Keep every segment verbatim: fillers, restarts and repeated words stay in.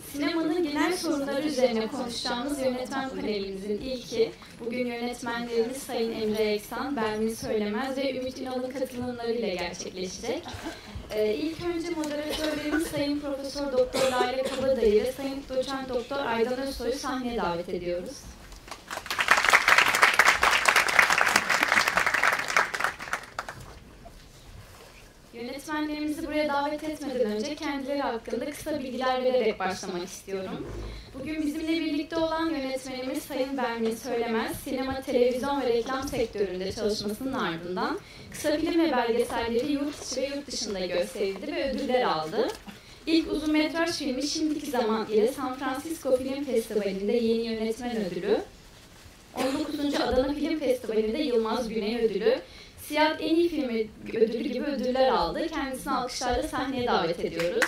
Sinemanın genel sorunları üzerine konuşacağımız yönetmen panelimizin ilki, bugün yönetmenlerimiz Sayın Emre Eksan, Bermin Söylemez ve Ümit Ünal'ın katılımlarıyla gerçekleşecek. Ee, ilk önce moderatörlerimiz Sayın Profesör Doktor Lale Kabadayı ve Sayın Doçent Doktor Aydan Özsoy'u sahneye davet ediyoruz. Yönetmenlerimizi buraya davet etmeden önce kendileri hakkında kısa bilgiler vererek başlamak istiyorum. Bugün bizimle birlikte olan yönetmenimiz Sayın Bermin Söylemez, sinema, televizyon ve reklam sektöründe çalışmasının ardından kısa film ve belgeselleri yurt içi ve yurt dışında gösterildi ve ödüller aldı. İlk uzun metraj filmi Şimdiki Zaman ile San Francisco Film Festivali'nde Yeni Yönetmen Ödülü, on dokuzuncu Adana Film Festivali'nde Yılmaz Güney Ödülü, Siyah en iyi film ödülü gibi ödüller aldı. Kendisini alkışlarla sahneye davet ediyoruz.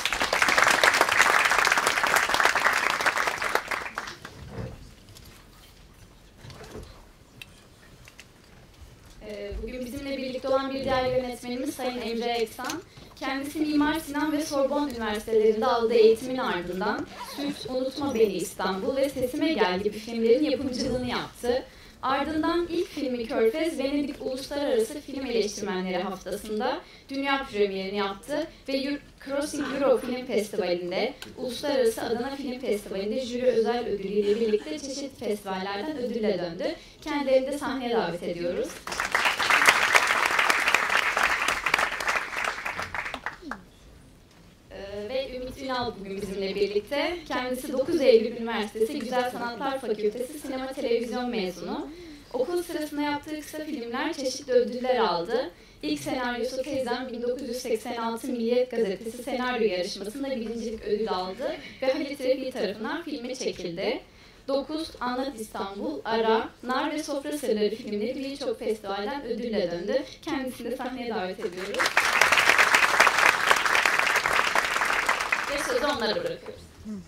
Bugün bizimle birlikte olan bir diğer yönetmenimiz Sayın Emre Eksan. Kendisi Mimar Sinan ve Sorbonne Üniversitelerinde aldığı eğitimin ardından Süt, Unutma Beni İstanbul ve Sesime Gel gibi filmlerin yapımcılığını yaptı. Ardından ilk filmi Körfez, Venedik Uluslararası Film Eleştirmenleri Haftası'nda dünya premierini yaptı ve Crossing Europe Film Festivali'nde, Uluslararası Adana Film Festivali'nde jüri özel ödülüyle birlikte çeşitli festivallerden ödülle döndü. Kendilerini de sahneye davet ediyoruz. Ve Ümit Ünal bugün bizimle birlikte. Kendisi dokuz Eylül Üniversitesi Güzel Sanatlar Fakültesi Sinema Televizyon mezunu. Okul sırasında yaptığı kısa filmler çeşitli ödüller aldı. İlk senaryosu Teyzem bin dokuz yüz seksen altı Milliyet Gazetesi senaryo yarışmasında birincilik ödül aldı ve Halit Refi tarafından filme çekildi. dokuz Anlat İstanbul, Ara, Nar ve Sofra Sırları filmleri birçok festivalden ödülle döndü. Kendisini de sahneye davet ediyoruz. Ve sözü onlara bırakıyoruz.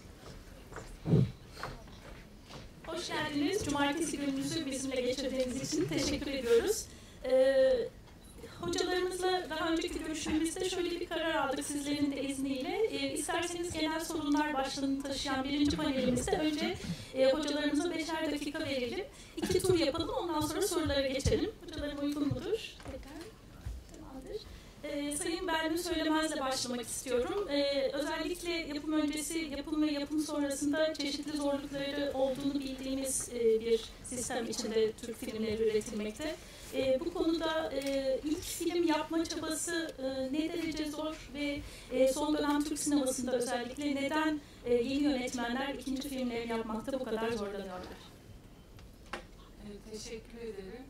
Hoş geldiniz. Cumartesi gününüzü bizimle geçirdiğiniz için teşekkür ediyoruz. Ee, hocalarımızla daha önceki görüşmemizde şöyle bir karar aldık sizlerin de izniyle. Ee, isterseniz genel sorunlar başlığını taşıyan birinci panelimizde önce e, hocalarımıza beşer dakika verelim. İki tur yapalım, ondan sonra sorulara geçelim. Hocalarım uygun mudur? Tekrar. Tamamdır. Ee, Sayın Bermin Söylemez'le başlamak istiyorum. Ee, özellikle yapım öncesi, yapım ve yapım sonrasında çeşitli zorlukları olduğunu bildiğimiz e, bir sistem içinde Türk filmleri üretilmekte. E, bu konuda e, ilk film yapma çabası e, ne derece zor ve e, son dönem Türk sinemasında özellikle neden e, yeni yönetmenler ikinci filmleri yapmakta bu kadar zorlanıyorlar? Evet, teşekkür ederim.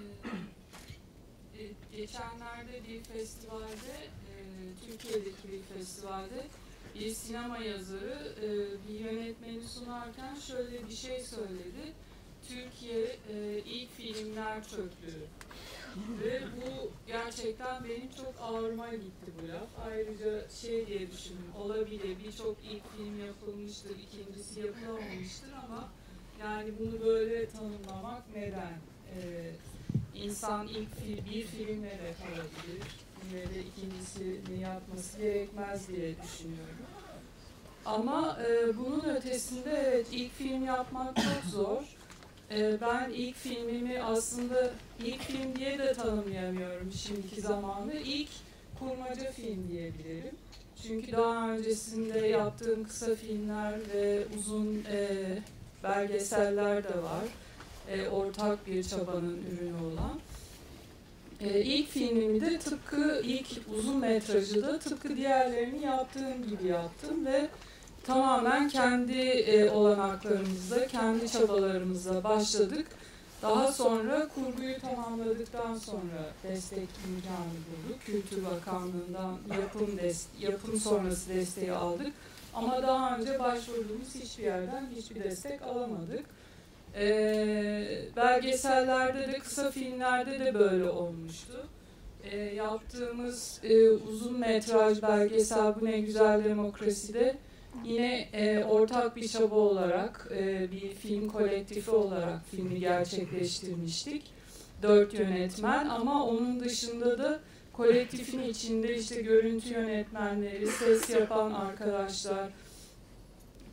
Geçenlerde bir festivalde, e, Türkiye'deki bir festivalde bir sinema yazarı e, bir yönetmeni sunarken şöyle bir şey söyledi. Türkiye e, ilk filmler çöplüğü. Ve bu gerçekten benim çok ağrıma gitti bu laf. Ayrıca şey diye düşündüm, olabilir birçok ilk film yapılmıştır, ikincisi yapılamamıştır ama yani bunu böyle tanımlamak neden? E, İnsan ilk fil, bir filmle de kalabilir ve de ikincisini yapması gerekmez diye düşünüyorum. Ama e, bunun ötesinde evet ilk film yapmak çok zor. E, ben ilk filmimi aslında ilk film diye de tanımlayamıyorum şimdiki zamanı. İlk kurmaca film diyebilirim. Çünkü daha öncesinde yaptığım kısa filmler ve uzun e, belgeseller de var. E, ortak bir çabanın ürünü olan. E, ilk filmimi de tıpkı ilk uzun metrajı da tıpkı diğerlerini yaptığım gibi yaptım ve tamamen kendi e, olanaklarımızla, kendi çabalarımızla başladık. Daha sonra kurguyu tamamladıktan sonra destek imkanı bulduk. Kültür Bakanlığı'ndan yapım, des- yapım sonrası desteği aldık. Ama daha önce başvurduğumuz hiçbir yerden hiçbir destek alamadık. E, belgesellerde de kısa filmlerde de böyle olmuştu. E, yaptığımız e, uzun metraj belgesel Bu Ne Güzel Demokrasi'de yine e, ortak bir çaba olarak e, bir film kolektifi olarak filmi gerçekleştirmiştik. Dört yönetmen ama onun dışında da kolektifin içinde işte görüntü yönetmenleri, ses yapan arkadaşlar,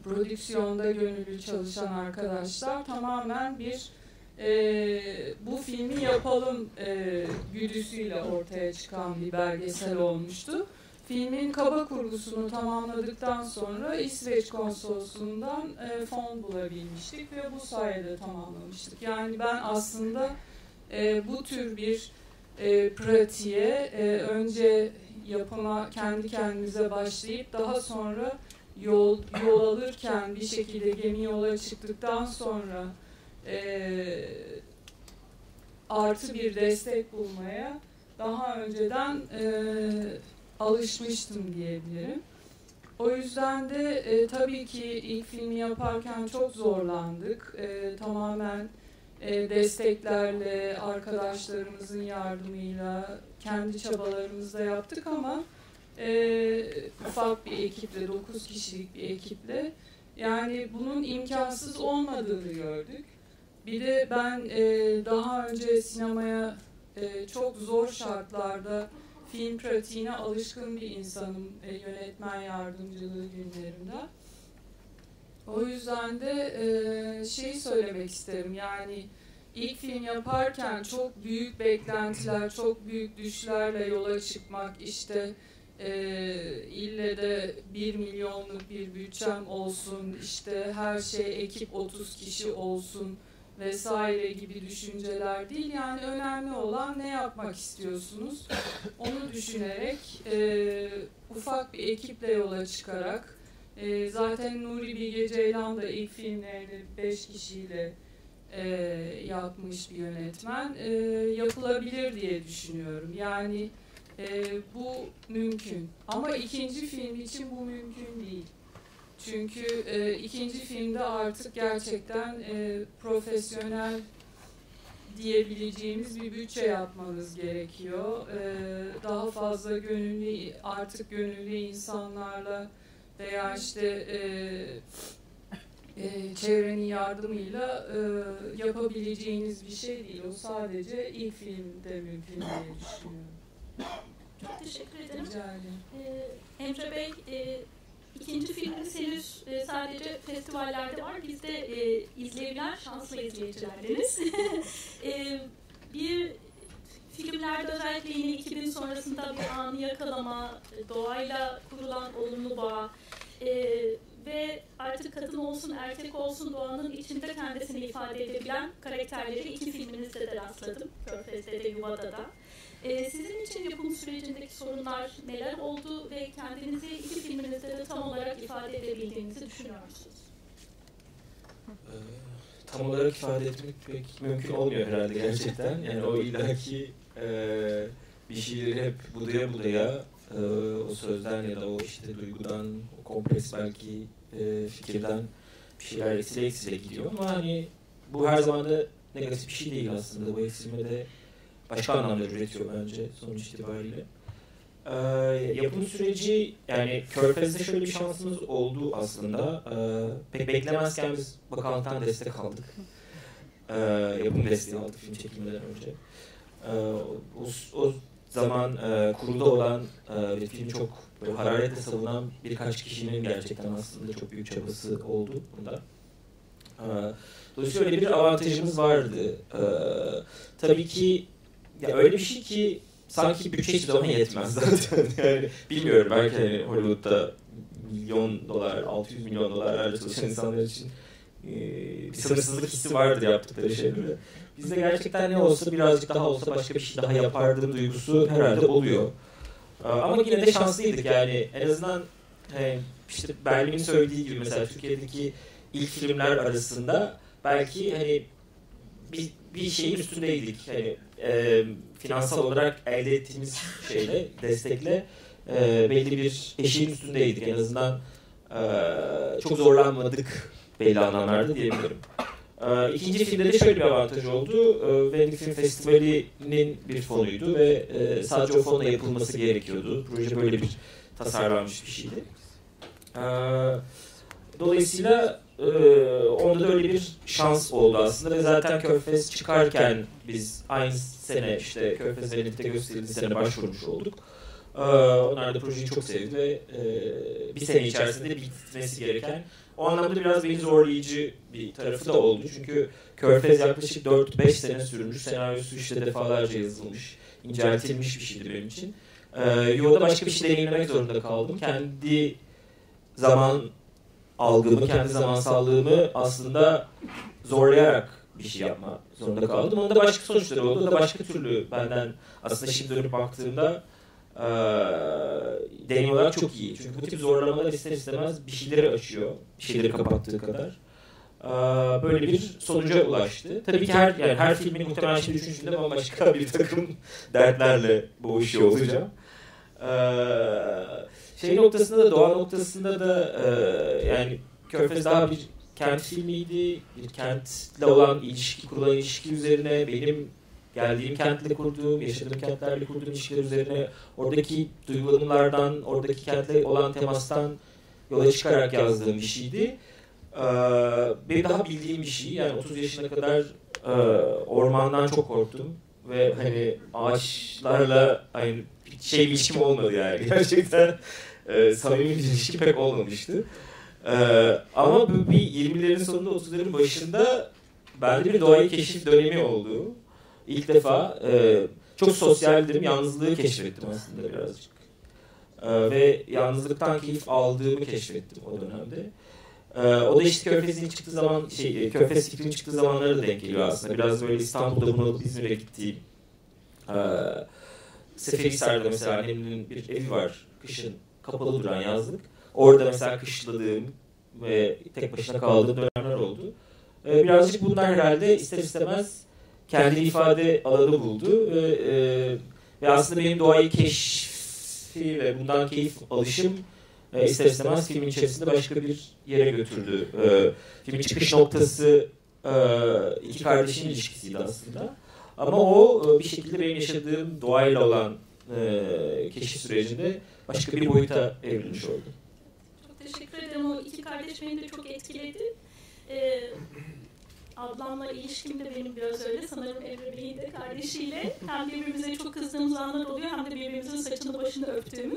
prodüksiyonda gönüllü çalışan arkadaşlar tamamen bir e, bu filmi yapalım e, güdüsüyle ortaya çıkan bir belgesel olmuştu. Filmin kaba kurgusunu tamamladıktan sonra İsveç Konsolosluğundan e, fon bulabilmiştik ve bu sayede tamamlamıştık. Yani ben aslında e, bu tür bir e, pratiğe e, önce yapıma kendi kendimize başlayıp daha sonra yol yol alırken bir şekilde gemi yola çıktıktan sonra e, artı bir destek bulmaya daha önceden e, alışmıştım diyebilirim. O yüzden de e, tabii ki ilk filmi yaparken çok zorlandık. E, tamamen e, desteklerle, arkadaşlarımızın yardımıyla, kendi çabalarımızla yaptık ama e, ufak bir ekiple, dokuz kişilik bir ekiple yani bunun imkansız olmadığını gördük. Bir de ben e, daha önce sinemaya e, çok zor şartlarda film pratiğine alışkın bir insanım e, yönetmen yardımcılığı günlerimde. O yüzden de e, şey söylemek isterim, yani ilk film yaparken çok büyük beklentiler, çok büyük düşlerle yola çıkmak, işte e, ille de bir milyonluk bir bütçem olsun, işte her şey ekip otuz kişi olsun vesaire gibi düşünceler değil. Yani önemli olan ne yapmak istiyorsunuz onu düşünerek e, ufak bir ekiple yola çıkarak e, zaten Nuri Bilge Ceylan da ilk filmlerini beş kişiyle e, yapmış bir yönetmen, e, yapılabilir diye düşünüyorum. Yani e, bu mümkün ama ikinci film için bu mümkün değil. Çünkü e, ikinci filmde artık gerçekten e, profesyonel diyebileceğimiz bir bütçe yapmanız gerekiyor. E, daha fazla gönüllü, artık gönüllü insanlarla veya işte e, e, çevrenin yardımıyla e, yapabileceğiniz bir şey değil. O sadece ilk filmde mümkün diye düşünüyorum. Çok teşekkür ederim. Rica ederim. Ee, Emre Bey, e, ikinci filminiz henüz e, sadece festivallerde var. Biz de e, izleyebilen şanslı izleyicilerdeniz. e, bir filmlerde özellikle yine iki bin sonrasında bir anı yakalama, doğayla kurulan olumlu bağ e, ve artık kadın olsun erkek olsun doğanın içinde kendisini ifade edebilen karakterleri iki filminizde de rastladım. Körfez'de de Yuva'da da. Ee, sizin için yapım sürecindeki sorunlar neler oldu ve kendinizi iki filminizde de tam olarak ifade edebildiğinizi düşünüyor musunuz? Ee, tam olarak ifade etmek pek mümkün olmuyor herhalde gerçekten. Yani o illaki e, bir şeyleri hep budaya budaya e, o sözden ya da o işte duygudan, o kompleks belki e, fikirden bir şeyler eksile eksile gidiyor. Ama hani bu her zaman da negatif bir şey değil aslında. Bu eksilme de başka anlamda üretiyor bence sonuç itibariyle. Ee, yapım süreci, yani Körfez'de şöyle bir şansımız oldu aslında. Ee, pek beklemezken biz bakanlıktan destek aldık. Ee, yapım desteği aldık film çekiminden önce. Ee, o, o zaman e, kurulda olan e, ve filmi çok böyle hararetle savunan birkaç kişinin gerçekten aslında çok büyük çabası oldu bunda. Ee, dolayısıyla öyle bir avantajımız vardı. Ee, tabii ki ya öyle bir şey ki sanki bütçe hiçbir zaman yetmez zaten. Yani bilmiyorum, belki hani Hollywood'da milyon dolar, altı yüz milyon dolarlarla çalışan insanlar için e, bir sınırsızlık hissi vardır yaptıkları şeylere. Bizde gerçekten ne olsa birazcık daha olsa başka bir şey daha yapardım duygusu herhalde oluyor. Ama yine de şanslıydık yani, en azından hani işte Berlin'in söylediği gibi mesela Türkiye'deki ilk filmler arasında belki hani bir, bir şeyin üstündeydik. Hani e, finansal olarak elde ettiğimiz şeyle, destekle e, belli bir eşiğin üstündeydik. En azından e, çok zorlanmadık belli anlamlarda diyebilirim. E, ikinci filmde de şöyle bir avantaj oldu. E, Venedik Film Festivali'nin bir fonuydu ve e, sadece o fonla yapılması gerekiyordu. Proje böyle bir tasarlanmış bir şeydi. E, dolayısıyla Ee, onda da öyle bir şans oldu aslında ve zaten Körfez çıkarken biz aynı sene işte Körfez Venedik'te gösterildiği sene başvurmuş olduk. Ee, onlar da projeyi çok sevdi ve e, bir sene içerisinde bitmesi gereken o anlamda biraz beni zorlayıcı bir tarafı da oldu. Çünkü Körfez yaklaşık dört beş sene sürmüş. Senaryosu işte defalarca yazılmış, inceltilmiş bir şeydi benim için. Ee, yolda başka bir şey deneyimlemek zorunda kaldım. Kendi zaman algımı, kendi zamansallığımı aslında zorlayarak bir şey yapma zorunda kaldım. Onun da başka sonuçları oldu. O da başka türlü benden aslında şimdi dönüp baktığımda e, deneyim olarak çok iyi. Çünkü bu tip zorlamalar ister istemez bir şeyleri açıyor. Bir şeyleri kapattığı kadar. E, böyle bir sonuca ulaştı. Tabii ki her yani her filmin muhtemelen şimdi düşündüğümde bambaşka bir takım dertlerle boğuşuyor olacağım. E, şey noktasında da, doğa noktasında da e, yani Körfez daha bir kent filmiydi. Bir kentle olan ilişki, kurulan ilişki üzerine, benim geldiğim kentle kurduğum, yaşadığım kentlerle kurduğum ilişkiler üzerine, oradaki duygulanımlardan, oradaki kentle olan temastan yola çıkarak yazdığım bir şeydi. Ee, benim daha bildiğim bir şey. Yani otuz yaşına kadar e, ormandan çok korktum. Ve hani ağaçlarla hani bir şey bir ilişkim olmadı yani. Gerçekten e, samimi bir ilişki pek olmamıştı. Ee, ama bu bir yirmilerin sonunda otuzların başında bende bir doğayı keşif dönemi oldu. İlk defa e, çok sosyaldim, yalnızlığı keşfettim aslında birazcık. Ee, ve yalnızlıktan keyif aldığımı keşfettim o dönemde. Ee, o da işte Körfez'in çıktığı zaman, şey, Körfez fikrinin çıktığı zamanlara da denk geliyor aslında. Biraz böyle İstanbul'da bunalıp İzmir'e gittiğim. Ee, Seferihisar'da mesela annemin bir evi var, kışın kapalı duran, yazlık. Orada mesela kışladığım ve tek başına kaldığım dönemler oldu. Ee, birazcık bunlar herhalde ister istemez kendini ifade alanı buldu. Ve, e, ve aslında benim doğayı keşfi ve bundan keyif alışım e, ister istemez filmin içerisinde başka bir yere götürdü. E, filmin çıkış noktası e, iki kardeşin ilişkisiydi aslında. Ama o e, bir şekilde benim yaşadığım doğayla olan e, keşif sürecinde başka bir boyuta evrilmiş oldu. Teşekkür ederim. O iki kardeş beni de çok etkiledi. Ee, ablamla ilişkim de benim biraz öyle. Sanırım Emre Bey'in de kardeşiyle hem birbirimize çok kızdığımız anlar oluyor hem de birbirimizin saçını başını öptüğümüz.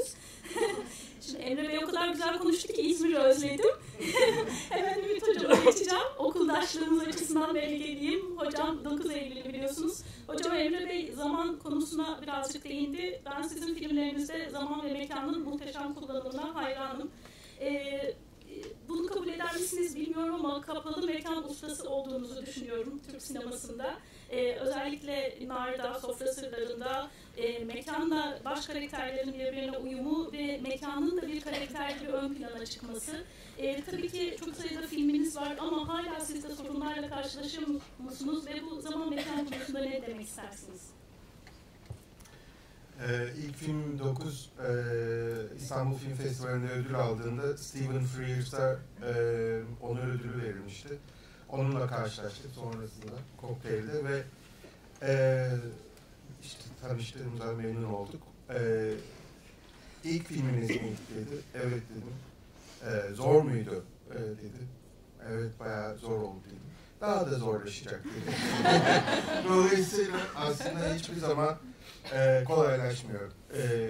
Şimdi Emre Bey o kadar güzel konuştu ki İzmir'i özledim. Hemen Ümit Hocam'a geçeceğim. Okuldaşlığımız açısından belli geleyim. Hocam dokuz Eylül biliyorsunuz. Hocam Emre Bey zaman konusuna birazcık değindi. Ben sizin filmlerinizde zaman ve mekanın muhteşem kullanımına hayranım. Ee, bunu kabul eder misiniz bilmiyorum ama kapalı mekan ustası olduğunuzu düşünüyorum Türk sinemasında. Ee, özellikle Narda, Sofra Sırları'nda e, mekanla baş karakterlerin birbirine uyumu ve mekanın da bir karakter gibi ön plana çıkması. Ee, tabii ki çok sayıda filminiz var ama hala siz de sorunlarla karşılaşıyor musunuz ve bu zaman mekan konusunda ne demek istersiniz? Ee, ilk film dokuz e, İstanbul Film Festivali'nde ödül aldığında Stephen Frears'a e, onur ödülü verilmişti. Onunla karşılaştık sonrasında kokteylde ve e, işte tanıştığımızdan memnun olduk. E, ilk filminiz mi dedi? Evet dedim. E, zor muydu? E, dedi. Evet bayağı zor oldu dedim. Daha da zorlaşacak dedi. Dolayısıyla aslında hiçbir zaman Ee, kolaylaşmıyor. Ee,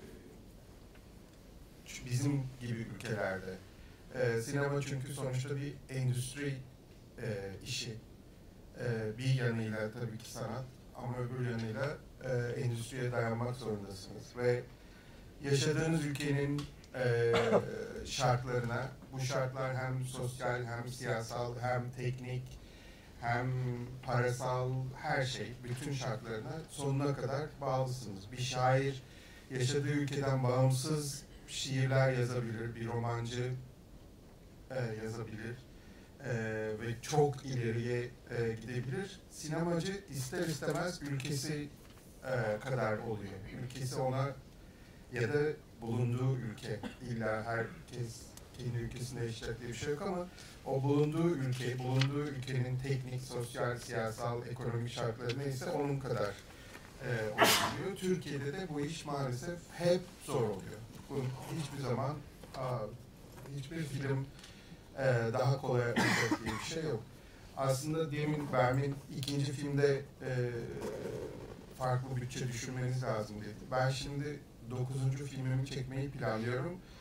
bizim gibi ülkelerde. Ee, sinema çünkü sonuçta bir endüstri e, işi. Ee, bir yanıyla tabii ki sanat ama öbür yanıyla e, endüstriye dayanmak zorundasınız. Ve yaşadığınız ülkenin e, şartlarına, bu şartlar hem sosyal hem siyasal hem teknik hem parasal her şey, bütün şartlarına sonuna kadar bağlısınız. Bir şair yaşadığı ülkeden bağımsız şiirler yazabilir, bir romancı e, yazabilir e, ve çok ileriye e, gidebilir. Sinemacı ister istemez ülkesi e, kadar oluyor. Ülkesi ona ya da bulunduğu ülke, illa herkes kendi ülkesinde yaşayacak diye bir şey yok ama o bulunduğu ülke, bulunduğu ülkenin teknik, sosyal, siyasal, ekonomik şartları neyse onun kadar e, oluyor. Türkiye'de de bu iş maalesef hep zor oluyor. Bu hiçbir zaman a, hiçbir film e, daha kolay olacak diye bir şey yok. Aslında demin Bermin ikinci filmde e, farklı bütçe düşünmeniz lazım dedi. Ben şimdi dokuzuncu filmimi çekmeyi planlıyorum.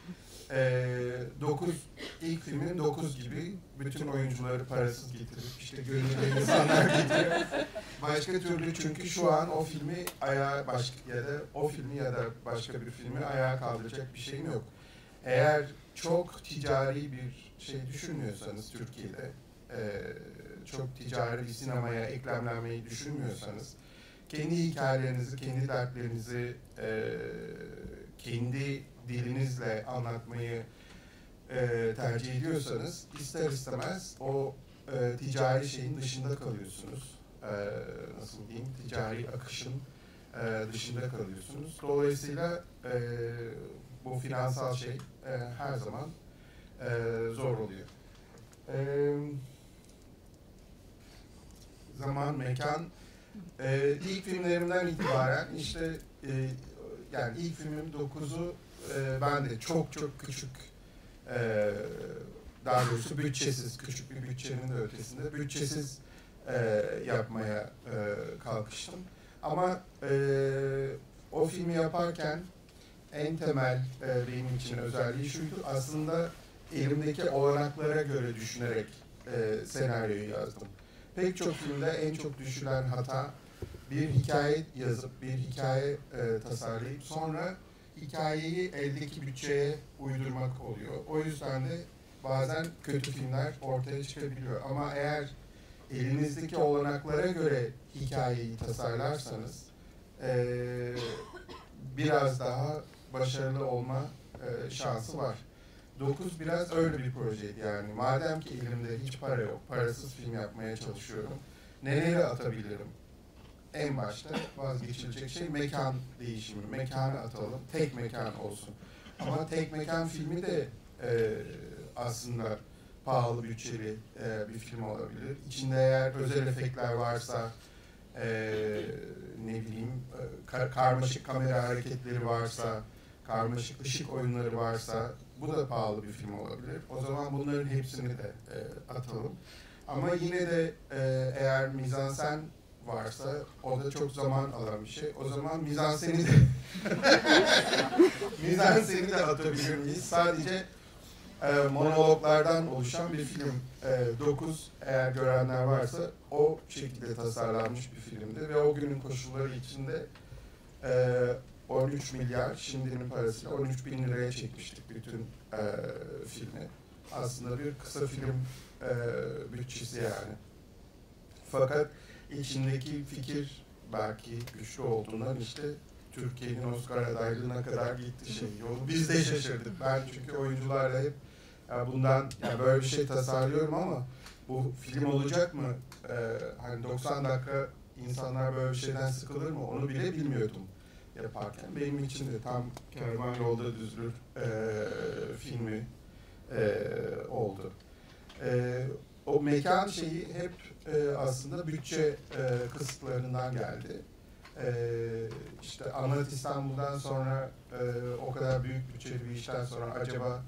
dokuz ilk filmin dokuz gibi bütün oyuncuları parasız getirip işte gönüllü insanlar getiriyor. Başka türlü çünkü şu an o filmi ayağa başka ya da o filmi ya da başka bir filmi ayağa kaldıracak bir şeyim yok. Eğer çok ticari bir şey düşünmüyorsanız Türkiye'de, e, çok ticari bir sinemaya eklemlenmeyi düşünmüyorsanız, kendi hikayelerinizi, kendi dertlerinizi e, kendi dilinizle anlatmayı e, tercih ediyorsanız ister istemez o e, ticari şeyin dışında kalıyorsunuz. E, nasıl diyeyim, ticari akışın e, dışında kalıyorsunuz. Dolayısıyla e, bu finansal şey e, her zaman e, zor oluyor. E, zaman, mekan, e, ilk filmlerimden itibaren işte e, yani ilk filmim dokuzu e, ben de çok çok küçük, e, daha doğrusu bütçesiz, küçük bir bütçenin de ötesinde bütçesiz e, yapmaya e, kalkıştım. Ama e, o filmi yaparken en temel e, benim için özelliği şuydu, aslında elimdeki olanaklara göre düşünerek e, senaryoyu yazdım. Pek çok filmde en çok düşülen hata, bir hikaye yazıp, bir hikaye e, tasarlayıp sonra hikayeyi eldeki bütçeye uydurmak oluyor. O yüzden de bazen kötü filmler ortaya çıkabiliyor. Ama eğer elinizdeki olanaklara göre hikayeyi tasarlarsanız e, biraz daha başarılı olma e, şansı var. dokuz biraz öyle bir projeydi yani. Madem ki elimde hiç para yok, parasız film yapmaya çalışıyorum, nereye atabilirim? En başta vazgeçilecek şey mekan değişimi. Mekanı atalım, tek mekan olsun. Ama tek mekan filmi de e, aslında pahalı bütçeli e, bir film olabilir. İçinde eğer özel efektler varsa, e, ne bileyim, e, kar karmaşık kamera hareketleri varsa, karmaşık ışık oyunları varsa, bu da pahalı bir film olabilir. O zaman bunların hepsini de e, atalım. Ama yine de e, eğer mizansen varsa, o da çok zaman alan bir şey. O zaman mizanseni de mizanseni de atabilir miyiz? Sadece e, monologlardan oluşan bir film. E, dokuz eğer görenler varsa o şekilde tasarlanmış bir filmdi ve o günün koşulları içinde e, on üç milyar, şimdinin parasıyla on üç bin liraya çekmiştik bütün e, filmi. Aslında bir kısa film e, bütçesi yani. Fakat içindeki fikir belki güçlü olduğundan işte Türkiye'nin Oscar adaylığına kadar gitti şey yolu. Biz de şaşırdık. Ben çünkü oyuncularla hep ya bundan ya böyle bir şey tasarlıyorum ama bu film olacak mı? Ee, hani doksan dakika insanlar böyle bir şeyden sıkılır mı? Onu bile bilmiyordum yaparken. Benim için de tam Kervan Yolda Düzülür e, filmi e, oldu. E, o mekan şeyi hep e, aslında bütçe e, kısıtlarından geldi. E, işte Anlat İstanbul'dan sonra e, o kadar büyük bütçeli bir işten sonra acaba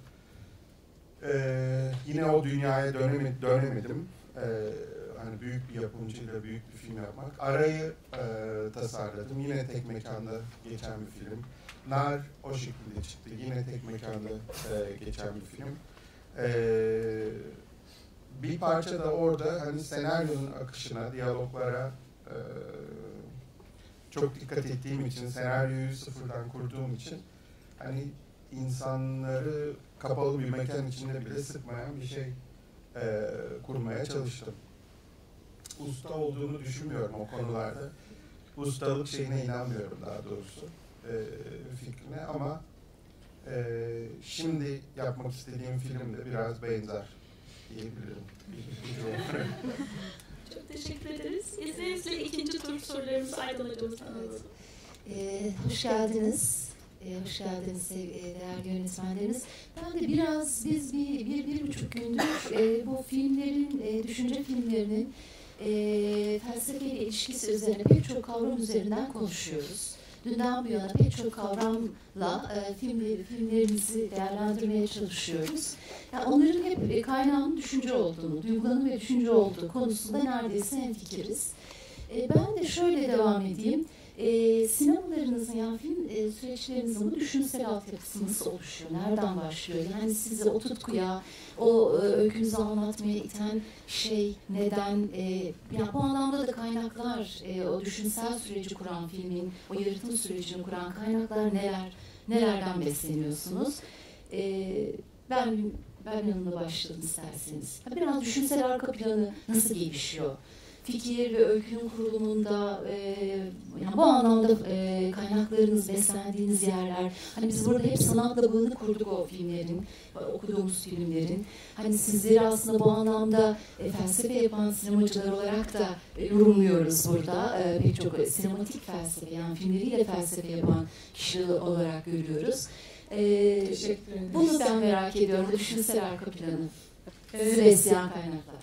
e, yine o dünyaya döneme, dönemedim. E, hani büyük bir yapımcıyla büyük bir film yapmak. Arayı e, tasarladım. Yine tek mekanda geçen bir film. Nar o şekilde çıktı. Yine tek mekanda e, geçen bir film. E, bir parça da orada hani senaryonun akışına, diyaloglara e, çok dikkat ettiğim için, senaryoyu sıfırdan kurduğum için hani insanları kapalı bir mekan içinde bile sıkmayan bir şey e, kurmaya çalıştım. Usta olduğunu düşünmüyorum o konularda. Ustalık şeyine inanmıyorum daha doğrusu e, fikrine ama e, şimdi yapmak istediğim film de biraz benzer diyebilirim. Çok teşekkür ederiz. İzninizle ikinci tur sorularımızı aydınladığımızı anlatalım. Ee, hoş geldiniz. Ee, hoş geldiniz sevgili değerli yönetmenlerimiz. Ben de biraz biz bir, bir, bir buçuk gündür e, bu filmlerin, e, düşünce filmlerinin e, felsefeyle ilişkisi üzerine pek çok kavram üzerinden konuşuyoruz. Dünden bu yana pek çok kavramla e, filmleri, filmlerimizi değerlendirmeye çalışıyoruz. Yani onların hep e, kaynağının düşünce olduğunu, duygulanım ve düşünce olduğu konusunda neredeyse hemfikiriz. E, ben de şöyle devam edeyim. E, sinemalarınızın yani film e, süreçlerinizin bu düşünsel altyapısı nasıl oluşuyor? Nereden başlıyor? Yani sizi o tutkuya, o e, öykünüzü anlatmaya iten şey, neden? E, yani bu anlamda da kaynaklar, e, o düşünsel süreci kuran filmin, o yaratım sürecini kuran kaynaklar neler? Nelerden besleniyorsunuz? E, ben ben yanına başladım isterseniz. Biraz düşünsel arka planı nasıl gelişiyor? Fikir ve öykünün kurulumunda e, yani bu anlamda e, kaynaklarınız, beslendiğiniz yerler. Hani biz burada hep sanatla bağını kurduk o filmlerin, okuduğumuz filmlerin. Hani sizleri aslında bu anlamda e, felsefe yapan sinemacılar olarak da e, yorumluyoruz burada. E, pek çok sinematik felsefe, yani filmleriyle felsefe yapan kişi olarak görüyoruz. E, Teşekkür ederim. Bunu ben merak ediyorum, bu düşünsel arka planı. Sizi besleyen kaynaklar.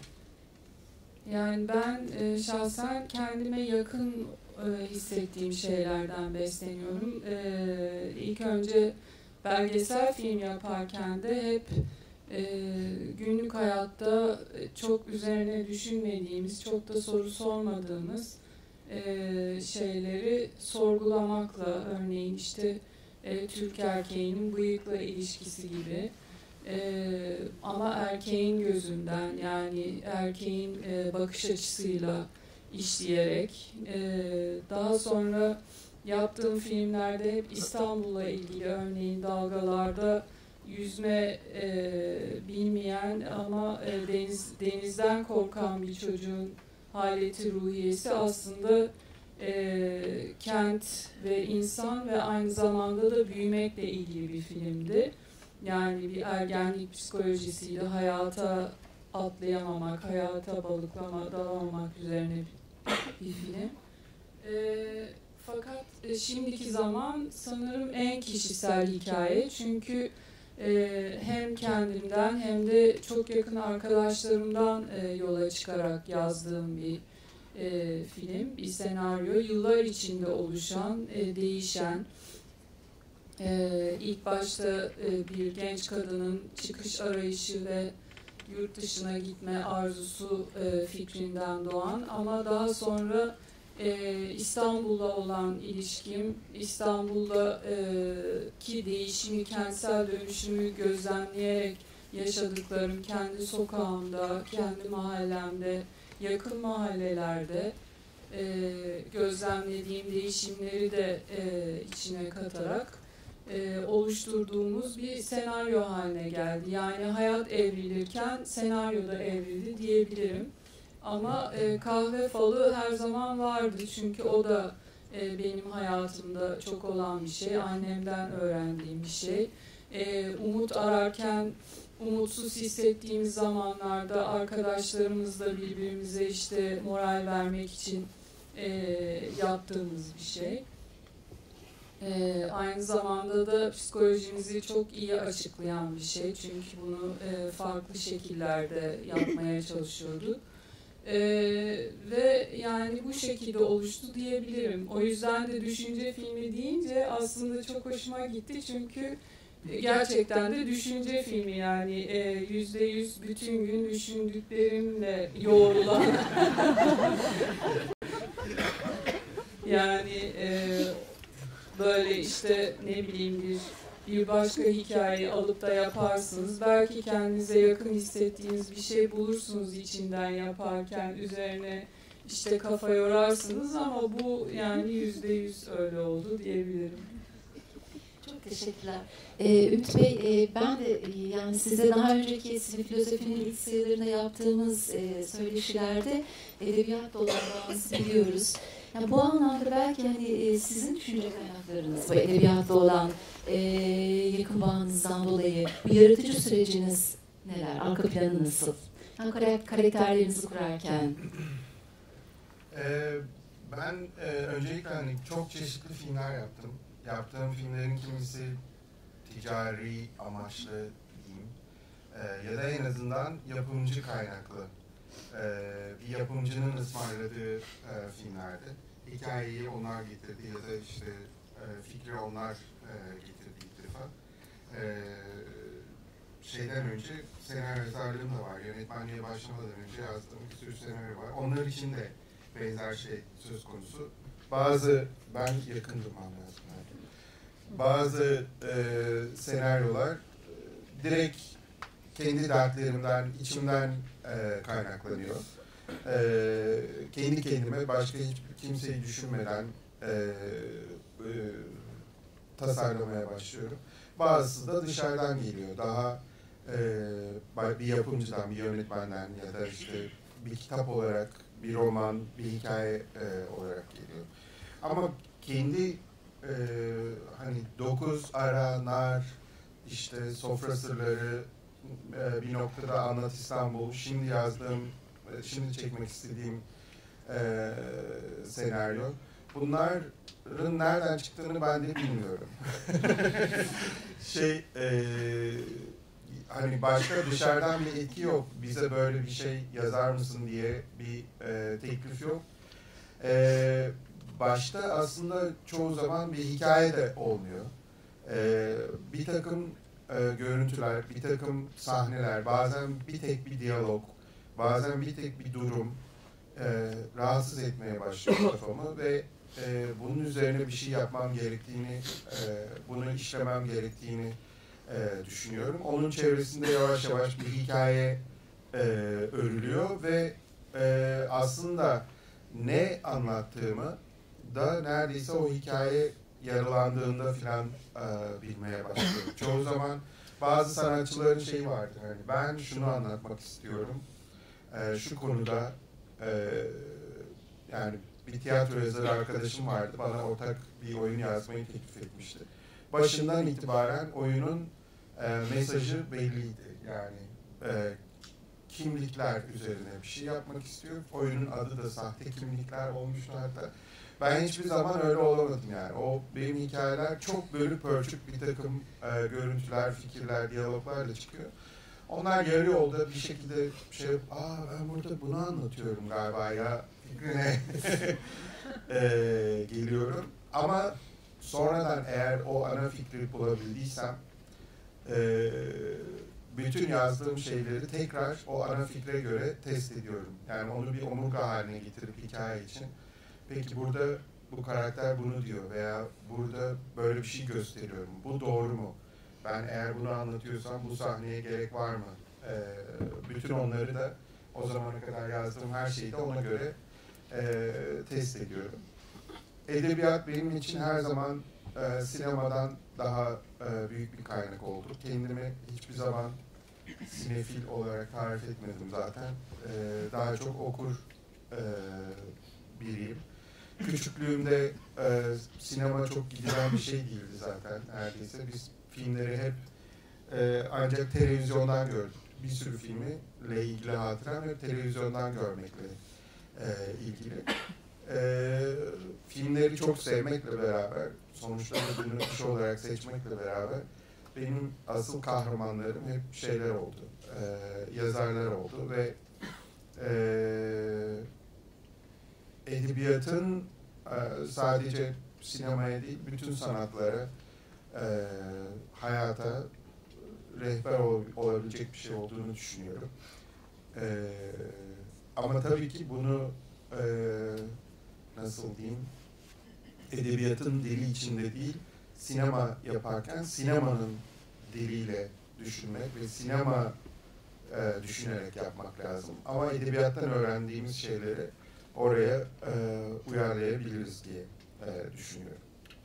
Yani ben e, şahsen kendime yakın e, hissettiğim şeylerden besleniyorum. E, ilk önce belgesel film yaparken de hep e, günlük hayatta çok üzerine düşünmediğimiz, çok da soru sormadığımız e, şeyleri sorgulamakla, örneğin işte e, Türk erkeğinin bıyıkla ilişkisi gibi. Ee, ama erkeğin gözünden, yani erkeğin e, bakış açısıyla işleyerek e, daha sonra yaptığım filmlerde hep İstanbul'la ilgili, örneğin Dalgalarda yüzme e, bilmeyen ama e, deniz denizden korkan bir çocuğun haleti ruhiyesi aslında e, kent ve insan ve aynı zamanda da büyümekle ilgili bir filmdi. Yani bir ergenlik psikolojisiyle hayata atlayamamak, hayata balıklama, dalamamak üzerine bir film. E, fakat e, şimdiki zaman sanırım en kişisel hikaye. Çünkü e, hem kendimden hem de çok yakın arkadaşlarımdan e, yola çıkarak yazdığım bir e, film, bir senaryo. Yıllar içinde oluşan, e, değişen, Ee, ilk başta e, bir genç kadının çıkış arayışı ve yurt dışına gitme arzusu e, fikrinden doğan, ama daha sonra e, İstanbul'la olan ilişkim, İstanbul'daki değişimi, kentsel dönüşümü gözlemleyerek yaşadıklarım, kendi sokağımda, kendi mahallemde, yakın mahallelerde e, gözlemlediğim değişimleri de e, içine katarak E, oluşturduğumuz bir senaryo haline geldi. Yani hayat evrilirken senaryo da evrildi diyebilirim. Ama e, kahve falı her zaman vardı. Çünkü o da e, benim hayatımda çok olan bir şey. Annemden öğrendiğim bir şey. E, umut ararken, umutsuz hissettiğimiz zamanlarda arkadaşlarımızla birbirimize işte moral vermek için e, yaptığımız bir şey. Ee, aynı zamanda da psikolojimizi çok iyi açıklayan bir şey. Çünkü bunu e, farklı şekillerde yapmaya çalışıyorduk. Ee, ve yani bu şekilde oluştu diyebilirim. O yüzden de düşünce filmi deyince aslında çok hoşuma gitti. Çünkü gerçekten de düşünce filmi, yani yüzde yüz bütün gün düşündüklerimle yoğrulan yani e, böyle işte ne bileyim bir bir başka hikayeyi alıp da yaparsınız. Belki kendinize yakın hissettiğiniz bir şey bulursunuz içinden yaparken, üzerine işte kafa yorarsınız, ama bu yani yüzde yüz öyle oldu diyebilirim. Çok teşekkürler. Ee, Ümit Bey, e, ben de e, yani size daha önceki sizin filozofinin ilk sayılarında yaptığımız e, söyleşilerde edebiyatla olan bağınızı biliyoruz. Yani bu anlamda belki hani e, sizin düşünce kaynaklarınız, bu edebiyatla olan e, yakın bağınızdan dolayı bu yaratıcı süreciniz neler? Arka planı nasıl? Yani karakterlerinizi kurarken. Ee, ben e, öncelikle hani çok çeşitli filmler yaptım. Yaptığım filmlerin kimisi ticari amaçlı diyeyim. Ee, ya da en azından yapımcı kaynaklı. Ee, bir yapımcının ısmarladığı e, filmlerdi. Hikayeyi onlar getirdi ya da işte e, fikri onlar e, getirdi ilk defa. Ee, şeyden önce senaryo yazarlığım da var. Yönetmenliğe başlamadan önce yazdığım bir sürü senaryo var. Onlar için de benzer şey söz konusu. bazı, ben yakındım anlatmaya. Bazı e, senaryolar e, direkt kendi dertlerimden, içimden e, kaynaklanıyor. E, kendi kendime başka hiç kimseyi düşünmeden e, e, tasarlamaya başlıyorum. Bazısı da dışarıdan geliyor. Daha e, bir yapımcıdan, bir yönetmenden ya da işte bir kitap olarak, bir roman, bir hikaye e, olarak geliyor. Ama kendi e, hani dokuz ara, nar, işte sofra sırları, e, bir noktada Anlat İstanbul, şimdi yazdığım, e, şimdi çekmek istediğim e, senaryo. Bunların nereden çıktığını ben de bilmiyorum. şey, e, hani başka dışarıdan bir etki yok. Bize böyle bir şey yazar mısın diye bir e, teklif yok. E, başta aslında çoğu zaman bir hikaye de olmuyor. E, bir takım e, görüntüler, bir takım sahneler, bazen bir tek bir diyalog, bazen bir tek bir durum e, rahatsız etmeye başlıyor kafamı ve e, bunun üzerine bir şey yapmam gerektiğini, e, bunu işlemem gerektiğini e, düşünüyorum. Onun çevresinde yavaş yavaş bir hikaye e, örülüyor ve e, aslında ne anlattığımı da neredeyse o hikaye yaralandığında filan e, bilmeye başlıyorum. Çoğu zaman bazı sanatçıların şeyi vardır, hani ben şunu anlatmak istiyorum, e, şu konuda e, yani bir tiyatro yazarı arkadaşım vardı, bana ortak bir oyun yazmayı teklif etmişti. Başından itibaren oyunun e, mesajı belliydi. Yani e, kimlikler üzerine bir şey yapmak istiyor. Oyunun adı da Sahte Kimlikler olmuştu hatta. Ben hiçbir zaman öyle olamadım yani. O benim hikayeler çok bölük pörçük bir takım e, görüntüler, fikirler, diyaloglarla çıkıyor. Onlar yarı yolda bir şekilde şey, aa ben burada bunu anlatıyorum galiba ya fikrine e, geliyorum. Ama sonradan eğer o ana fikri bulabildiysem e, bütün yazdığım şeyleri tekrar o ana fikre göre test ediyorum. Yani onu bir omurga haline getirip hikaye için. Peki burada bu karakter bunu diyor veya burada böyle bir şey gösteriyorum. Bu doğru mu? Ben eğer bunu anlatıyorsam bu sahneye gerek var mı? Ee, bütün onları da o zamana kadar yazdığım her şeyi de ona göre e, test ediyorum. Edebiyat benim için her zaman e, sinemadan daha e, büyük bir kaynak oldu. Kendimi hiçbir zaman sinefil olarak tarif etmedim zaten. E, daha çok okur e, biriyim. Küçüklüğümde e, sinema çok gidilen bir şey değildi zaten neredeyse. Biz filmleri hep e, ancak televizyondan gördük. Bir sürü filmle ilgili hatıram hep televizyondan görmekle e, ilgili. E, filmleri çok sevmekle beraber, sonuçta bunu iş olarak seçmekle beraber benim asıl kahramanlarım hep şeyler oldu, e, yazarlar oldu ve e, edebiyatın e, sadece sinemaya değil, bütün sanatlara, e, hayata rehber ol, olabilecek bir şey olduğunu düşünüyorum. E, ama tabii ki bunu e, nasıl diyeyim, edebiyatın dili içinde değil, sinema yaparken sinemanın diliyle düşünmek ve sinema e, düşünerek yapmak lazım. Ama edebiyattan öğrendiğimiz şeyleri oraya e, uyarlayabiliriz diye e, düşünüyorum.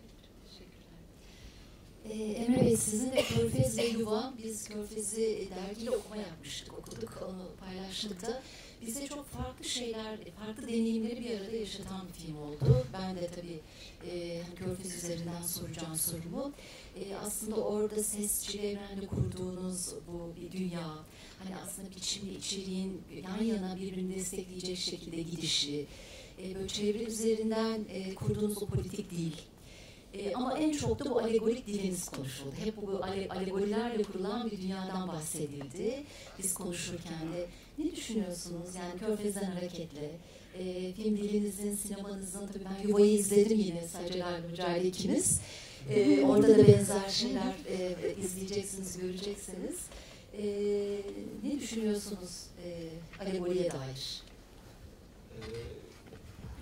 Ee, Emre Bey, sizin de Körfez ve Yuva, biz Körfez'i dergiyle okuma yapmıştık, okuduk, onu paylaştık da bize çok farklı şeyler, farklı deneyimleri bir arada yaşatan bir film oldu. Ben de tabii e, Körfez üzerinden soracağım sorumu. E, aslında orada sesçi evrende kurduğunuz bu bir dünya, hani aslında biçimli içeriğin yan yana birbirini destekleyecek şekilde gidişi, e, böyle çevre üzerinden e, kurduğunuz o politik değil. E, ama en çok da bu alegorik diliniz konuşuldu. Hep bu ale, alegorilerle kurulan bir dünyadan bahsedildi. Biz konuşurken de ne düşünüyorsunuz? Yani Körfez'den hareketle, e, film dilinizin, sinemanızın, tabii ben Yuva'yı izledim yine, sadece Lale ile ikimiz. E, orada da benzer şeyler e, izleyeceksiniz, göreceksiniz. E, ne düşünüyorsunuz e, alegoriye dair?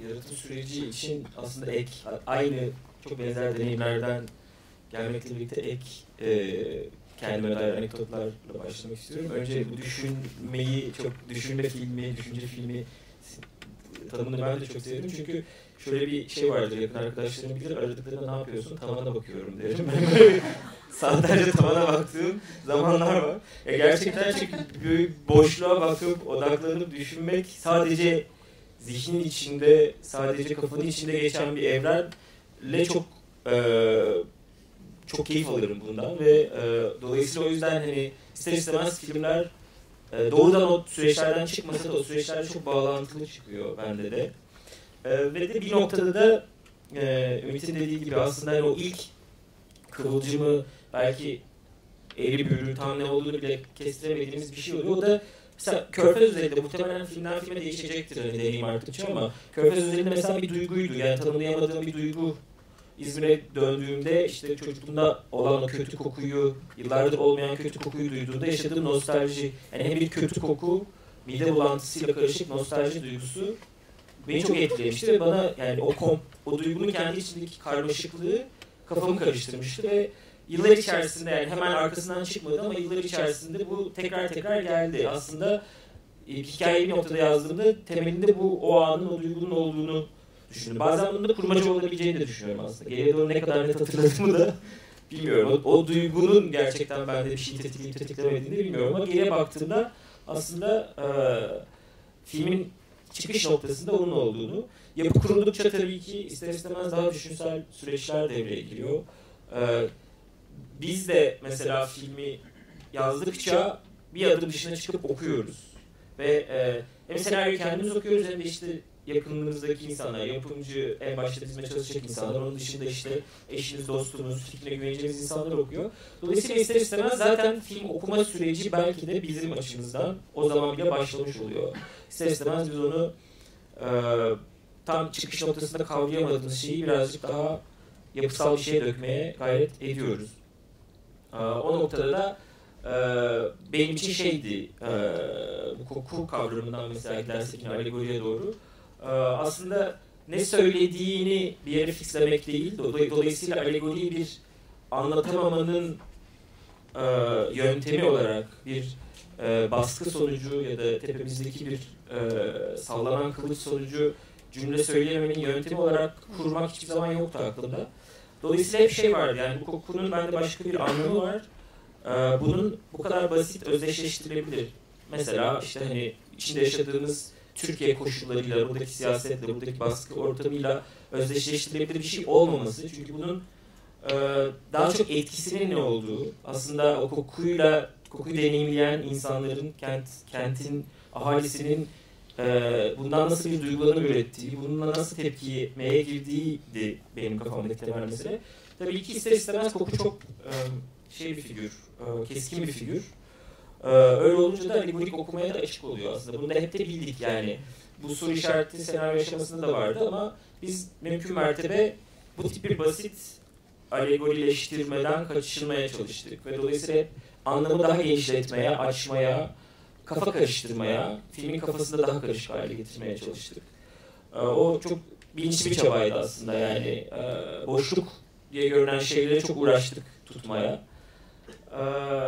yaratım süreci için aslında ek, aynı çok benzer deneyimlerden gelmekle birlikte ek e, kendime dair anekdotlarla başlamak istiyorum. Önce bu düşünmeyi, çok düşünme filmi, düşünce filmi tanımını ben de çok sevdim. Çünkü şöyle bir şey vardır, yakın arkadaşlarım bilir, aradıklarında ne yapıyorsun? Tavana bakıyorum derim. Saatlerce tavana baktığım zamanlar var. E gerçekten çünkü bir boşluğa bakıp, odaklanıp düşünmek sadece zihnin içinde, sadece kafanın içinde geçen bir evrenle çok e, çok keyif alırım bundan ve e, dolayısıyla o yüzden hani ister istemez filmler e, doğrudan o süreçlerden çıkmasa da o süreçlerle çok bağlantılı çıkıyor bende de. E, ve de bir noktada da e, Ümit'in dediği gibi aslında yani o ilk kıvılcımı belki eğri büğrü tam ne olduğunu bile kestiremediğimiz bir şey oluyor. O da mesela Körfez özelinde muhtemelen filmden filme değişecektir hani deneyim arttıkça ama Körfez özelinde mesela bir duyguydu. Yani tanımlayamadığım bir duygu. İzmir'e döndüğümde işte çocukluğumda olan o kötü kokuyu, yıllardır olmayan kötü kokuyu duyduğumda yaşadığım nostalji. Yani hem bir kötü koku, mide bulantısıyla karışık nostalji duygusu beni çok etkilemişti ve bana yani o kom, o duygunun kendi içindeki karmaşıklığı kafamı karıştırmıştı ve yıllar içerisinde yani hemen arkasından çıkmadı ama yıllar içerisinde bu tekrar tekrar geldi. Aslında e, hikayeyi bir noktada yazdığımda temelinde bu o anın o duygunun olduğunu düşündüm. Bazen bunun da kurmaca olabileceğini de düşünüyorum aslında. Geriye doğru ne kadar net hatırladığımı da bilmiyorum. O, o duygunun gerçekten bende bir şey tetikleyip tetiklemediğini de bilmiyorum ama geriye baktığımda aslında e, filmin çıkış noktasında onun olduğunu, yapı kuruldukça tabii ki ister istemez daha düşünsel süreçler devreye giriyor. E, biz de mesela filmi yazdıkça bir adım dışına çıkıp okuyoruz. Ve e, hem senaryoyu kendimiz okuyoruz hem de işte yakınımızdaki insanlar, yapımcı, en başta bizimle çalışacak insanlar, onun dışında işte eşiniz, dostunuz, fikrine güveneceğimiz insanlar okuyor. Dolayısıyla ister istemez zaten film okuma süreci belki de bizim açımızdan o zaman bile başlamış oluyor. İster istemez biz onu e, tam çıkış noktasında kavrayamadığımız şeyi birazcık daha yapısal bir şeye dökmeye gayret ediyoruz. E, o noktada da e, benim için şeydi, e, bu koku kavramından mesela gidersek yine alegoriye doğru, aslında ne söylediğini bir yere fixlemek değil, dolayısıyla alegoriyi bir anlatamamanın e, yöntemi olarak bir e, baskı sonucu ya da tepemizdeki bir e, sallanan kılıç sonucu cümle söyleyememenin yöntemi olarak kurmak hiçbir zaman yoktu aklımda. Dolayısıyla hep şey vardı, yani bu kokunun bende başka bir anlamı var. E, bunun bu kadar basit özdeşleştirilebilir. Mesela işte hani içinde yaşadığımız Türkiye koşullarıyla, buradaki siyasetle, buradaki baskı ortamıyla özdeşleştirilebilir bir şey olmaması. Çünkü bunun e, daha çok etkisinin ne olduğu, aslında o kokuyla, kokuyu deneyimleyen insanların, kent, kentin, ahalisinin e, bundan nasıl bir duygulanım ürettiği, bununla nasıl tepkimeye girdiğiydi benim kafamdaki temel mesele. Tabii ki ister istemez koku çok e, şey bir figür, e, keskin bir figür. Ee, öyle olunca da alegorik okumaya da açık oluyor aslında. Bunu da hep de bildik yani. Bu soru işareti senaryo aşamasında da vardı ama biz mümkün mertebe bu tip bir basit alegorileştirmeden kaçınmaya çalıştık. Ve dolayısıyla anlamı daha genişletmeye, açmaya, kafa karıştırmaya, filmin kafasını da daha karışık hale getirmeye çalıştık. Ee, o çok bilinçli bir çabaydı aslında yani. Ee, boşluk diye görünen şeylere çok uğraştık tutmaya. Ee,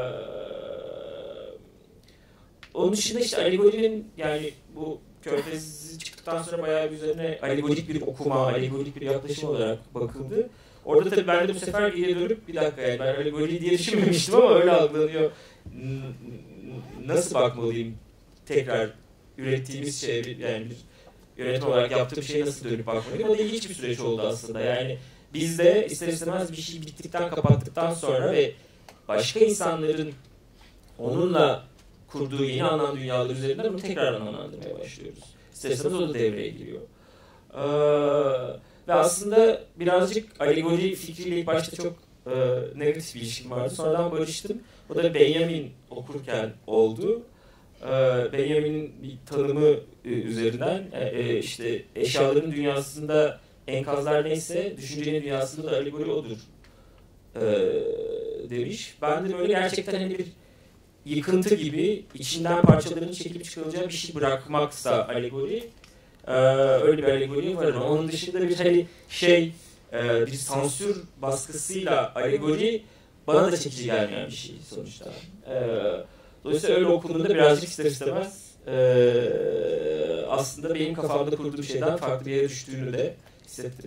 Onun dışında işte alegorinin yani bu Körfez çıktıktan sonra bayağı bir üzerine alegorik bir okuma, alegorik bir yaklaşım olarak bakıldı. Orada tabii ben de bu sefer geriye dönüp bir dakika yani ben alegori diye düşünmemiştim ama öyle algılanıyor. Nasıl bakmalıyım tekrar ürettiğimiz şeye yani bir yönetim olarak yaptığım şeye nasıl dönüp bakmalıyım? O da ilginç bir süreç oldu aslında. Yani biz de ister istemez bir şey bittikten kapattıktan sonra ve başka insanların onunla kurduğu yeni anlam dünyaları üzerinden bunu tekrar anlamlandırmaya başlıyoruz. İsterseniz o da devreye giriyor. Ee, ve aslında birazcık alegori fikriyle ilk başta çok e, negatif bir ilişkim vardı. Sonradan barıştım. O da Benjamin okurken oldu. Ee, Benjamin'in bir tanımı e, üzerinden e, işte eşyaların dünyasında enkazlar neyse düşüncenin dünyasında da alegori odur e, demiş. Ben de böyle gerçekten hani bir yıkıntı gibi içinden parçaların çekilip çıkarılacağı bir şey bırakmaksa alegori, Ee, öyle bir alegori var ama onun dışında bir hani şey e, bir sansür baskısıyla alegori bana da çekici gelmeyen bir şey sonuçta. Ee, dolayısıyla öyle okunduğunda birazcık ister istemez e, aslında benim kafamda kurduğum şeyden farklı bir yere düştüğünü de hissettim.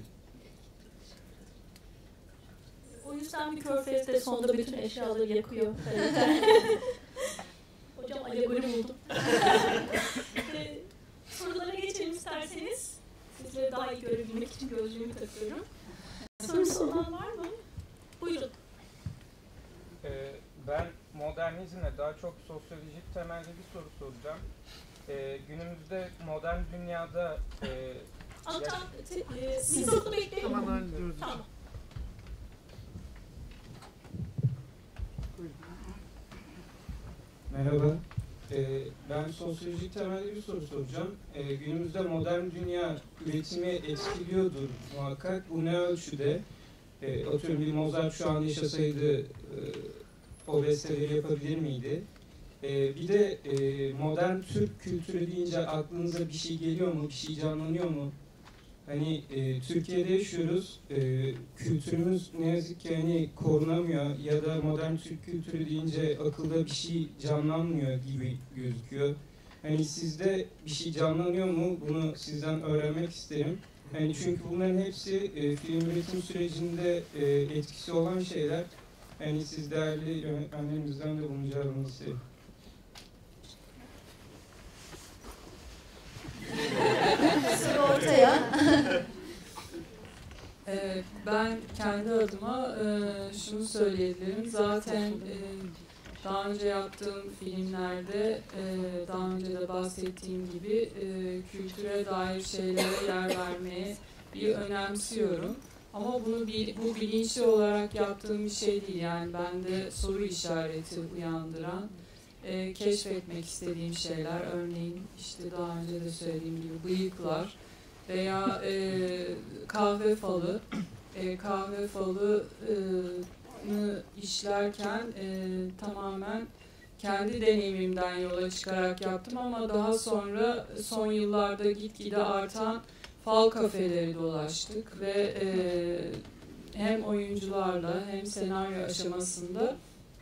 O yüzden bir körfezde sonunda bütün eşyaları yakıyor. Hocam alegori buldum. e, sorulara geçelim isterseniz. Sizleri daha iyi görebilmek için gözlüğümü takıyorum. Sorusu olan var mı? Buyurun. Ee, ben modernizmle daha çok sosyolojik temelli bir soru soracağım. Ee, günümüzde modern dünyada e, Anlatan, e, mikrofonu bekleyin. Tamam. Tamam. Merhaba. Ee, ben sosyolojik temelli bir soru soracağım. Ee, günümüzde modern dünya üretimi etkiliyordur muhakkak. Bu ne ölçüde? Ee, atıyorum bir Mozart şu an yaşasaydı e, o besteleri yapabilir miydi? Ee, bir de e, modern Türk kültürü deyince aklınıza bir şey geliyor mu? Bir şey canlanıyor mu? Hani e, Türkiye'de yaşıyoruz, e, kültürümüz ne yazık ki hani korunamıyor ya da modern Türk kültürü deyince akılda bir şey canlanmıyor gibi gözüküyor. Hani sizde bir şey canlanıyor mu? Bunu sizden öğrenmek isterim. Yani çünkü bunların hepsi e, film üretim sürecinde e, etkisi olan şeyler. Yani siz değerli yönetmenlerimizden de bunu cevabını isterim. Soru ortaya. Ee, ben kendi adıma e, şunu söyleyebilirim. Zaten e, daha önce yaptığım filmlerde e, daha önce de bahsettiğim gibi e, kültüre dair şeylere yer vermeye bir önemsiyorum. Ama bunu bir, bu bilinçli olarak yaptığım bir şey değil. Yani bende soru işareti uyandıran, e, keşfetmek istediğim şeyler. Örneğin işte daha önce de söylediğim gibi bıyıklar veya e, kahve falı. E, kahve falını işlerken e, tamamen kendi deneyimimden yola çıkarak yaptım ama daha sonra son yıllarda gitgide artan fal kafeleri dolaştık ve e, hem oyuncularla hem senaryo aşamasında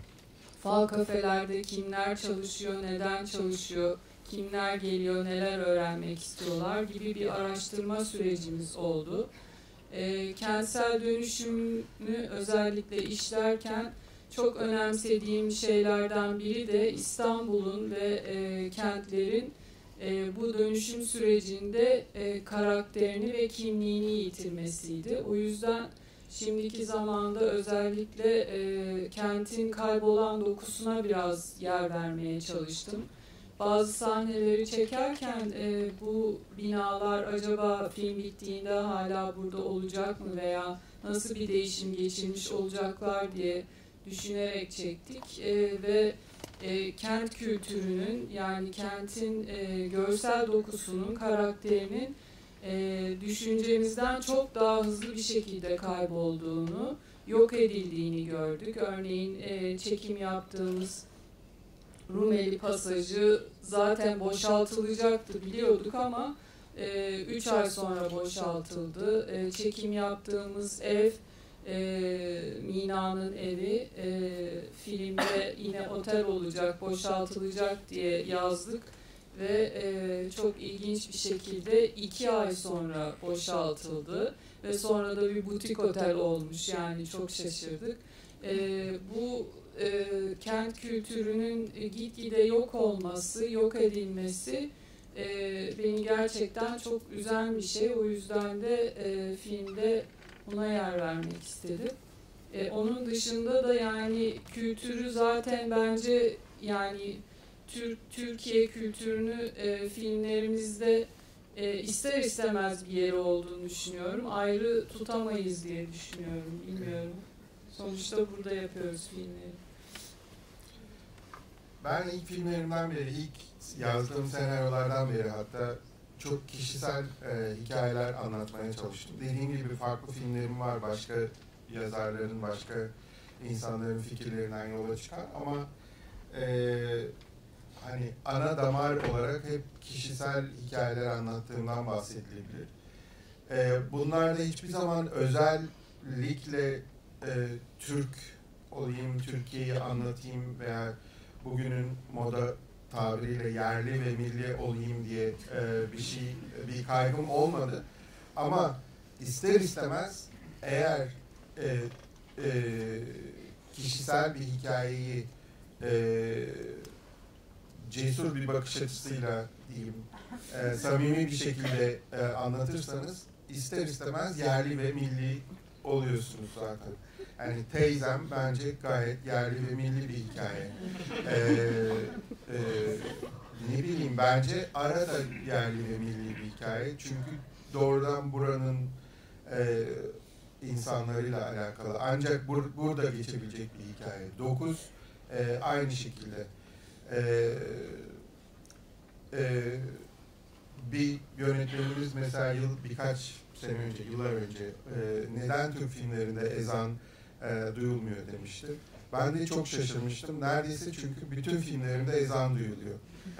fal kafelerde kimler çalışıyor, neden çalışıyor, kimler geliyor, neler öğrenmek istiyorlar gibi bir araştırma sürecimiz oldu. E, kentsel dönüşümü özellikle işlerken çok önemsediğim şeylerden biri de İstanbul'un ve e, kentlerin e, bu dönüşüm sürecinde e, karakterini ve kimliğini yitirmesiydi. O yüzden şimdiki zamanda özellikle e, kentin kaybolan dokusuna biraz yer vermeye çalıştım. Bazı sahneleri çekerken e, bu binalar acaba film bittiğinde hala burada olacak mı veya nasıl bir değişim geçirmiş olacaklar diye düşünerek çektik e, ve e, kent kültürünün yani kentin e, görsel dokusunun, karakterinin e, düşüncemizden çok daha hızlı bir şekilde kaybolduğunu, yok edildiğini gördük. Örneğin e, çekim yaptığımız Rumeli pasajı zaten boşaltılacaktı biliyorduk ama e, üç ay sonra boşaltıldı. E, çekim yaptığımız ev, e, Mina'nın evi, e, filmde yine otel olacak, boşaltılacak diye yazdık ve e, çok ilginç bir şekilde iki ay sonra boşaltıldı ve sonra da bir butik otel olmuş, yani çok şaşırdık. E, bu e, kent kültürünün gitgide yok olması, yok edilmesi e, beni gerçekten çok üzen bir şey. O yüzden de e, filmde buna yer vermek istedim. E, onun dışında da yani kültürü zaten bence yani Türk Türkiye kültürünü e, filmlerimizde e, ister istemez bir yeri olduğunu düşünüyorum. Ayrı tutamayız diye düşünüyorum. Bilmiyorum. Sonuçta burada yapıyoruz filmleri. Ben ilk filmlerimden beri, ilk yazdığım senaryolardan beri hatta çok kişisel e, hikayeler anlatmaya çalıştım. Dediğim gibi farklı filmlerim var, başka yazarların, başka insanların fikirlerinden yola çıkan ama e, hani ana damar olarak hep kişisel hikayeler anlattığımdan bahsedilebilir. E, bunlarda hiçbir zaman özellikle e, Türk olayım, Türkiye'yi anlatayım veya bugünün moda tabiriyle yerli ve milli olayım diye e, bir şey, bir kaygım olmadı. Ama ister istemez eğer e, e, kişisel bir hikayeyi e, cesur bir bakış açısıyla diyeyim, e, samimi bir şekilde e, anlatırsanız ister istemez yerli ve milli oluyorsunuz zaten. Yani teyzem bence gayet yerli ve milli bir hikaye. Ee, e, ne bileyim bence Ara da yerli ve milli bir hikaye. Çünkü doğrudan buranın e, insanlarıyla alakalı. Ancak bur burada geçebilecek bir hikaye. Dokuz e, aynı şekilde. E, e, bir yönetmenimiz mesela yıl birkaç sene önce, yıllar önce e, neden Türk filmlerinde ezan e, duyulmuyor demişti. Ben de çok şaşırmıştım. Neredeyse çünkü bütün filmlerimde ezan duyuluyor.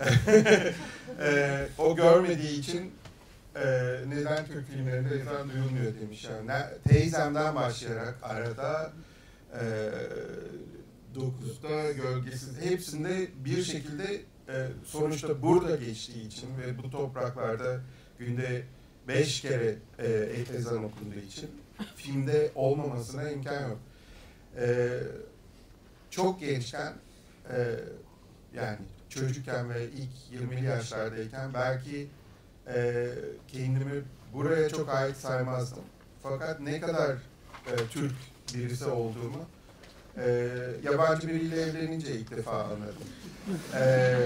e, o görmediği için e, neden Türk filmlerinde ezan duyulmuyor demiş. Yani ne, teyzemden başlayarak arada e, dokuzda gölgesiz hepsinde bir şekilde e, sonuçta burada geçtiği için ve bu topraklarda günde beş kere e, ezan okunduğu için filmde olmamasına imkan yok. E, çok gençken e, yani çocukken ve ilk yirmili yaşlardayken belki e, kendimi buraya çok ait saymazdım. Fakat ne kadar e, Türk birisi olduğumu e, yabancı biriyle evlenince ilk defa anladım. E,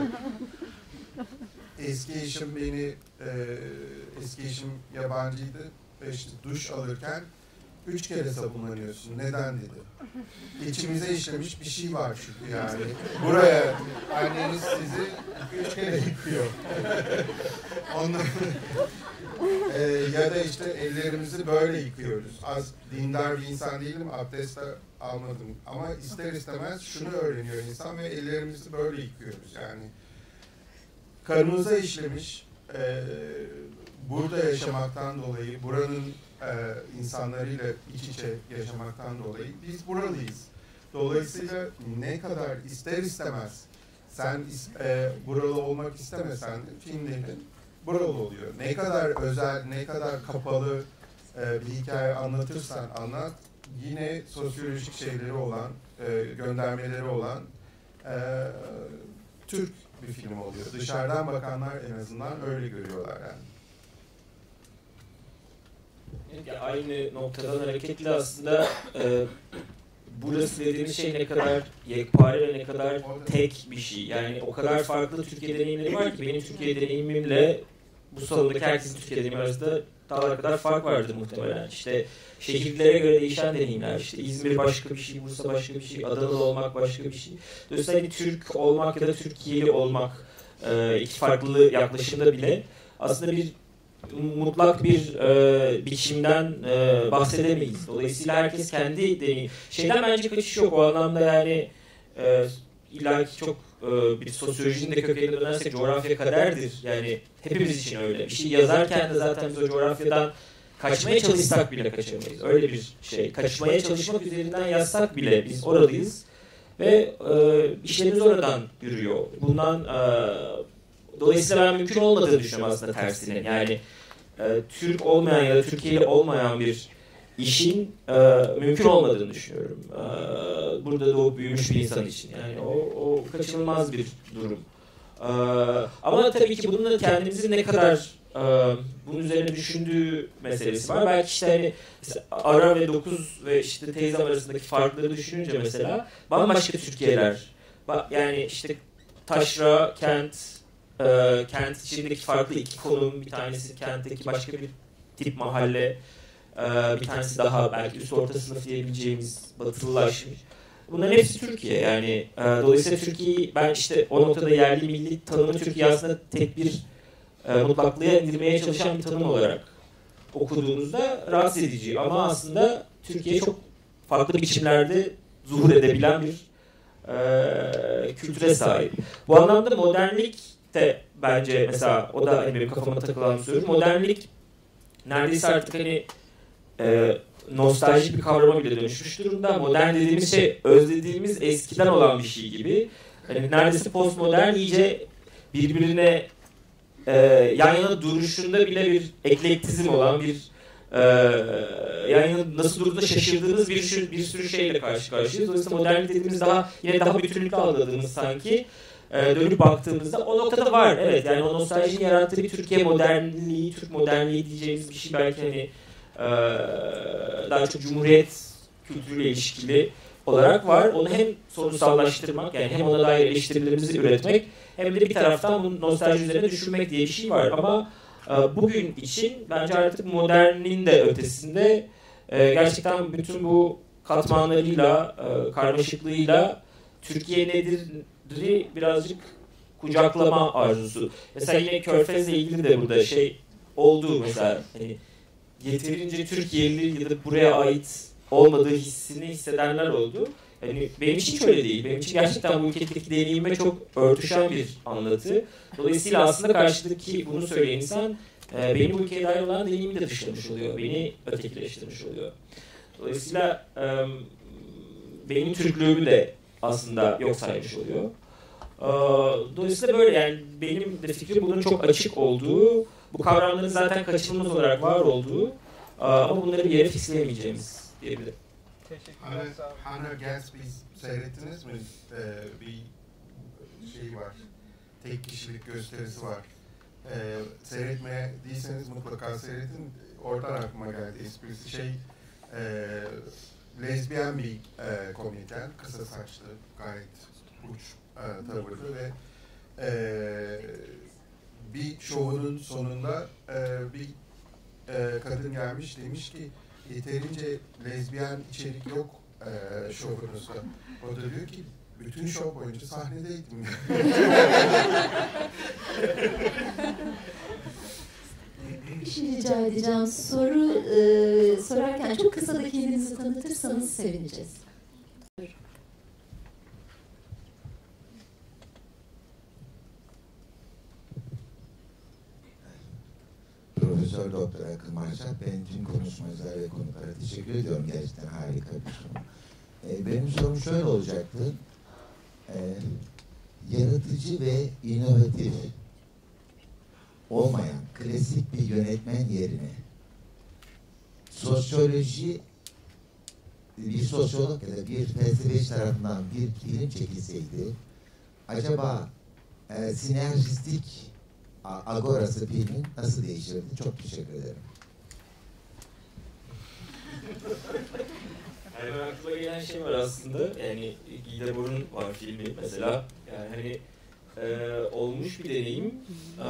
eski eşim beni e, eski eşim yabancıydı ve işte duş alırken üç kere sabunlanıyorsun. Neden dedi. İçimize işlemiş bir şey var çünkü yani. Buraya anneniz sizi üç kere yıkıyor. Ondan e, ya da işte ellerimizi böyle yıkıyoruz. Az dindar bir insan değilim, abdest almadım. Ama ister istemez şunu öğreniyor insan ve ellerimizi böyle yıkıyoruz yani. Kanımıza işlemiş, e, burada yaşamaktan dolayı, buranın e, insanlarıyla iç içe yaşamaktan dolayı biz buralıyız. Dolayısıyla ne kadar ister istemez sen e, buralı olmak istemesen filmlerin buralı oluyor. Ne kadar özel, ne kadar kapalı e, bir hikaye anlatırsan anlat, yine sosyolojik şeyleri olan, e, göndermeleri olan e, Türk bir film oluyor. Dışarıdan bakanlar en azından öyle görüyorlar yani. Aynı noktadan hareketle aslında e, burası dediğimiz şey ne kadar yekpare ve ne kadar tek bir şey. Yani o kadar farklı Türkiye deneyimleri var ki benim Türkiye deneyimimle bu salondaki herkesin Türkiye deneyimi arasında dağlar kadar fark vardır muhtemelen. İşte şehirlere göre değişen deneyimler. İşte İzmir başka bir şey, Bursa başka bir şey, Adanalı olmak başka bir şey. Dolayısıyla hani Türk olmak ya da Türkiye'li olmak e, iki farklı yaklaşımda bile aslında bir mutlak bir e, biçimden e, bahsedemeyiz. Dolayısıyla herkes kendi deneyim. Şeyden bence kaçış yok o anlamda yani e, illaki çok e, bir sosyolojinin de kökenine dönersek coğrafya kaderdir. Yani hepimiz için öyle. Bir şey yazarken de zaten biz o coğrafyadan kaçmaya çalışsak bile kaçamayız. Öyle bir şey. Kaçmaya çalışmak üzerinden yazsak bile biz oralıyız ve e, işlerimiz oradan yürüyor. Bundan e, dolayısıyla ben mümkün olmadığını düşünüyorum aslında tersine. Yani e, Türk olmayan ya da Türkiye'li olmayan bir işin e, mümkün olmadığını düşünüyorum. E, burada doğup büyümüş bir insan için. Yani o, o kaçınılmaz bir durum. E, ama tabii ki bunun da kendimizi ne kadar e, bunun üzerine düşündüğü meselesi var. Belki işte hani Ara ve dokuz ve işte teyzem arasındaki farkları düşününce mesela bambaşka Türkiye'ler. Yani işte taşra, kent, e, kent içindeki farklı iki konum. Bir tanesi kentteki başka bir tip mahalle. Bir tanesi daha belki üst orta sınıf diyebileceğimiz batılılaşmış. Bunların hepsi Türkiye yani. Dolayısıyla Türkiye'yi ben işte o noktada yerli milli tanımı Türkiye aslında tek bir mutlaklığa indirmeye çalışan bir tanım olarak okuduğunuzda rahatsız edici. Ama aslında Türkiye çok farklı biçimlerde zuhur edebilen bir e, kültüre sahip. Bu anlamda modernlik de bence mesela o da hani benim kafama takılan bir soru. Modernlik neredeyse artık hani e, nostaljik bir kavrama bile dönüşmüş durumda. Modern dediğimiz şey özlediğimiz eskiden olan bir şey gibi. Hani neredeyse postmodern iyice birbirine e, yan yana duruşunda bile bir eklektizm olan bir e, yan yana nasıl durduğunda şaşırdığımız bir sürü, bir sürü şeyle karşı karşıyayız. Dolayısıyla modernlik dediğimiz daha yine daha bütünlükle algıladığımız sanki e, dönüp baktığımızda o noktada var. Evet yani o nostaljinin yarattığı bir Türkiye modernliği, Türk modernliği diyeceğimiz bir şey belki hani e, daha çok Cumhuriyet kültürüyle ilişkili olarak var. Onu hem sorunsallaştırmak yani hem ona dair eleştirilerimizi üretmek hem de bir taraftan bu nostalji üzerine düşünmek diye bir şey var. Ama e, bugün için bence artık modernin de ötesinde e, gerçekten bütün bu katmanlarıyla, e, karmaşıklığıyla Türkiye nedir'i birazcık kucaklama arzusu. Mesela yine Körfez'le ilgili de burada şey oldu mesela hani yeterince Türkiye'li ya da buraya ait olmadığı hissini hissedenler oldu. Yani benim için hiç öyle değil. Benim için gerçekten bu ülkedeki deneyimime çok örtüşen bir anlatı. Dolayısıyla aslında karşıdaki bunu söyleyen insan e, benim bu ülkeye dair olan deneyimimi de dışlamış oluyor. Beni ötekileştirmiş oluyor. Dolayısıyla e, benim Türklüğümü de aslında yok saymış oluyor. E, dolayısıyla böyle yani benim de fikrim bunun çok açık olduğu, bu kavramların zaten kaçınılmaz olarak var olduğu e, ama bunları bir yere fixleyemeyeceğimiz diyebilirim. Hannah, Hannah Gatsby seyrettiniz mi? Ee, bir şey var. Tek kişilik gösterisi var. Ee, seyretmeye değilseniz mutlaka seyredin. Oradan aklıma geldi esprisi şey e, lezbiyen bir e, komedyen. Kısa saçlı, gayet uç e, tavırlı ve e, bir şovunun sonunda e, bir e, kadın gelmiş demiş ki yeterince lezbiyen içerik yok e, şovunuzda. O da diyor ki bütün şov boyunca sahnedeydim. Bir şey rica edeceğim. Soru e, sorarken çok kısa da kendinizi tanıtırsanız sevineceğiz. Profesör Doktor Akın Marşat, ben tüm konuşmacılar ve konuklara teşekkür ediyorum. Gerçekten harika bir sunum. Ee, benim sorum şöyle olacaktı. Ee, yaratıcı ve inovatif olmayan klasik bir yönetmen yerine sosyoloji bir sosyolog ya da bir felsefeci tarafından bir film çekilseydi acaba e, sinerjistik Agora'sı filmin nasıl değişirdi? Çok teşekkür ederim. Yani aklıma gelen şey var aslında. Yani Guy Debord'un var filmi mesela. Yani hani e, olmuş bir deneyim. E,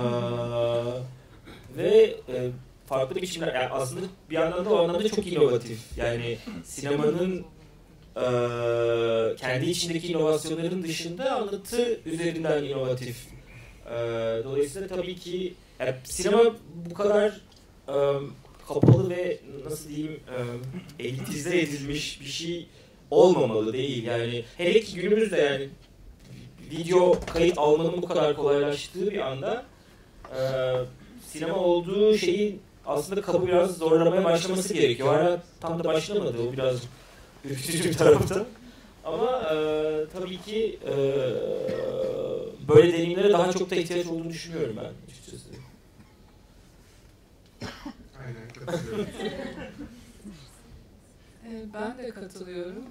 ve e, farklı biçimler. Yani aslında bir yandan da o anlamda çok inovatif. Yani sinemanın e, kendi içindeki inovasyonların dışında anlatı üzerinden inovatif. E, dolayısıyla tabii ki yani sinema bu kadar e, kapalı ve nasıl diyeyim e, elitize edilmiş bir şey olmamalı değil. Yani hele ki günümüzde yani video kayıt almanın bu kadar kolaylaştığı bir anda e, sinema olduğu şeyin aslında kabı biraz zorlamaya başlaması gerekiyor. O ara tam da başlamadı. O biraz ürkütücü bir tarafta. Ama e, tabii ki e, böyle deneyimlere daha çok da ihtiyaç olduğunu düşünüyorum ben açıkçası. Aynen katılıyorum. Ben de katılıyorum.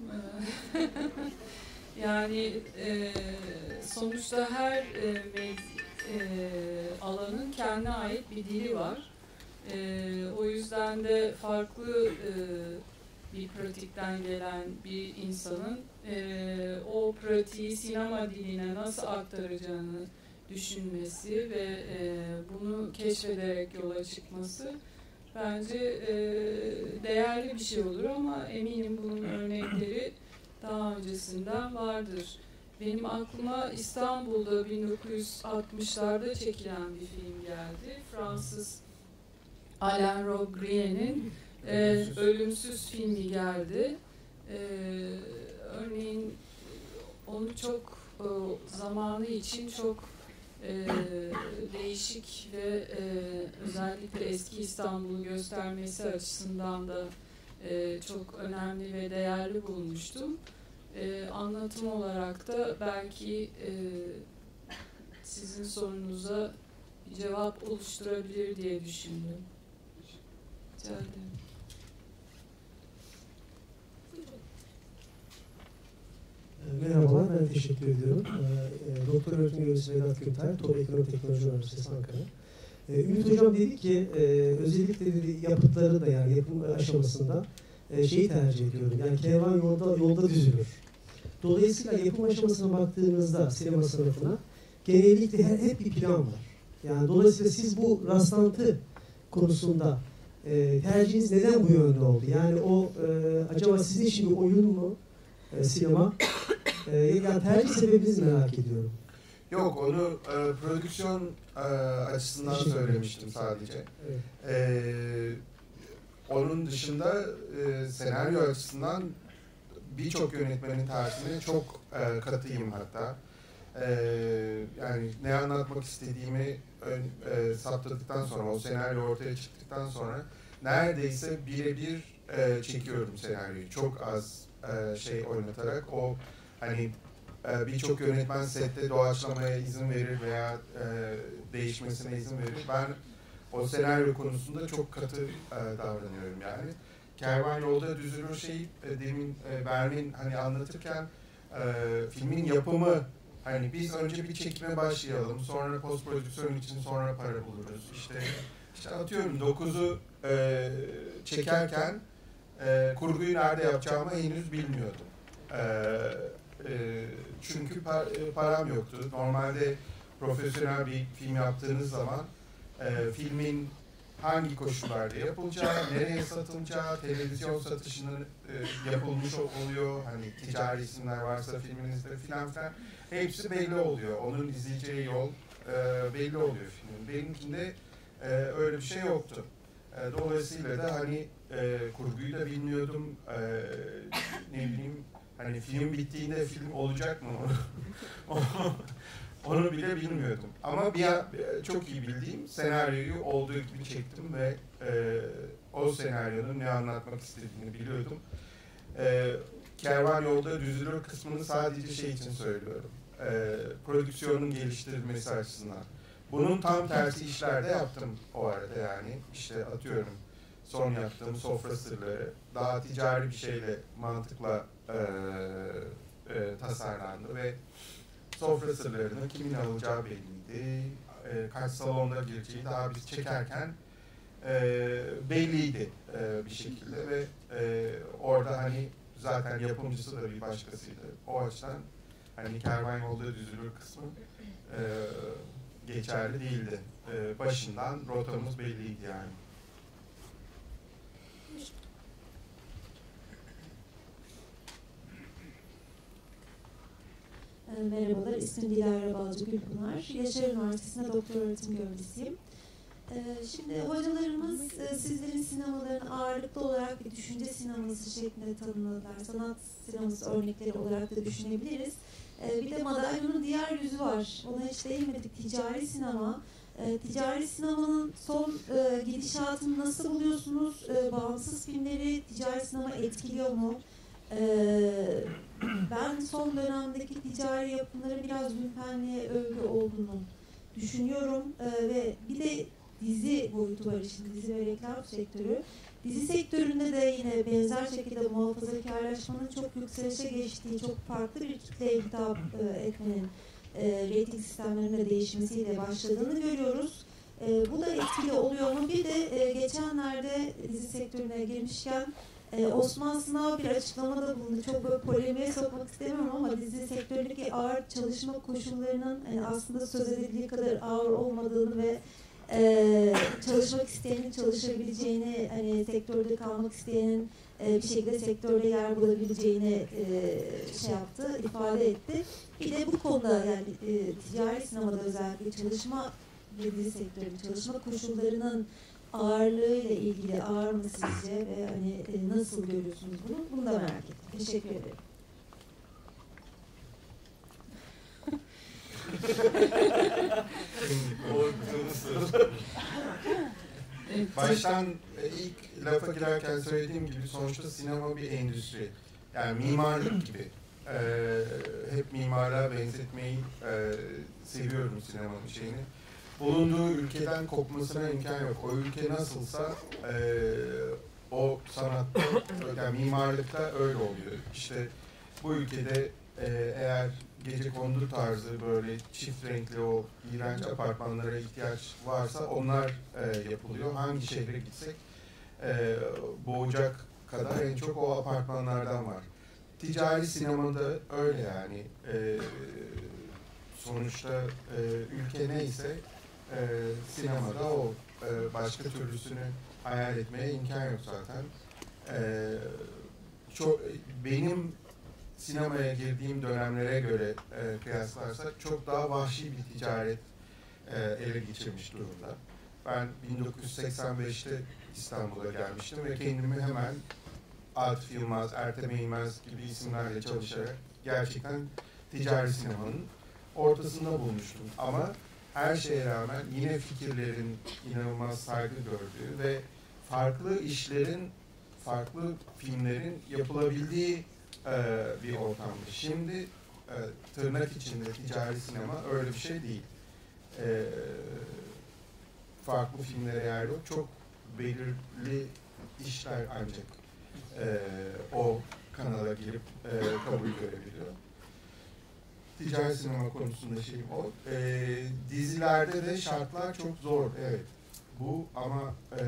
Yani e, sonuçta her e, med, e, alanın kendine ait bir dili var. E, o yüzden de farklı e, bir pratikten gelen bir insanın e, o pratiği sinema diline nasıl aktaracağını düşünmesi ve e, bunu keşfederek yola çıkması bence e, değerli bir şey olur ama eminim bunun örnekleri daha öncesinden vardır. Benim aklıma İstanbul'da bin dokuz yüz altmışlarda çekilen bir film geldi. Fransız Alain Robbe-Grien'in e, Ölümsüz filmi geldi. E, örneğin onu çok e, zamanı için çok e, değişik ve e, özellikle eski İstanbul'u göstermesi açısından da e, çok önemli ve değerli bulmuştum. E, anlatım olarak da belki e, sizin sorunuza bir cevap oluşturabilir diye düşündüm. Rica ederim. Merhabalar, ben teşekkür ediyorum. E, Doktor öğretim üyesi Vedat Gülter, Tob Ekonomi Teknoloji Üniversitesi Ankara. E, Ümit Hocam dedi ki, e, özellikle dedi, yapıtları da yani yapım aşamasında e, şeyi tercih ediyorum. Yani kervan yolda, yolda düzülür. Dolayısıyla yapım aşamasına baktığınızda sinema sınıfına genellikle hep bir plan var. Yani dolayısıyla siz bu rastlantı konusunda e, tercihiniz neden bu yönde oldu? Yani o e, acaba sizin için bir oyun mu? E, sinema. E, yani tercih sebebinizi merak ediyorum. Yok, onu e, prodüksiyon e, açısından söylemiştim sadece. Evet. E, onun dışında e, senaryo açısından birçok yönetmenin tersine çok e, katıyım hatta. E, yani ne anlatmak istediğimi ön, e, saptadıktan sonra, o senaryo ortaya çıktıktan sonra neredeyse birebir e, çekiyorum senaryoyu. Çok az e, şey oynatarak. O hani e, birçok yönetmen sette doğaçlamaya izin verir veya e, değişmesine izin verir. Ben o senaryo konusunda çok katı e, davranıyorum yani. Kervan yolda düzülür şey e, demin e, Bermin hani anlatırken e, filmin yapımı hani biz önce bir çekime başlayalım, sonra post prodüksiyon için sonra para buluruz. İşte işte atıyorum dokuzu e, çekerken e, kurguyu nerede yapacağımı henüz bilmiyordum. E, e, çünkü par, e, param yoktu. Normalde profesyonel bir film yaptığınız zaman e, filmin hangi koşullarda yapılacağı, nereye satılacağı, televizyon satışının e, yapılmış oluyor. Hani ticari isimler varsa filminizde filan filan hepsi belli oluyor. Onun izleyeceği yol e, belli oluyor filmin. Benimkinde e, öyle bir şey yoktu. E, dolayısıyla da hani e, kurguyu da bilmiyordum. E, ne bileyim hani film bittiğinde film olacak mı? Onu bile bilmiyordum. Ama bir çok iyi bildiğim senaryoyu olduğu gibi çektim ve e, o senaryonun ne anlatmak istediğini biliyordum. E, Kervan yolda düzülür kısmını sadece şey için söylüyorum. E, prodüksiyonun geliştirilmesi açısından. Bunun tam tersi işler de yaptım o arada yani. İşte atıyorum son yaptığım Sofra Sırları daha ticari bir şeyle mantıkla e, e, tasarlandı ve Sofra Sırları'nın kimin alacağı belliydi. E, kaç salonda gireceği daha biz çekerken e, belliydi e, bir şekilde ve e, orada hani zaten yapımcısı da bir başkasıydı. O açıdan hani kervan yolda düzülür kısmı e, geçerli değildi. E, başından rotamız belliydi yani. Merhabalar, ismim Dilara Balcı Gülpınar. Yaşar Üniversitesi'nde doktor öğretim görevlisiyim. Şimdi hocalarımız sizlerin sinemalarını ağırlıklı olarak bir düşünce sineması şeklinde tanımladılar. Sanat sineması örnekleri olarak da düşünebiliriz. Bir de madalyonun diğer yüzü var. Ona hiç değinmedik. Ticari sinema. Ticari sinemanın son gidişatını nasıl buluyorsunuz? Bağımsız filmleri ticari sinema etkiliyor mu? Ben son dönemdeki ticari yapımların biraz lümpenliğe övgü olduğunu düşünüyorum ve bir de dizi boyutu var işin, dizi ve reklam sektörü. Dizi sektöründe de yine benzer şekilde muhafazakarlaşmanın çok yükselişe geçtiği, çok farklı bir kitleye hitap etmenin rating sistemlerinde değişmesiyle başladığını görüyoruz. Bu da etkili oluyor mu? Bir de geçenlerde dizi sektörüne girmişken Ee, Osman Sınav bir açıklamada bulundu. Çok böyle polemiğe sokmak istemiyorum ama dizi sektöründeki ağır çalışma koşullarının yani aslında söz edildiği kadar ağır olmadığını ve e, çalışmak isteyenin çalışabileceğini, hani sektörde kalmak isteyenin e, bir şekilde sektörde yer bulabileceğini e, şey yaptı, ifade etti. Bir de bu konuda yani e, ticari sinemada özellikle çalışma ve dizi sektörünün çalışma koşullarının ağırlığıyla ilgili ağır mı sizce ve hani e, nasıl görüyorsunuz bunu? Bunu da merak ettim. Teşekkür ederim. Baştan ilk lafa girerken söylediğim gibi sonuçta sinema bir endüstri. Yani mimarlık gibi. Ee, hep mimarlığa benzetmeyi e, seviyorum sinemanın şeyini. Bulunduğu ülkeden kopmasına imkan yok. O ülke nasılsa e, o sanatta, yani mimarlıkta öyle oluyor. İşte bu ülkede e, eğer gecekondu tarzı böyle çift renkli o iğrenç apartmanlara ihtiyaç varsa onlar e, yapılıyor. Hangi şehre gitsek e, boğacak kadar en çok o apartmanlardan var. Ticari sinemada öyle yani. E, sonuçta e, ülke neyse e, sinemada o. E, başka türlüsünü hayal etmeye imkan yok zaten. E, çok benim sinemaya girdiğim dönemlere göre e, kıyaslarsak çok daha vahşi bir ticaret e, ele geçirmiş durumda. Ben bin dokuz yüz seksen beşte İstanbul'a gelmiştim ve kendimi hemen Atıf Yılmaz, Ertem Eğilmez gibi isimlerle çalışarak gerçekten ticari sinemanın ortasında bulmuştum. Ama her şeye rağmen yine fikirlerin inanılmaz saygı gördüğü ve farklı işlerin, farklı filmlerin yapılabildiği e, bir ortamdı. Şimdi e, tırnak içinde ticari sinema öyle bir şey değil. E, farklı filmlere yer yok. Çok belirli işler ancak e, o kanala girip e, kabul görebiliyor. Ticari sinema konusunda şeyim o. E, dizilerde de şartlar çok zor. Evet. Bu ama e,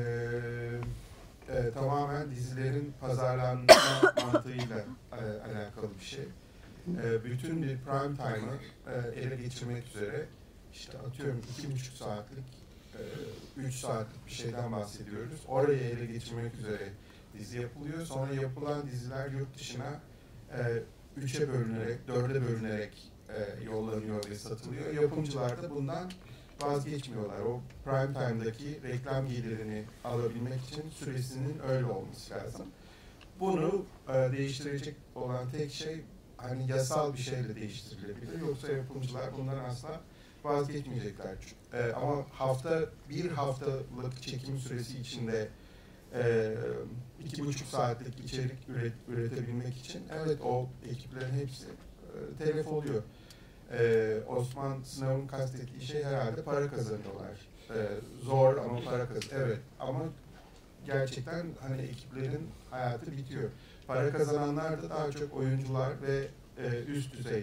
e, tamamen dizilerin pazarlanma mantığıyla e, alakalı bir şey. E, bütün bir prime time'ı e, ele geçirmek üzere işte atıyorum iki buçuk saatlik, e, üç saatlik bir şeyden bahsediyoruz. Orayı ele geçirmek üzere dizi yapılıyor. Sonra yapılan diziler yurt dışına e, üçe bölünerek, dörde bölünerek e, yollanıyor ve satılıyor. Yapımcılar da bundan vazgeçmiyorlar. O prime time'daki reklam gelirini alabilmek için süresinin öyle olması lazım. Bunu e, değiştirecek olan tek şey hani yasal bir şeyle değiştirilebilir. Yoksa yapımcılar bundan asla vazgeçmeyecekler. E, ama hafta bir haftalık çekim süresi içinde e, iki buçuk saatlik içerik üret, üretebilmek için evet o ekiplerin hepsi e, telef oluyor. Ee, Osman Sınav'ın kastettiği şey herhalde para kazanıyorlar. Ee, zor ama para kazanıyor. Evet ama gerçekten hani ekiplerin hayatı bitiyor. Para kazananlar da daha çok oyuncular ve e, üst düzey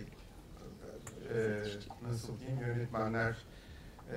e, nasıl diyeyim yönetmenler e,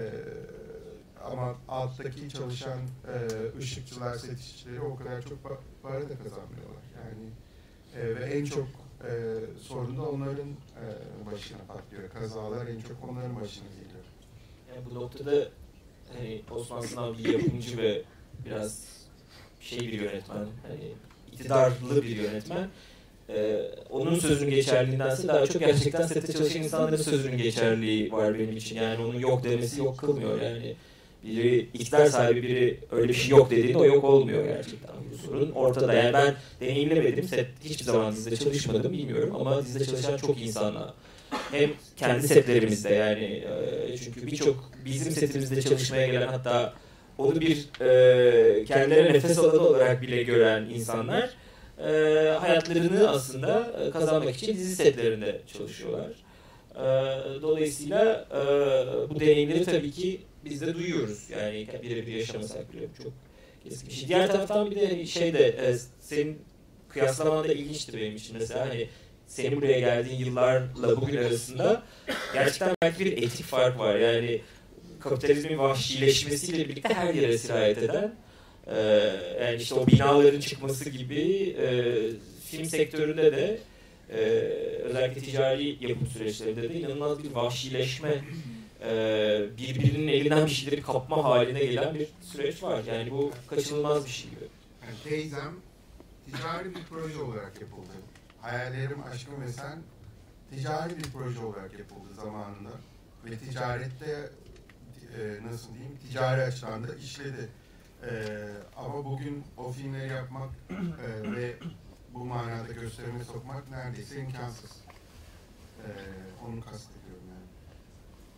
ama alttaki çalışan e, ışıkçılar, set işçileri o kadar çok para da kazanmıyorlar. Yani e, ve en çok Ee, sorun da onların e, başına patlıyor. Kazalar en çok onların başına geliyor. Yani bu noktada hani Osman Sınav bir yapımcı ve biraz şey bir yönetmen, hani iktidarlı bir yönetmen. Ee, onun sözünün geçerliliğindense daha çok gerçekten sette çalışan insanların sözünün geçerliliği var benim için. Yani onun yok demesi yok kılmıyor. Yani biri iktidar sahibi biri öyle bir şey yok dediğinde o yok olmuyor gerçekten. Bu sorun ortada. Yani ben deneyimlemedim. Set, hiçbir zaman dizide çalışmadım bilmiyorum ama dizide çalışan çok insanla. Hem kendi setlerimizde yani çünkü birçok bizim setimizde çalışmaya gelen hatta onu bir e, kendilerine nefes alanı olarak bile gören insanlar e, hayatlarını aslında kazanmak için dizi setlerinde çalışıyorlar. E, dolayısıyla e, bu deneyimleri tabii ki biz de duyuyoruz. Yani birebir yaşamasak bile çok keskin bir şey. Diğer taraftan bir de şey de e, senin kıyaslaman da ilginçti benim için. Mesela hani senin buraya geldiğin yıllarla bugün arasında gerçekten belki bir etik fark var. Yani kapitalizmin vahşileşmesiyle birlikte her yere sirayet eden e, yani işte o binaların çıkması gibi e, film sektöründe de e, özellikle ticari yapım süreçlerinde de inanılmaz bir vahşileşme e, birbirinin elinden bir şeyleri kapma haline gelen bir süreç var. Yani bu kaçınılmaz bir şey gibi. Yani teyzem ticari bir proje olarak yapıldı. Hayallerim, Aşkım ve Sen ticari bir proje olarak yapıldı zamanında. Ve ticarette e, nasıl diyeyim, ticari açıdan da işledi. E, ama bugün o filmleri yapmak e, ve bu manada gösterime sokmak neredeyse imkansız. E, onu kastediyorum yani.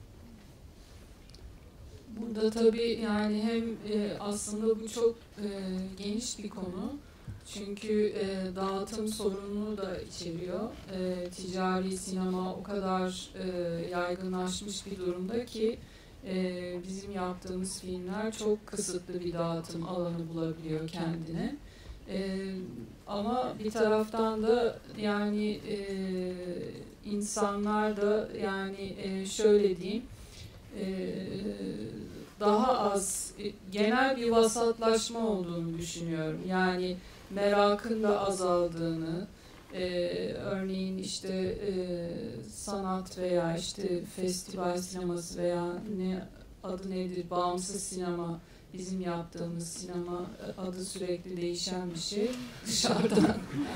Burada tabii yani hem e, aslında bu çok e, geniş bir konu. Çünkü e, dağıtım sorununu da içeriyor. E, ticari sinema o kadar e, yaygınlaşmış bir durumda ki e, bizim yaptığımız filmler çok kısıtlı bir dağıtım alanı bulabiliyor kendine. E, ama bir taraftan da yani e, insanlar da yani e, şöyle diyeyim, e, daha az e, genel bir vasatlaşma olduğunu düşünüyorum. Yani merakın da azaldığını, e, örneğin işte e, sanat veya işte festival sineması veya ne adı nedir, bağımsız sinema, bizim yaptığımız sinema adı sürekli değişen bir şey dışarıdan.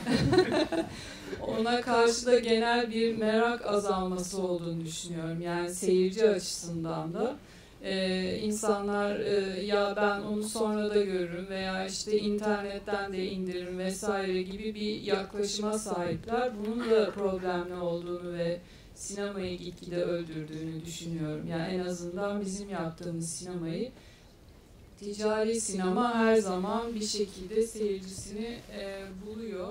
Ona karşı da genel bir merak azalması olduğunu düşünüyorum. Yani seyirci açısından da. Ee, insanlar e, ya ben onu sonra da görürüm veya işte internetten de indiririm vesaire gibi bir yaklaşıma sahipler. Bunun da problemli olduğunu ve sinemayı gitgide öldürdüğünü düşünüyorum. Yani en azından bizim yaptığımız sinemayı, ticari sinema her zaman bir şekilde seyircisini e, buluyor.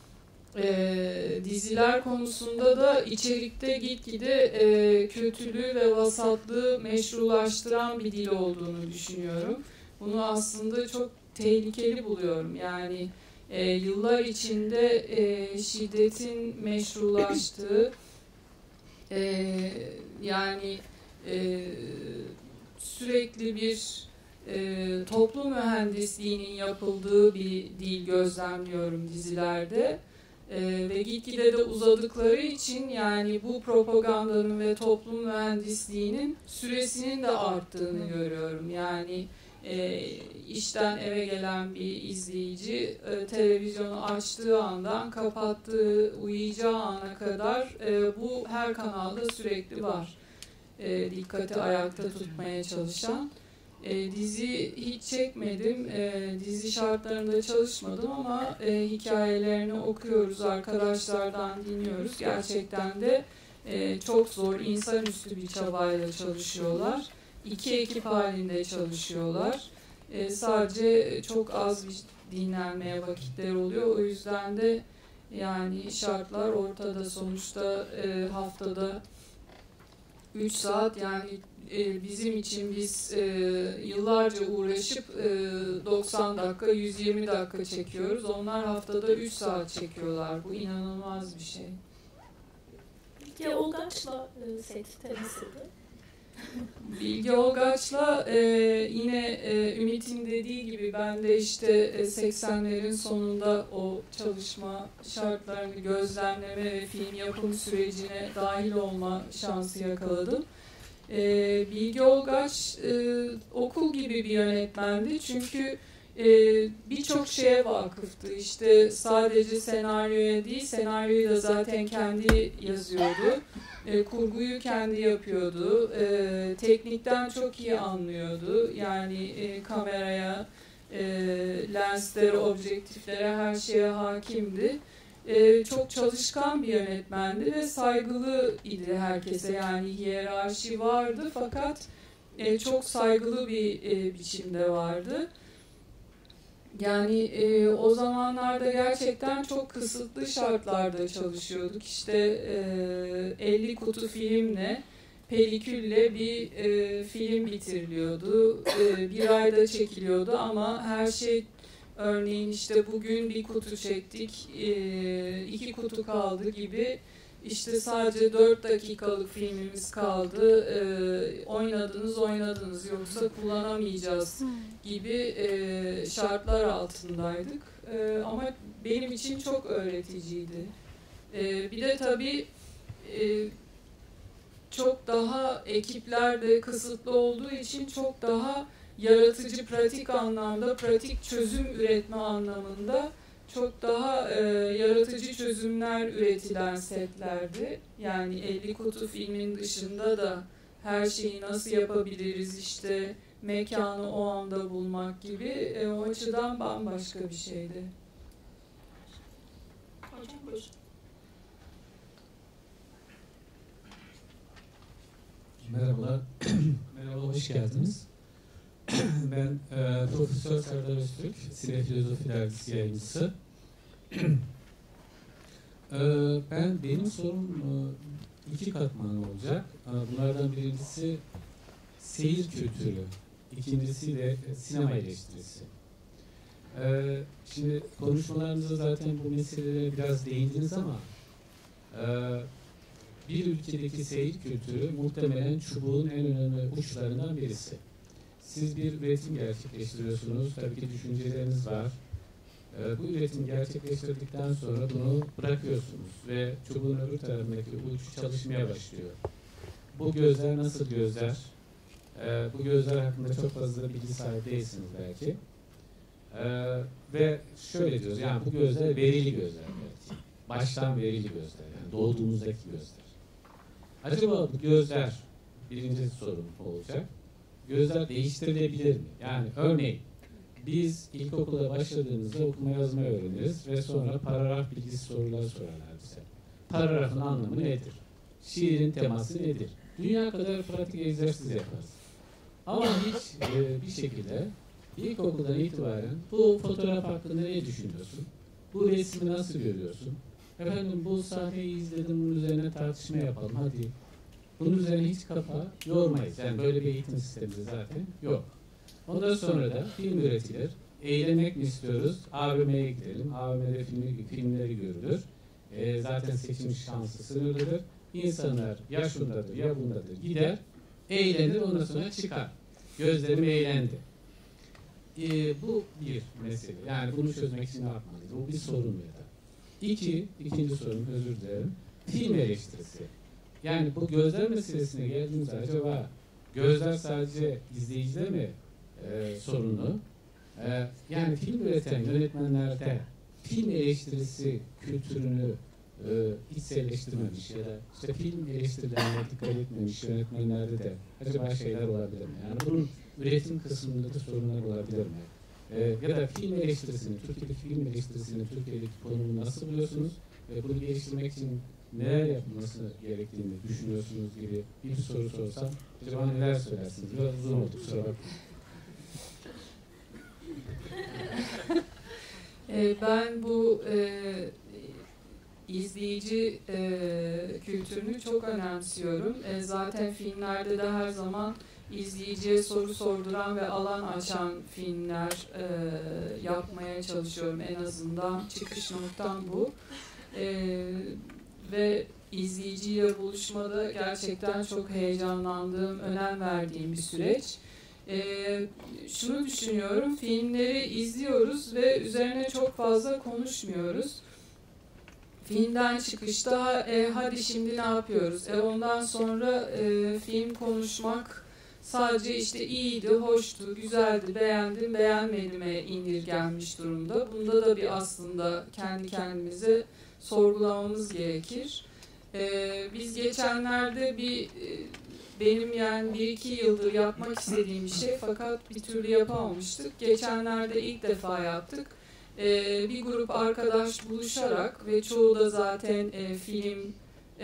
E, diziler konusunda da içerikte gitgide e, kötülüğü ve vasatlığı meşrulaştıran bir dil olduğunu düşünüyorum. Bunu aslında çok tehlikeli buluyorum. Yani e, yıllar içinde e, şiddetin meşrulaştığı, e, yani e, sürekli bir e, toplum mühendisliğinin yapıldığı bir dil gözlemliyorum dizilerde. Ee, ve gitgide de uzadıkları için yani bu propagandanın ve toplum mühendisliğinin süresinin de arttığını görüyorum. Yani e, işten eve gelen bir izleyici e, televizyonu açtığı andan kapattığı, uyuyacağı ana kadar e, bu her kanalda sürekli var. E, dikkati ayakta tutmaya çalışan. E, dizi hiç çekmedim, e, dizi şartlarında çalışmadım ama e, hikayelerini okuyoruz, arkadaşlardan dinliyoruz. Gerçekten de e, çok zor, insanüstü bir çabayla çalışıyorlar. İki ekip halinde çalışıyorlar. E, sadece çok az bir dinlenmeye vakitleri oluyor. O yüzden de yani şartlar ortada. Sonuçta e, haftada üç saat, yani e, bizim için biz e, yıllarca uğraşıp e, doksan dakika, yüz yirmi dakika çekiyoruz. Onlar haftada üç saat çekiyorlar. Bu inanılmaz bir şey. Bilge Olgaç'la e, sette nasıldı? Bilge Olgaç'la e, yine e, Ümit'in dediği gibi ben de işte e, seksenlerin sonunda o çalışma şartlarını gözlemleme ve film yapım sürecine dahil olma şansı yakaladım. E, Bilge Olgaç e, okul gibi bir yönetmendi çünkü e, birçok şeye vakıftı. İşte sadece senaryoya değil, senaryoyu da zaten kendi yazıyordu. E, kurguyu kendi yapıyordu. E, teknikten çok iyi anlıyordu. Yani e, kameraya, e, lenslere, objektiflere, her şeye hakimdi. E, çok çalışkan bir yönetmendi ve saygılı idi herkese. Yani hiyerarşi vardı fakat e, çok saygılı bir e, biçimde vardı. Yani e, o zamanlarda gerçekten çok kısıtlı şartlarda çalışıyorduk. İşte e, elli kutu filmle, pelikülle bir e, film bitiriliyordu. E, bir ayda çekiliyordu ama her şey, örneğin işte bugün bir kutu çektik, e, iki kutu kaldı gibi. İşte sadece dört dakikalık filmimiz kaldı, e, oynadınız oynadınız yoksa kullanamayacağız gibi e, şartlar altındaydık. E, ama benim için çok öğreticiydi. E, bir de tabii e, çok daha ekipler de kısıtlı olduğu için çok daha yaratıcı, pratik anlamda, pratik çözüm üretme anlamında çok daha e, yaratıcı çözümler üretilen setlerdi. Yani elli kutu filmin dışında da her şeyi nasıl yapabiliriz, işte mekanı o anda bulmak gibi, e, o açıdan bambaşka bir şeydi. Hocam buyurun. Merhabalar. Merhaba, hoş geldiniz. Ben e, Profesör Serdar Öztürk, Sine Filozofi Dergisi yayıncısı. e, ben benim sorum e, iki katmanlı olacak. E, bunlardan birincisi seyir kültürü, ikincisi de sinema eleştirisi. E, şimdi konuşmalarınızda zaten bu meselelere biraz değindiniz ama e, bir ülkedeki seyir kültürü muhtemelen çubuğun en önemli uçlarından birisi. Siz bir üretim gerçekleştiriyorsunuz, tabii ki düşünceleriniz var. Ee, bu üretimi gerçekleştirdikten sonra bunu bırakıyorsunuz ve çubuğun öbür tarafındaki uç çalışmaya başlıyor. Bu gözler nasıl gözler? Ee, bu gözler hakkında çok fazla bilgi sahibi değilsiniz belki. Ee, ve şöyle diyoruz, yani bu gözler verili gözler belki. Baştan verili gözler, yani doğduğumuzdaki gözler. Acaba bu gözler, birinci sorun olacak. Gözler değiştirilebilir mi? Yani örneğin biz ilkokula başladığımızda okuma yazma öğreniriz ve sonra paragraf bilgisi soruları sorarlar bize. Paragrafın anlamı nedir? Şiirin teması nedir? Dünya kadar pratik egzersiz yaparız. Ama hiç e, bir şekilde ilkokuldan itibaren bu fotoğraf hakkında ne düşünüyorsun? Bu resmi nasıl görüyorsun? Efendim bu sahneyi izledim, bunun üzerine tartışma yapalım hadi. Bunun üzerine hiç kafa yormayız. Yani böyle bir eğitim sistemimiz zaten yok. Ondan sonra da film üretilir. Eğlenmek mi istiyoruz? A V M'ye gidelim. A V M'de film, filmleri görülür. E, zaten seçim şansı sınırlıdır. İnsanlar ya şundadır ya bundadır. Gider, eğlenir, ondan sonra çıkar. Gözlerim eğlendi. E, bu bir mesele. Yani bunu çözmek için ne yapmalıyız? Bu bir sorun ya da. İki, ikinci sorun, özür dilerim. Film eleştirisi. Yani bu gözler meselesine geldiğimizde acaba gözler sadece izleyicide mi e, sorunlu? E, yani film üreten yönetmenlerde film eleştirisi kültürünü e, içselleştirmemiş ya da işte film eleştirilerine dikkat etmemiş yönetmenlerde de acaba şeyler olabilir mi? Yani bunun üretim kısmında da sorunlar olabilir mi? E, ya da film eleştirisini, Türkiye'deki film eleştirisini, Türkiye'deki konumunu nasıl buluyorsunuz? Ve bunu geliştirmek için neler yapılması gerektiğini düşünüyorsunuz gibi bir soru sorsam acaba neler söylersiniz? Biraz uzun oldu, kusura bakmayın. Ben bu e, izleyici e, kültürünü çok önemsiyorum. E, zaten filmlerde de her zaman izleyiciye soru sorduran ve alan açan filmler e, yapmaya çalışıyorum. En azından çıkış noktam bu. E, ve izleyiciyle buluşmada gerçekten çok heyecanlandığım, önem verdiğim bir süreç. Ee, şunu düşünüyorum, filmleri izliyoruz ve üzerine çok fazla konuşmuyoruz. Filmden çıkışta e, hadi şimdi ne yapıyoruz? E, ondan sonra e, film konuşmak sadece işte iyiydi, hoştu, güzeldi, beğendim, beğenmedim'e indirgenmiş durumda. Bunda da bir aslında kendi kendimize sorgulamamız gerekir. Ee, biz geçenlerde bir benim yani bir iki yıldır yapmak istediğim bir şey fakat bir türlü yapamamıştık. Geçenlerde ilk defa yaptık. Ee, bir grup arkadaş buluşarak ve çoğu da zaten e, film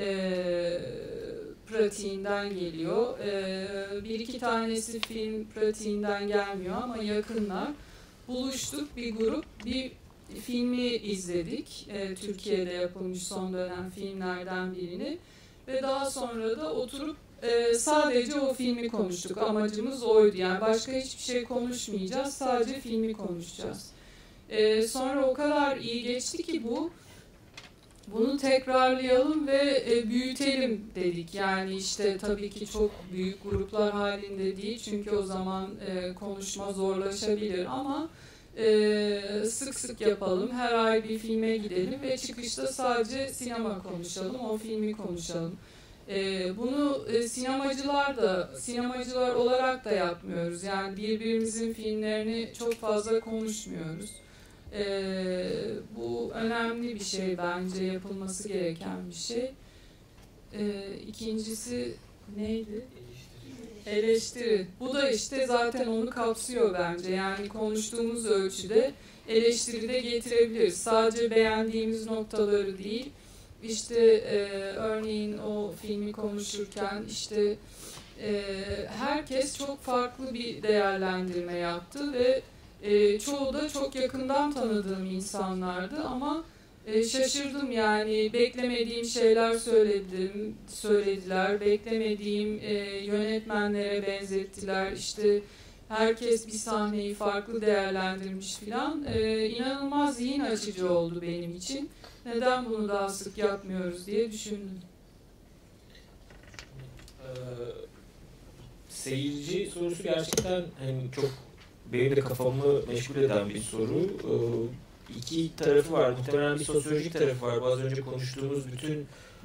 e, pratiğinden geliyor. E, bir iki tanesi film pratiğinden gelmiyor ama yakınlar. Buluştuk bir grup, bir filmi izledik. E, Türkiye'de yapılmış son dönem filmlerden birini ve daha sonra da oturup e, sadece o filmi konuştuk. Amacımız oydu. Yani başka hiçbir şey konuşmayacağız. Sadece filmi konuşacağız. E, sonra o kadar iyi geçti ki bu. Bunu tekrarlayalım ve e, büyütelim dedik. Yani işte tabii ki çok büyük gruplar halinde değil. Çünkü o zaman e, konuşma zorlaşabilir ama Ee, sık sık yapalım, her ay bir filme gidelim ve çıkışta sadece sinema konuşalım, o filmi konuşalım. Ee, bunu e, sinemacılar da, sinemacılar olarak da yapmıyoruz. Yani birbirimizin filmlerini çok fazla konuşmuyoruz. Ee, bu önemli bir şey bence, yapılması gereken bir şey. Ee, ikincisi neydi? Eleştiri. Bu da işte zaten onu kapsıyor bence. Yani konuştuğumuz ölçüde eleştiri de getirebiliriz. Sadece beğendiğimiz noktaları değil. İşte e, örneğin o filmi konuşurken işte e, herkes çok farklı bir değerlendirme yaptı ve e, çoğu da çok yakından tanıdığım insanlardı ama e, şaşırdım yani beklemediğim şeyler söyledim, söylediler, beklemediğim e, yönetmenlere benzettiler, işte herkes bir sahneyi farklı değerlendirmiş filan. E, inanılmaz zihin açıcı oldu benim için. Neden bunu daha sık yapmıyoruz diye düşündüm. Ee, seyirci sorusu gerçekten hani çok benim de kafamı meşgul eden bir soru. Ee, iki tarafı var. Muhtemelen bir sosyolojik tarafı var. Az önce konuştuğumuz bütün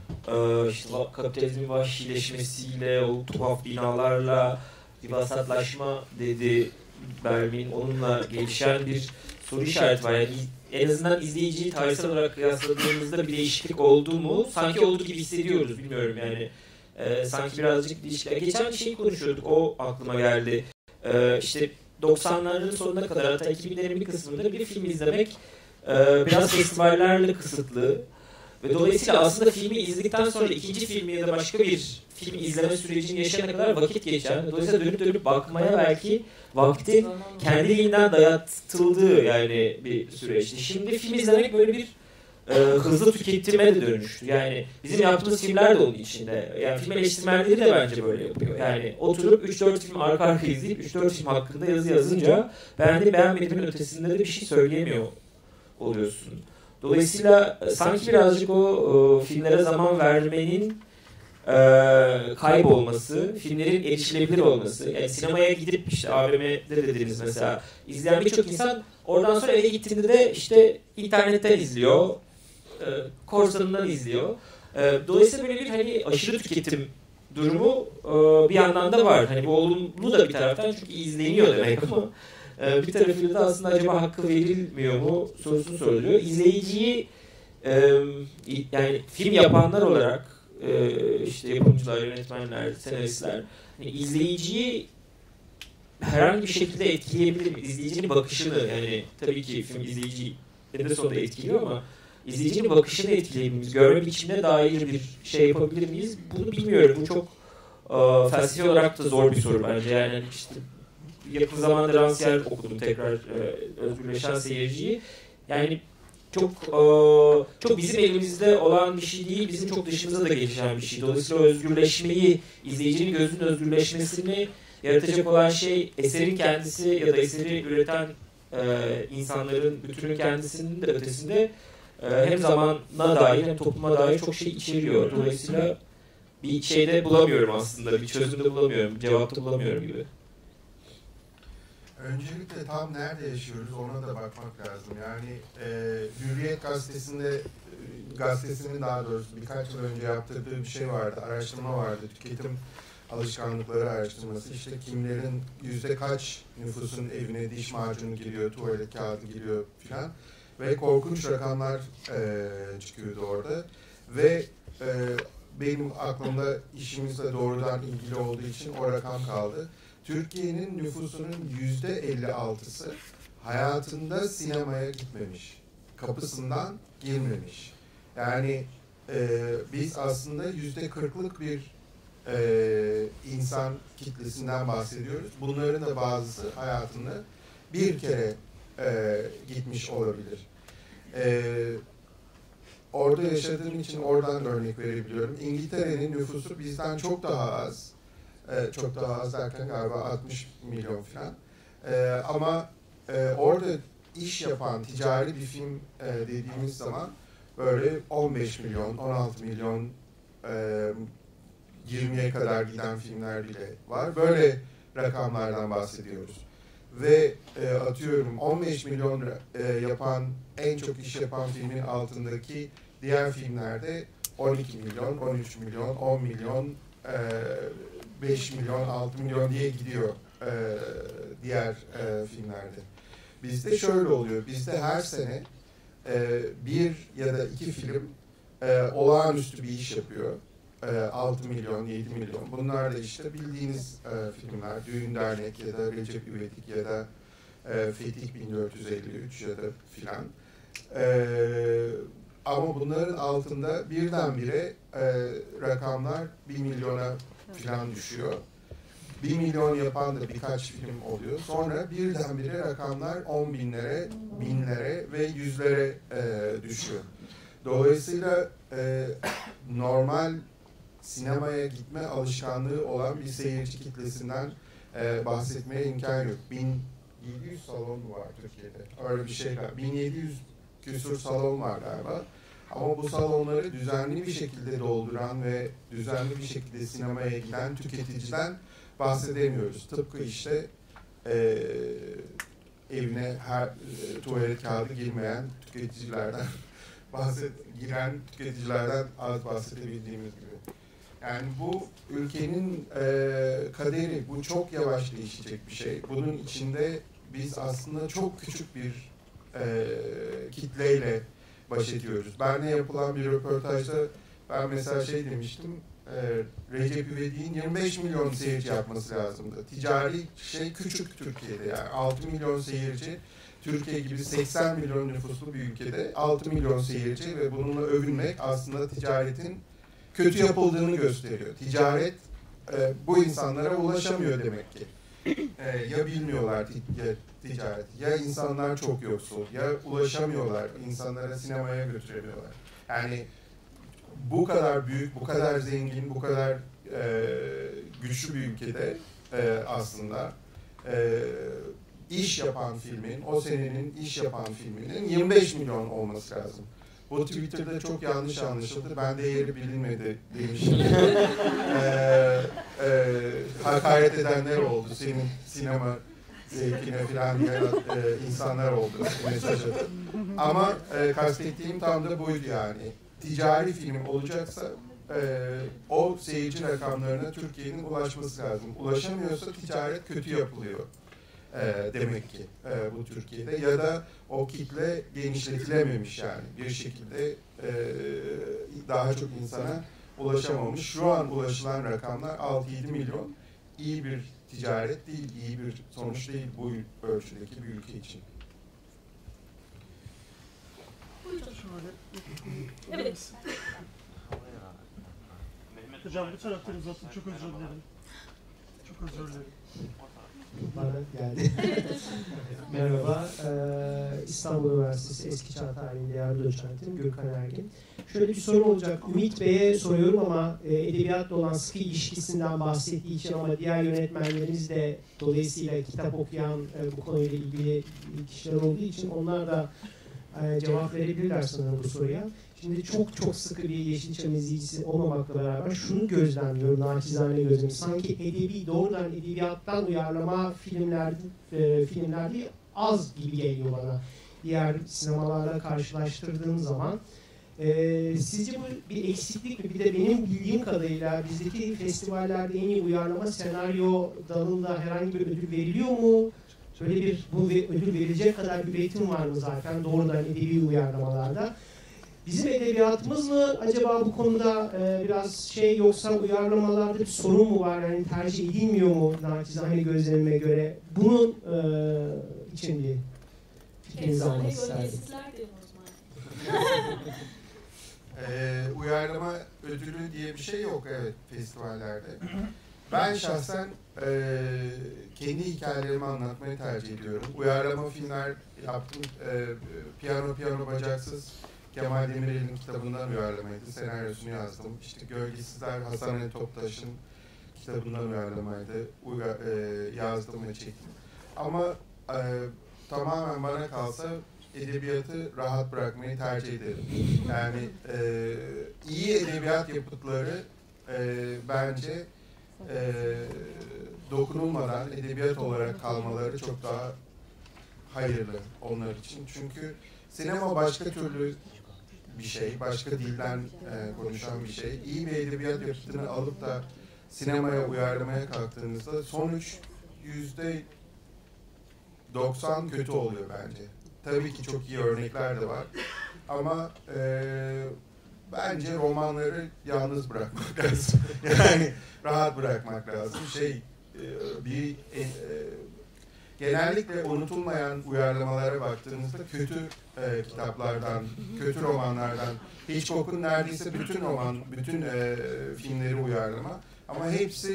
e, işte kapitalizmin vahşileşmesiyle, o tuhaf binalarla, bir vasatlaşma dedi Bermin. Onunla gelişen bir soru işareti var. Yani en azından izleyiciyi tarihsel olarak kıyasladığımızda bir değişiklik oldu mu? Sanki olduğu gibi hissediyoruz. Bilmiyorum yani. Ee, sanki birazcık değişiklik. Geçen bir şey konuşuyorduk. O aklıma geldi. Ee, işte doksanların sonuna kadar, hatta iki binlerin bir kısmında bir film izlemek e, biraz festivallerle kısıtlı. Ve dolayısıyla aslında filmi izledikten sonra ikinci filmi ya da başka bir film izleme sürecini yaşayana kadar vakit geçer. Dolayısıyla dönüp dönüp bakmaya belki vaktin kendiliğinden dayatıldığı yani bir süreçti. Şimdi film izlemek böyle bir e, hızlı tüketime de dönüştü. Yani bizim yaptığımız filmler de onun içinde. Yani film eleştirmenleri de bence böyle yapıyor. Yani oturup üç dört film arka arka izleyip üç dört film hakkında yazı yazınca beğendiğim beğenmediğimin ötesinde de bir şey söyleyemiyor oluyorsun. Dolayısıyla sanki birazcık o, o filmlere zaman vermenin e, kaybolması, filmlerin erişilebilir olması. Yani sinemaya gidip işte A V M'de dediniz mesela, izleyen birçok insan oradan sonra eve gittiğinde de işte internetten izliyor, e, korsanından izliyor. E, dolayısıyla böyle bir hani aşırı tüketim durumu e, bir yandan da var. Hani bu olumlu da bir taraftan çünkü izleniyor demek ama e, bir tarafıyla da aslında acaba hakkı verilmiyor mu sorusunu soruluyor. İzleyiciyi e, yani film yapanlar olarak e, işte yapımcılar, yönetmenler, senaristler yani izleyiciyi herhangi bir şekilde etkileyebilir mi? İzleyicinin bakışını, yani tabii ki film izleyiciyi en sonunda etkiliyor ama izleyicinin bakışını etkileyebilir miyiz? Görme biçimine dair bir şey yapabilir miyiz? Bunu bilmiyorum. Bu çok e, felsefi olarak da zor bir soru bence. Yani işte yakın zamanda Rancière okudum tekrar, e, Özgürleşen Seyirciyi. Yani çok e, çok bizim elimizde olan bir şey değil, bizim çok dışımıza da gelişen bir şey. Dolayısıyla özgürleşmeyi, izleyicinin gözünün özgürleşmesini yaratacak olan şey eserin kendisi ya da eseri üreten e, insanların bütünün kendisinin de ötesinde e, hem zamana dair hem topluma dair çok şey içeriyor. Dolayısıyla bir şeyde bulamıyorum aslında, bir çözümde bulamıyorum, cevapta bulamıyorum gibi. Öncelikle tam nerede yaşıyoruz ona da bakmak lazım. Yani e, Hürriyet gazetesinde, gazetesinin daha doğrusu birkaç yıl önce yaptırdığı bir şey vardı, araştırma vardı, tüketim alışkanlıkları araştırması. İşte kimlerin yüzde kaç nüfusun evine diş macunu giriyor, tuvalet kağıdı giriyor filan. Ve korkunç rakamlar e, çıkıyordu orada. Ve e, benim aklımda işimizle doğrudan ilgili olduğu için o rakam kaldı. Türkiye'nin nüfusunun yüzde elli altısı hayatında sinemaya gitmemiş. Kapısından girmemiş. Yani e, biz aslında yüzde kırklık bir e, insan kitlesinden bahsediyoruz. Bunların da bazısı hayatında bir kere e, gitmiş olabilir. E, orada yaşadığım için oradan örnek verebiliyorum. İngiltere'nin nüfusu bizden çok daha az. Ee, çok daha az derken galiba altmış milyon falan. Ee, ama e, orada iş yapan ticari bir film e, dediğimiz zaman böyle on beş milyon, on altı milyon, e, yirmiye kadar giden filmler bile var. Böyle rakamlardan bahsediyoruz. Ve e, atıyorum on beş milyon e, yapan, en çok iş yapan filmin altındaki diğer filmlerde on iki milyon, on üç milyon, on milyon, e, beş milyon, altı milyon diye gidiyor e, diğer e, filmlerde. Bizde şöyle oluyor, bizde her sene e, bir ya da iki film e, olağanüstü bir iş yapıyor. E, altı milyon, yedi milyon. Bunlar da işte bildiğiniz e, filmler, Düğün Dernek ya da Recep İvedik ya da e, Fetih bin dört yüz elli üç ya da filan. E, ama bunların altında birdenbire e, rakamlar bir milyona filan düşüyor. bir milyon yapan da birkaç film oluyor. Sonra birdenbire rakamlar on binlere, binlere ve yüzlere e, düşüyor. Dolayısıyla e, normal sinemaya gitme alışkanlığı olan bir seyirci kitlesinden e, bahsetmeye imkan yok. bin yedi yüz salon mu var Türkiye'de? Öyle bir şey galiba. bin yedi yüz küsur salon var galiba. Ama bu salonları düzenli bir şekilde dolduran ve düzenli bir şekilde sinemaya giden tüketiciden bahsedemiyoruz. Tıpkı işte e, evine her e, tuvalet kağıdı girmeyen tüketicilerden bahset, giren tüketicilerden az bahsedebildiğimiz gibi. Yani bu ülkenin e, kaderi, bu çok yavaş değişecek bir şey. Bunun içinde biz aslında çok küçük bir e, kitleyle baş ediyoruz. Berne yapılan bir röportajda ben mesela şey demiştim, e, Recep İvedik'in yirmi beş milyon seyirci yapması lazımdı. Ticari şey küçük Türkiye'de, yani altı milyon seyirci, Türkiye gibi seksen milyon nüfuslu bir ülkede altı milyon seyirci ve bununla övünmek aslında ticaretin kötü yapıldığını gösteriyor. Ticaret e, bu insanlara ulaşamıyor demek ki. E, ya bilmiyorlar ya ticaret, ya insanlar çok yoksul, ya ulaşamıyorlar, insanlara sinemaya götüremiyorlar. Yani bu kadar büyük, bu kadar zengin, bu kadar e, güçlü bir ülkede e, aslında e, iş yapan filmin, o senenin iş yapan filminin yirmi beş milyon olması lazım. Bu Twitter'da çok yanlış anlaşıldı. Ben de yeri bilinmedi demiştim. ee, e, hakaret edenler oldu. Senin sinema zevkine falan diyen e, insanlar oldu. Mesaj atıp. Ama e, kastettiğim tam da buydu yani. Ticari film olacaksa e, o seyirci rakamlarına Türkiye'nin ulaşması lazım. Ulaşamıyorsa ticaret kötü yapılıyor. E, demek ki e, bu Türkiye'de, ya da o kitle genişletilememiş, yani bir şekilde e, daha çok insana ulaşamamış. Şu an ulaşılan rakamlar altı yedi milyon, iyi bir ticaret değil, iyi bir sonuç değil bu ölçüdeki bir ülke için. Evet. Hocam bu taraftan uzattım, çok özür dilerim. Çok özür dilerim. Bana geldi. Merhaba, ee, İstanbul Üniversitesi Eski Çağ Tarihi'nde yardım doçentim Gürkan Ergin. Şöyle bir soru olacak. Ümit Bey'e soruyorum ama e, edebiyatla olan sıkı ilişkisinden bahsettiği için, ama diğer yönetmenlerimiz de dolayısıyla kitap okuyan e, bu konuyla ilgili kişiler olduğu için onlar da e, cevap verebilirler sanırım bu soruya. Şimdi çok çok sıkı bir Yeşilçam izleyicisi olmamakla beraber şunu gözlemliyorum, naçizane gözlemliyorum. Sanki edebi, doğrudan edebiyattan uyarlama filmler, e, filmler değil, az gibi geliyor bana. Diğer sinemalarla karşılaştırdığım zaman. E, sizce bu bir eksiklik mi? Bir de benim bildiğim kadarıyla bizdeki festivallerde en iyi uyarlama senaryo dalında herhangi bir ödül veriliyor mu? Böyle bir bu ödül verilecek kadar bir üretim var mı zaten doğrudan edebi uyarlamalarda? Bizim edebiyatımız mı acaba bu konuda e, biraz şey, yoksa uyarlamalarda bir sorun mu var? Yani tercih edilmiyor mu naçizane gözlemime göre? Bunun e, için bir fikrinizi almak isterdim. ee, uyarlama ödülü diye bir şey yok, evet, festivallerde. Ben şahsen e, kendi hikayelerimi anlatmayı tercih ediyorum. Uyarlama filmler yaptım. E, Piyano Piyano Bacaksız Kemal Demirel'in kitabından uyarlamaydı. Senaryosunu yazdım. İşte Gölgesizler Hasan Ali Toptaş'ın kitabından uyarlamaydı. Uyga, e, yazdım ve çektim. Ama e, tamamen bana kalsa edebiyatı rahat bırakmayı tercih ederim. Yani e, iyi edebiyat yapıtları e, bence e, dokunulmadan edebiyat olarak kalmaları çok daha hayırlı onlar için. Çünkü sinema başka türlü bir şey, başka dilden e, konuşan bir şey. İyi bir edebiyat yapıtını alıp da sinemaya uyarlamaya kalktığınızda sonuç yüzde doksan kötü oluyor bence. Tabii ki çok iyi örnekler de var. Ama e, bence romanları yalnız bırakmak lazım. Yani rahat bırakmak lazım. Şey, e, bir e, e, genellikle unutulmayan uyarlamalara baktığınızda kötü e, kitaplardan, kötü romanlardan, Hitchcock'un neredeyse bütün roman, bütün e, filmleri uyarlama. Ama hepsi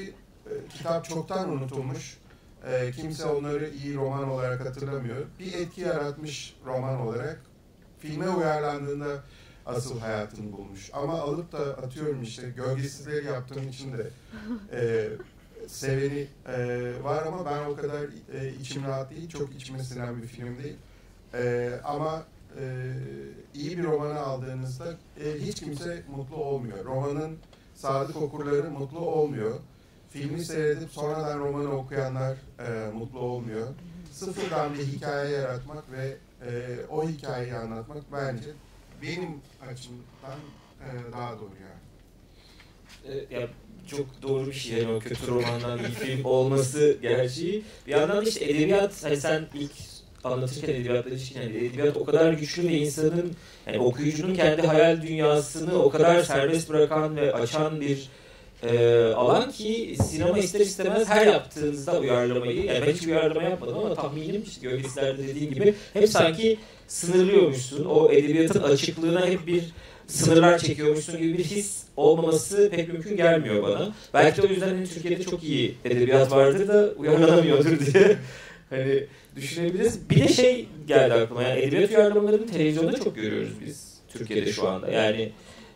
kitap çoktan unutulmuş. E, kimse onları iyi roman olarak hatırlamıyor. Bir etki yaratmış roman olarak. Filme uyarlandığında asıl hayatını bulmuş. Ama alıp da atıyorum işte Gölgesizleri yaptığım için de e, seveni e, var ama ben o kadar e, içim rahat değil. Çok içime sinen bir film değil. E, ama e, iyi bir romanı aldığınızda e, hiç kimse mutlu olmuyor. Romanın sadık okurları mutlu olmuyor. Filmi seyredip sonradan romanı okuyanlar e, mutlu olmuyor. Sıfırdan bir hikaye yaratmak ve e, o hikayeyi anlatmak bence benim açımdan e, daha doğru yani. E, ya çok doğru bir şey yani o kötü romandan bir film olması gerçeği. Bir yandan da işte edebiyat, hani sen ilk anlatırken edebiyatla ilişkin yani edebiyat o kadar güçlü ve insanın yani okuyucunun kendi hayal dünyasını o kadar serbest bırakan ve açan bir e, alan ki sinema ister istemez her yaptığınızda uyarlamayı, yani ben hiç uyarlama yapmadım ama tahminim işte Gölgesizler'de dediğim gibi hep sanki sınırlıyormuşsun. O edebiyatın açıklığına hep bir sınırlar çekiyormuşsun gibi bir his olmaması pek mümkün gelmiyor bana. Belki de o yüzden hani Türkiye'de çok iyi edebiyat vardır da uyarlanamıyordur diye hani düşünebiliriz. Bir de şey geldi aklıma, yani edebiyat uyarlamalarını televizyonda çok görüyoruz biz Türkiye'de şu anda. Yani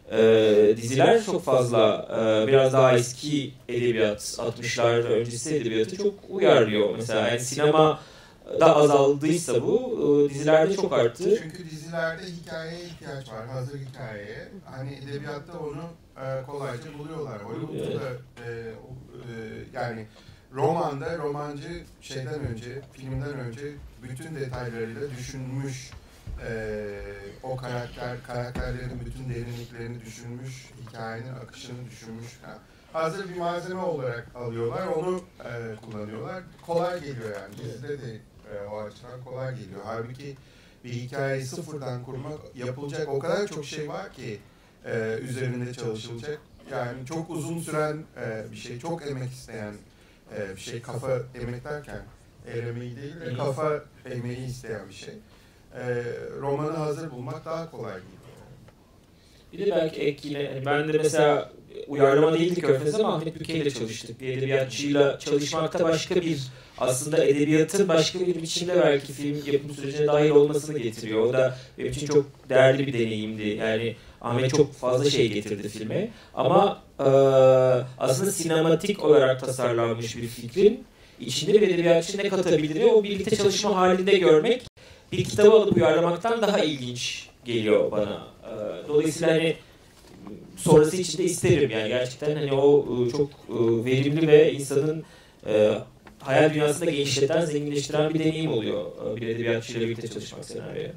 e, diziler çok fazla e, biraz daha eski edebiyat, altmışlar öncesi edebiyatı çok uyarlıyor. Mesela yani sinema da azaldıysa bu, dizilerde çok arttı. Çünkü dizilerde hikayeye ihtiyaç var, hazır hikayeye. Hani edebiyatta onu e, kolayca buluyorlar. Hollywood'da da e, e, yani romanda romancı şeyden önce, filmden önce bütün detaylarıyla düşünmüş. E, o karakter, karakterlerin bütün derinliklerini düşünmüş, hikayenin akışını düşünmüş. Yani hazır bir malzeme olarak alıyorlar, onu e, kullanıyorlar. Kolay geliyor yani. Dizide de e, o açıdan kolay geliyor. Halbuki bir hikayeyi sıfırdan kurmak, yapılacak o kadar çok şey var ki e, üzerinde çalışılacak. Yani çok uzun süren e, bir şey, çok emek isteyen e, bir şey. Kafa emek derken el emeği değil de kafa emeği isteyen bir şey. E, romanı hazır bulmak daha kolay geliyor. Bir de belki ek yine, ben de mesela uyarlama değildi Körfez ama Ahmet Büke ile çalıştık. Bir edebiyatçıyla çalışmakta başka bir, aslında edebiyatın başka bir biçimde belki film yapım sürecine dahil olmasını getiriyor. O da benim için çok değerli bir deneyimdi. Yani Ahmet çok fazla şey getirdi filme. Ama e, aslında sinematik olarak tasarlanmış bir fikrin içinde bir edebiyatçı ne katabilir o birlikte çalışma halinde görmek bir kitabı alıp uyarlamaktan daha ilginç geliyor bana. E, dolayısıyla hani sonrası için de isterim yani gerçekten hani o çok verimli ve insanın e, hayal dünyasında genişleten, zenginleştiren bir deneyim oluyor bir edebiyatçıyla birlikte çalışmak senaryoya.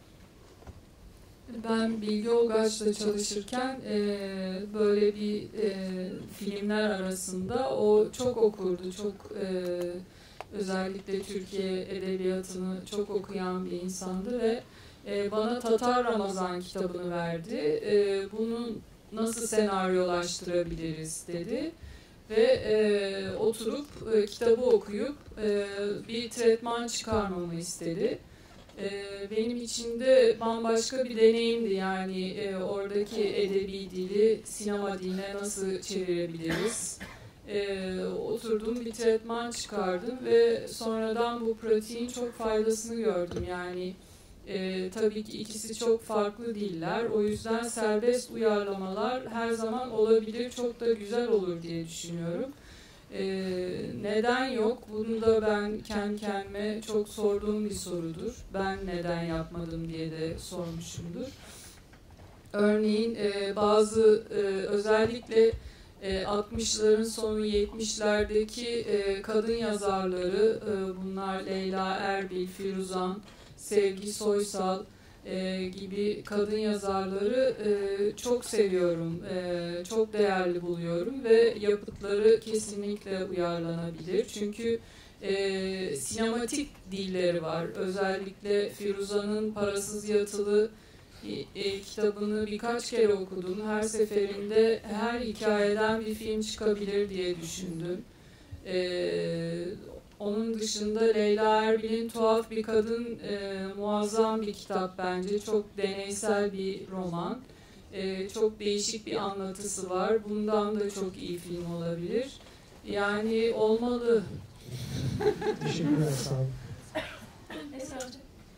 Ben Bilge Olgaç'la çalışırken e, böyle bir e, filmler arasında o çok okurdu, çok e, özellikle Türkiye edebiyatını çok okuyan bir insandı ve e, bana Tatar Ramazan kitabını verdi. E, bunun nasıl senaryolaştırabiliriz dedi ve e, oturup e, kitabı okuyup e, bir tretman çıkarmamı istedi. E, benim için de bambaşka bir deneyimdi yani e, oradaki edebi dili sinema diline nasıl çevirebiliriz? E, oturdum bir tretman çıkardım ve sonradan bu pratiğin çok faydasını gördüm yani. Ee, tabii ki ikisi çok farklı diller. O yüzden serbest uyarlamalar her zaman olabilir, çok da güzel olur diye düşünüyorum. Ee, neden yok? Bunu da ben kendi kendime çok sorduğum bir sorudur. Ben neden yapmadım diye de sormuşumdur. Örneğin e, bazı e, özellikle e, altmışların sonu yetmişlerdeki e, kadın yazarları, e, bunlar Leyla Erbil, Firuzan, Sevgi Soysal e, gibi kadın yazarları e, çok seviyorum, e, çok değerli buluyorum ve yapıtları kesinlikle uyarlanabilir. Çünkü e, sinematik dilleri var. Özellikle Firuzan'ın Parasız Yatılı e, kitabını birkaç kere okudum. Her seferinde her hikayeden bir film çıkabilir diye düşündüm. E, Onun dışında Leyla Erbil'in Tuhaf Bir Kadın e, muazzam bir kitap bence. Çok deneysel bir roman. E, çok değişik bir anlatısı var. Bundan da çok iyi film olabilir. Yani olmalı. Teşekkürler, sağ olun. Esra Hocam.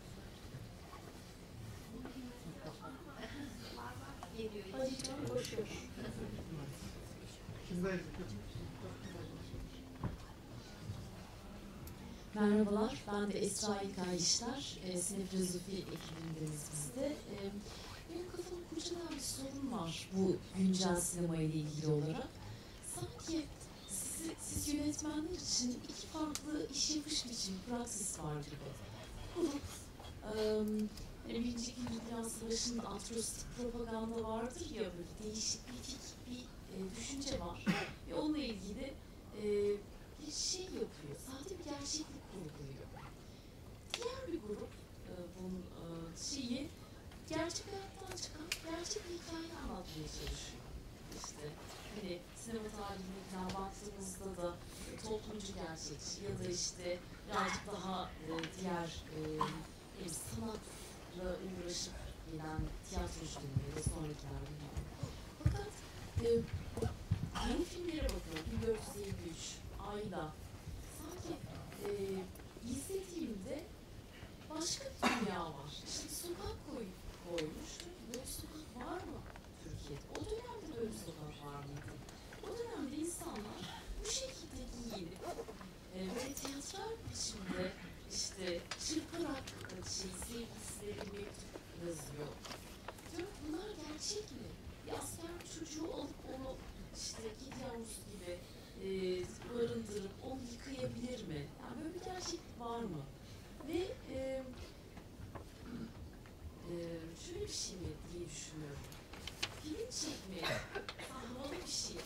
Merhabalar, ben de Esra İlkayışlar, e, Sinefilozofi ekibindeniz biz de. E, benim kafamı kurcalayan bir sorun var bu güncel sinema ile ilgili olarak. Sanki sizi, siz yönetmenler için iki farklı iş yapış biçimi, praksis var gibi. Grup, e, Birinci Dünya Savaşı'nın atrostik propaganda vardır ya, böyle değişik bir, bir e, düşünce var. Ve onunla ilgili e, bir şey yapıyor, sadece bir gerçeklik kurguluyor. Diğer bir grup e, bunun e, şeyi gerçek hayattan çıkan gerçek bir hikaye anlatmaya çalışıyor. İşte hani sinema tarihine falan baktığımızda da e, toplumcu gerçekçi ya da işte birazcık daha e, diğer e, sanatla uğraşıp gelen tiyatrocuların ya da sonrakiler bilmiyorum. Fakat e, yeni filmlere bakıyorum. bin dört yüz yirmi üç, Ayla. Sanki e, izlediğimde başka bir dünya var. İşte sokak koy, koymuş. Böyle bir sokak var mı Türkiye'de? O dönemde böyle bir sokak var mıydı? O dönemde insanlar bu şekilde giyinip e, ve tiyatral biçimde işte çırparak şey, sevgilisine bir mektup yazıyor. Diyorum bunlar gerçek mi? Bir asker çocuğu alıp onu işte git yavrusu gibi e, barındırıp onu yıkayabilir mi? Yani böyle bir gerçeklik var mı? Ve e, e, şöyle bir şey mi diye düşünüyorum. Film çekmek havalı bir şey.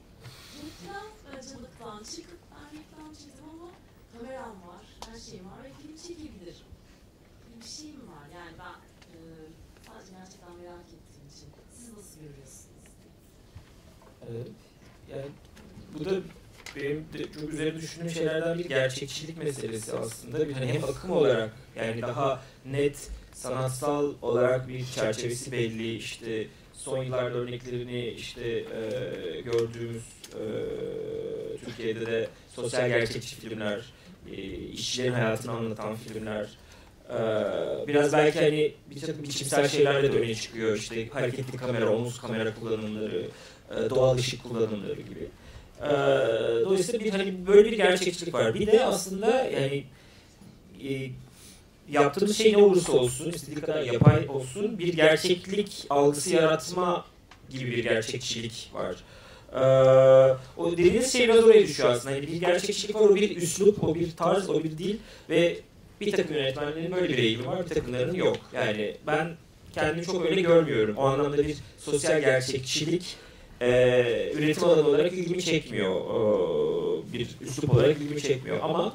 Reklamcılıktan çıkıp ben reklamcıydım ama kameram var, her şeyim var ve film çekebilirim. Bir şey mi var? Yani ben e, sadece gerçekten merak ettiğim için. Siz nasıl görüyorsunuz? Evet. Yani bu da benim de çok üzerine düşündüğüm şeylerden bir gerçekçilik meselesi aslında. Bir hani hem akım olarak yani daha net sanatsal olarak bir çerçevesi belli, işte son yıllarda örneklerini işte e, gördüğümüz e, Türkiye'de de sosyal gerçekçi filmler, e, işçilerin hayatını anlatan filmler, e, biraz belki hani bir takım biçimsel şeylerle de öne çıkıyor, işte hareketli kamera, omuz kamera kullanımları, e, doğal ışık kullanımları gibi. E, dolayısıyla bir hani böyle bir gerçekçilik var. Bir de aslında yani e, yaptığımız şey ne olursa olsun, istediği kadar yapay olsun, bir gerçeklik algısı yaratma gibi bir gerçekçilik var. Ee, o dediğiniz şey biraz oraya düşüyor aslında. Yani bir gerçekçilik var, o bir üslup, o bir tarz, o bir dil ve bir takım yönetmenlerin böyle bir eğilimi var, bir takımlarının yok. Yani ben kendimi çok öyle görmüyorum. O anlamda bir sosyal gerçekçilik e, üretim alanı olarak ilgimi çekmiyor. E, bir üslup olarak ilgimi çekmiyor ama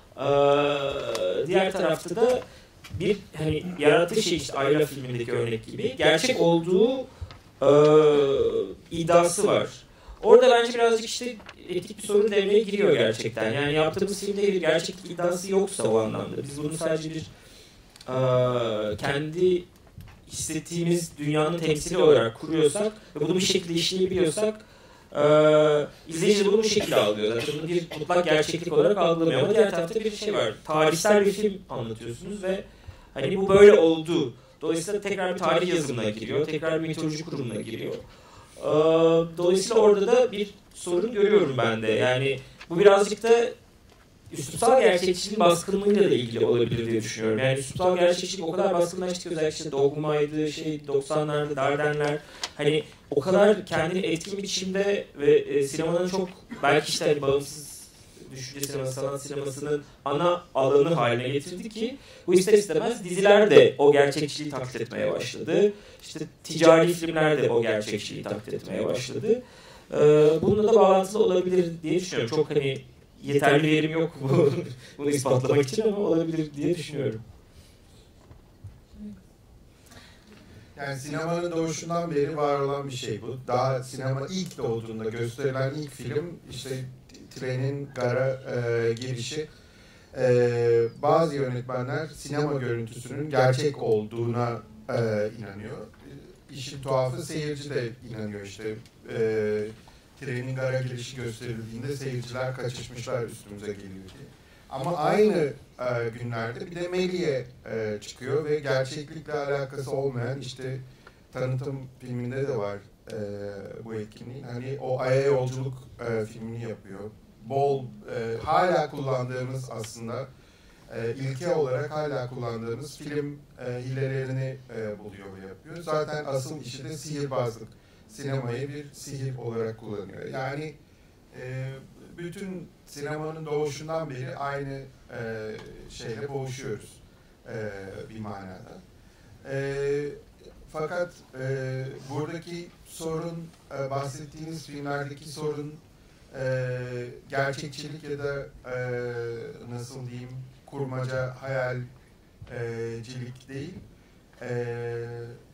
Ee, diğer tarafta da bir hani yarattığı şey işte Ayla filmindeki örnek gibi gerçek olduğu e, iddiası var. Orada bence birazcık işte etik bir sorun devreye giriyor gerçekten. Yani yaptığımız filmde bir gerçeklik iddiası yoksa o anlamda biz bunu sadece bir e, kendi hissettiğimiz dünyanın temsili olarak kuruyorsak ve bunu bir şekilde işleyebiliyorsak Ee, izleyici bunu bu şekilde algılıyor. Zaten bunu bir mutlak gerçeklik olarak algılamıyor ama diğer tarafta bir şey var. Tarihsel bir film anlatıyorsunuz ve hani bu böyle oldu. Dolayısıyla tekrar bir tarih yazımına giriyor, tekrar bir mitoloji kurumuna giriyor. Ee, dolayısıyla orada da bir sorun görüyorum ben de. Yani bu birazcık da üslupsal gerçekçiliğin baskınlığıyla da ilgili olabilir diye düşünüyorum. Yani üslupsal gerçekçilik o kadar baskınlaştı ki özellikle işte Dogma'ydı, şey doksanlarda Dardenler hani o kadar kendini etkin biçimde ve e, sinemanın çok belki işte hani bağımsız düşünce sineması, sanat sinemasının ana alanı haline getirdi ki bu ister istemez diziler de o gerçekçiliği taklit etmeye başladı. İşte ticari filmler de o gerçekçiliği taklit etmeye başladı. Ee, bununla da bağlantılı olabilir diye düşünüyorum. Çok hani yeterli verim yok bu bunu ispatlamak için ama olabilir diye düşünüyorum. Yani sinemanın doğuşundan beri var olan bir şey bu. Daha sinema ilk doğduğunda gösterilen ilk film işte trenin gara e, girişi. E, bazı yönetmenler sinema görüntüsünün gerçek olduğuna e, inanıyor. İşin tuhafı seyirci de inanıyor işte. E, trenin gara girişi gösterildiğinde seyirciler kaçışmışlar üstümüze geliyor diye. Ama aynı e, günlerde bir de Melih'e e, çıkıyor ve gerçeklikle alakası olmayan, işte tanıtım filminde de var e, bu etkinliğin. Hani o Ay'a yolculuk e, filmini yapıyor. Bol e, hala kullandığımız aslında e, ilke olarak hala kullandığımız film e, hilelerini e, buluyor ve yapıyor. Zaten asıl işi de sihirbazlık. Sinemayı bir sihir olarak kullanıyor. Yani e, bütün sinemanın doğuşundan beri aynı e, şeyle boğuşuyoruz e, bir manada. E, fakat e, buradaki sorun, e, bahsettiğiniz filmlerdeki sorun e, gerçekçilik ya da e, nasıl diyeyim, kurmaca, hayalcilik değil, e,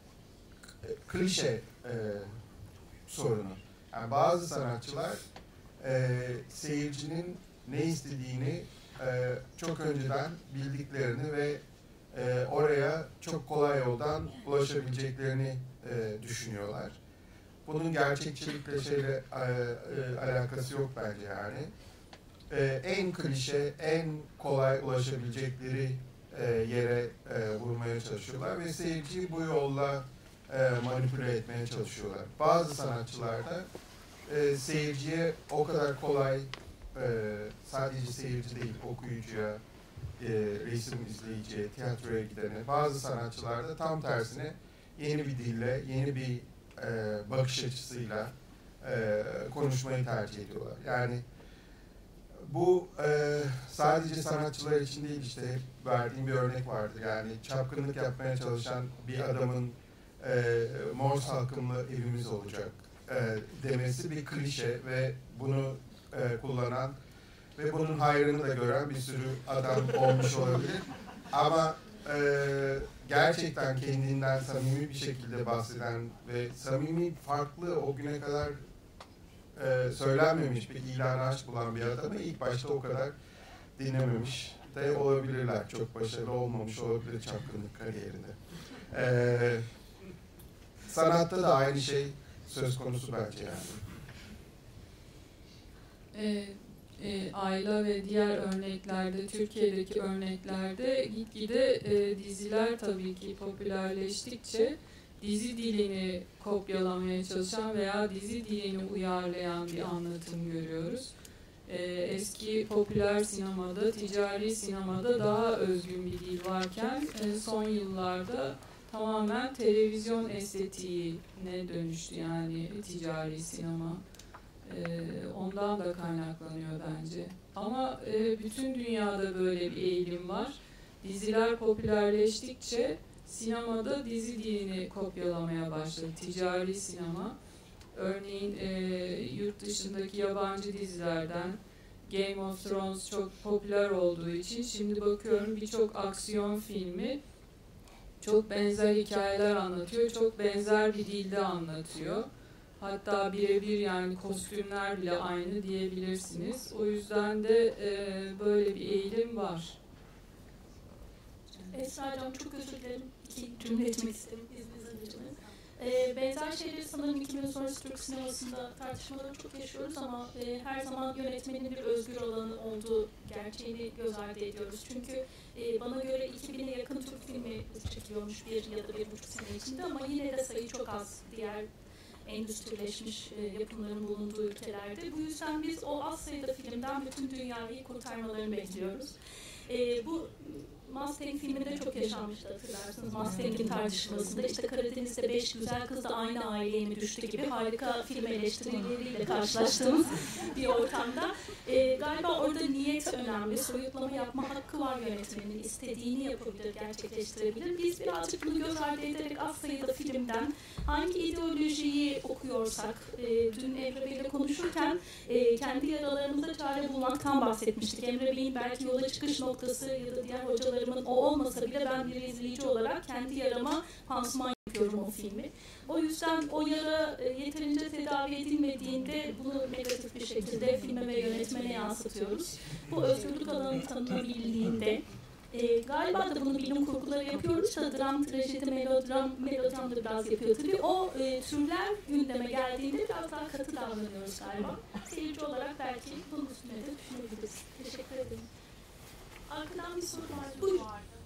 klişe e, sorunu. Yani bazı sanatçılar e, seyircinin ne istediğini e, çok önceden bildiklerini ve e, oraya çok kolay yoldan ulaşabileceklerini e, düşünüyorlar. Bunun gerçekçilikle şeyle e, e, alakası yok bence yani. E, en klişe, en kolay ulaşabilecekleri e, yere e, vurmaya çalışıyorlar ve seyirciyi bu yolla e, manipüle etmeye çalışıyorlar. Bazı sanatçılarda e, seyirciye o kadar kolay, e, sadece seyirci değil, okuyucuya, e, resim izleyiciye, tiyatroya gidene, bazı sanatçılarda tam tersine yeni bir dille, yeni bir e, bakış açısıyla e, konuşmayı tercih ediyorlar. Yani bu e, sadece sanatçılar için değil, işte verdiğim bir örnek vardı. Yani çapkınlık yapmaya çalışan bir adamın e, Morse halkımlı evimiz olacak e, demesi bir klişe ve bunu e, kullanan ve bunun hayrını da gören bir sürü adam olmuş olabilir. Ama e, gerçekten kendinden samimi bir şekilde bahseden ve samimi, farklı, o güne kadar e, söylenmemiş bir ilanı aşk bulan bir adamı ilk başta o kadar dinlememiş de olabilirler. Çok başarılı olmamış olabilir çapkınlık kariyerinde. E, sanatta da aynı şey söz konusu bence yani. E, e, Ayla ve diğer örneklerde, Türkiye'deki örneklerde gitgide e, diziler tabii ki popülerleştikçe dizi dilini kopyalamaya çalışan veya dizi dilini uyarlayan bir anlatım görüyoruz. E, eski popüler sinemada, ticari sinemada daha özgün bir dil varken e, son yıllarda tamamen televizyon estetiğine dönüştü yani ticari sinema. Ee, ondan da kaynaklanıyor bence. Ama e, bütün dünyada böyle bir eğilim var. Diziler popülerleştikçe sinemada dizi dilini kopyalamaya başladı. Ticari sinema. Örneğin e, yurt dışındaki yabancı dizilerden Game of Thrones çok popüler olduğu için şimdi bakıyorum birçok aksiyon filmi çok benzer hikayeler anlatıyor, çok benzer bir dilde anlatıyor. Hatta birebir yani kostümler bile aynı diyebilirsiniz. O yüzden de e, böyle bir eğilim var. Esra Hocam çok özür dilerim. İki cümle etmek istedim. İzninizle. E, benzer şeyleri sanırım iki bin sonrası Türk sinemasında tartışmaları çok yaşıyoruz ama e, her zaman yönetmenin bir özgür alanı olduğu gerçeğini göz ardı ediyoruz. Çünkü e, bana göre iki bine yakın Türk filmi çekiliyormuş bir ya da bir buçuk sene içinde ama yine de sayı çok az diğer endüstrileşmiş e, yapımların bulunduğu ülkelerde. Bu yüzden biz o az sayıda filmden bütün dünyayı kurtarmalarını bekliyoruz. E, bu Mustang filminde çok yaşanmıştı hatırlarsınız. Mustang'in tartışmasında işte Karadeniz'de beş güzel kız da aynı aileye mi düştü gibi harika film eleştirileriyle karşılaştığımız bir ortamda. E, galiba orada niyet önemli. Soyutlama yapma hakkı var yönetmenin. İstediğini yapabilir, gerçekleştirebilir. Biz birazcık bunu göz ardı ederek az sayıda filmden hangi ideolojiyi okuyorsak, e, dün Emre Bey'le konuşurken e, kendi yaralarımıza çare bulmaktan bahsetmiştik. Emre Bey'in belki yola çıkış noktası ya da diğer hocalarımın o olmasa bile ben bir izleyici olarak kendi yarama pansuman yapıyorum o filmi. O yüzden o yara e, yeterince tedavi edilmediğinde bunu negatif bir şekilde filme ve yönetmene yansıtıyoruz. Bu özgürlük alanı tanınabildiğinde E, galiba da bunu bilim kurguları yapıyoruz da dram, trajedi, melodram, melodram da biraz yapıyor tabii. O e, türler gündeme geldiğinde biraz daha katı davranıyoruz galiba. Seyirci olarak belki bunun üstüne de düşünebiliriz. Teşekkür ederim. Arkadan bir soru var. Buyurun.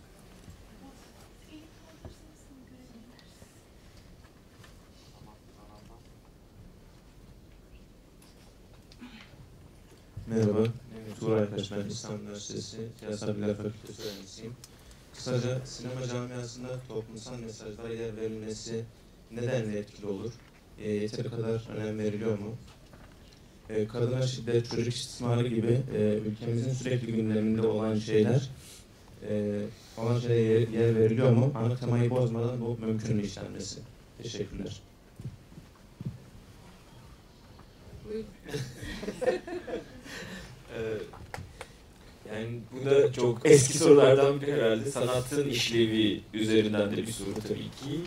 Merhaba, Tuğra Aytaş, ben İstanbul Üniversitesi Siyasal Bilgiler Fakültesi öğrencisiyim. Kısaca sinema camiasında toplumsal mesajlara yer verilmesi nedenle etkili olur? E, yeteri kadar önem veriliyor mu? E, kadına şiddet, çocuk istismarı gibi e, ülkemizin sürekli gündeminde olan şeyler e, olan şeylere yer, yer veriliyor mu? Ana temayı bozmadan bu mümkün mü işlenmesi? Teşekkürler. Yani bu da çok eski sorulardan biri herhalde. Sanatın işlevi üzerinden de bir soru tabii ki.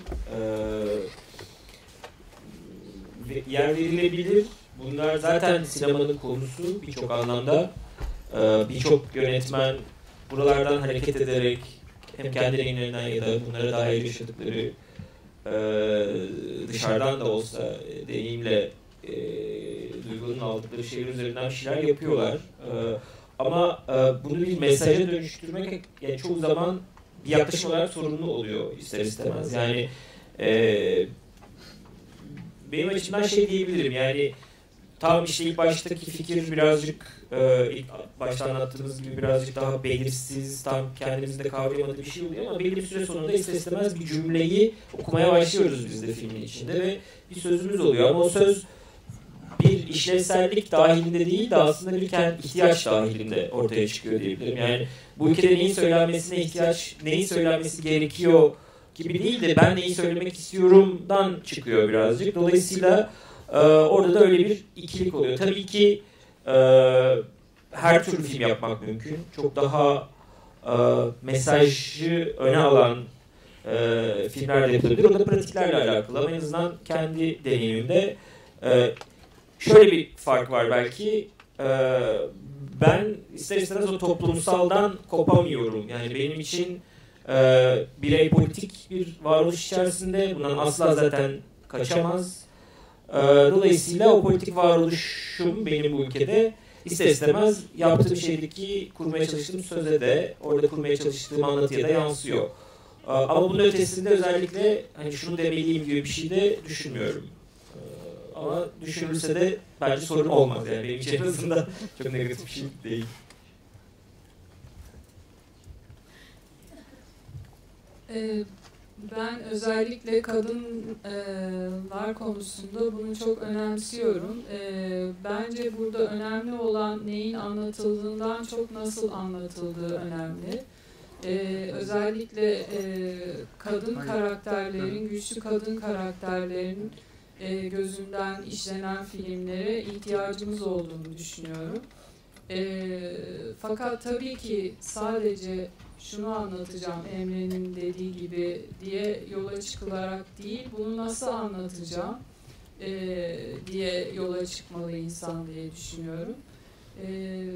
Ee, yer verilebilir. Bunlar zaten sinemanın konusu birçok anlamda. Ee, birçok yönetmen buralardan hareket ederek hem kendi deneyimlerinden ya da bunlara dair yaşadıkları e, dışarıdan da olsa deneyimle e, duygunun aldıkları şeyler üzerinden bir şeyler yapıyorlar. E, ama e, bunu bir mesaja dönüştürmek yani çoğu zaman bir yaklaşım olarak sorunlu oluyor ister istemez. Yani e, benim açımdan şey diyebilirim yani tam işte ilk baştaki fikir birazcık e, ilk başta anlattığımız gibi birazcık daha belirsiz, tam kendimizde kavrayamadığı bir şey oluyor ama belli bir süre sonunda ister istemez bir cümleyi okumaya başlıyoruz biz de filmin içinde ve bir sözümüz oluyor ama o söz bir işlevsellik dahilinde değil de aslında bir kendi ihtiyaç dahilinde ortaya çıkıyor diyebilirim. Yani bu ülkede neyin söylenmesine ihtiyaç, neyin söylenmesi gerekiyor gibi değil de ben neyi söylemek istiyorumdan çıkıyor birazcık. Dolayısıyla e, orada da öyle bir ikilik oluyor. Tabii ki e, her türlü film yapmak mümkün. Çok daha e, mesajı öne alan e, filmler de yapılabilir. O da pratiklerle alakalı ama en azından kendi deneyimimde e, şöyle bir fark var belki. Ee, ben ister istemez o toplumsaldan kopamıyorum. Yani benim için e, birey politik bir varoluş içerisinde bundan asla zaten kaçamaz. Ee, dolayısıyla o politik varoluşum benim bu ülkede ister istemez yaptığım şeydeki kurmaya çalıştığım söze de orada kurmaya çalıştığım anlatıya da yansıyor. Ee, ama bunun ötesinde özellikle hani şunu demeliyim gibi bir şey de düşünmüyorum. Ama düşünülse de bence sorun olmaz yani benim için en azından çok negatif bir şey değil. Ee, ben özellikle kadınlar konusunda bunu çok önemsiyorum. Ee, bence burada önemli olan neyin anlatıldığından çok nasıl anlatıldığı önemli. Ee, özellikle e, kadın karakterlerin, güçlü kadın karakterlerin E, gözünden işlenen filmlere ihtiyacımız olduğunu düşünüyorum. E, fakat tabii ki sadece şunu anlatacağım Emre'nin dediği gibi diye yola çıkılarak değil, bunu nasıl anlatacağım e, diye yola çıkmalı insan diye düşünüyorum. E,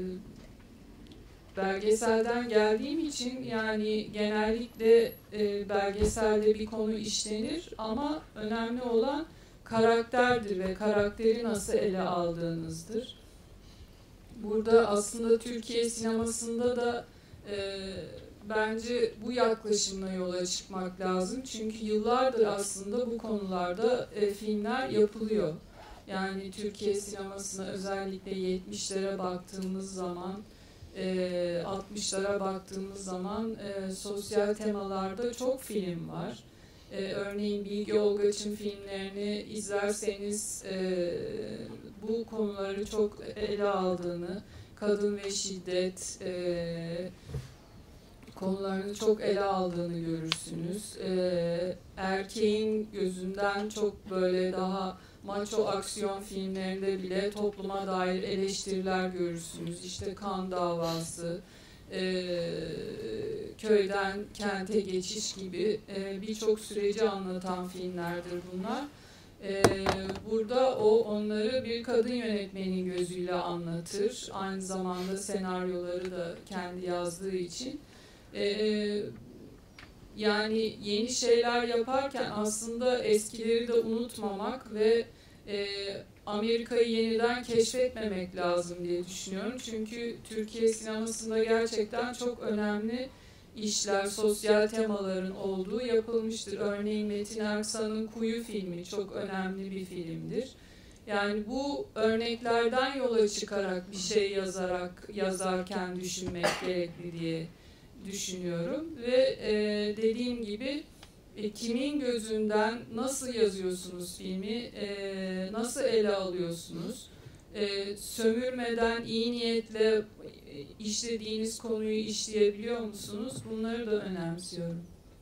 belgeselden geldiğim için yani genellikle e, belgeselde bir konu işlenir ama önemli olan karakterdir ve karakteri nasıl ele aldığınızdır. Burada aslında Türkiye sinemasında da e, bence bu yaklaşımla yola çıkmak lazım. Çünkü yıllardır aslında bu konularda e, filmler yapılıyor. Yani Türkiye sinemasına özellikle yetmişlere baktığımız zaman, e, altmışlara baktığımız zaman e, sosyal temalarda çok film var. Ee, örneğin Bilge Olgaç'ın filmlerini izlerseniz e, bu konuları çok ele aldığını, kadın ve şiddet e, konularını çok ele aldığını görürsünüz. E, erkeğin gözünden çok böyle daha maço aksiyon filmlerinde bile topluma dair eleştiriler görürsünüz. İşte Kan Davası, Ee, köyden kente geçiş gibi e, birçok süreci anlatan filmlerdir bunlar. Ee, burada o onları bir kadın yönetmenin gözüyle anlatır. Aynı zamanda senaryoları da kendi yazdığı için. Ee, yani yeni şeyler yaparken aslında eskileri de unutmamak ve e, Amerika'yı yeniden keşfetmemek lazım diye düşünüyorum. Çünkü Türkiye sinemasında gerçekten çok önemli işler, sosyal temaların olduğu yapılmıştır. Örneğin Metin Erksan'ın Kuyu filmi çok önemli bir filmdir. Yani bu örneklerden yola çıkarak bir şey yazarak yazarken düşünmek gerekli diye düşünüyorum. Ve e, dediğim gibi e, kimin gözünden nasıl yazıyorsunuz filmi, e, nasıl ele alıyorsunuz? E, sömürmeden iyi niyetle işlediğiniz konuyu işleyebiliyor musunuz? Bunları da önemsiyorum.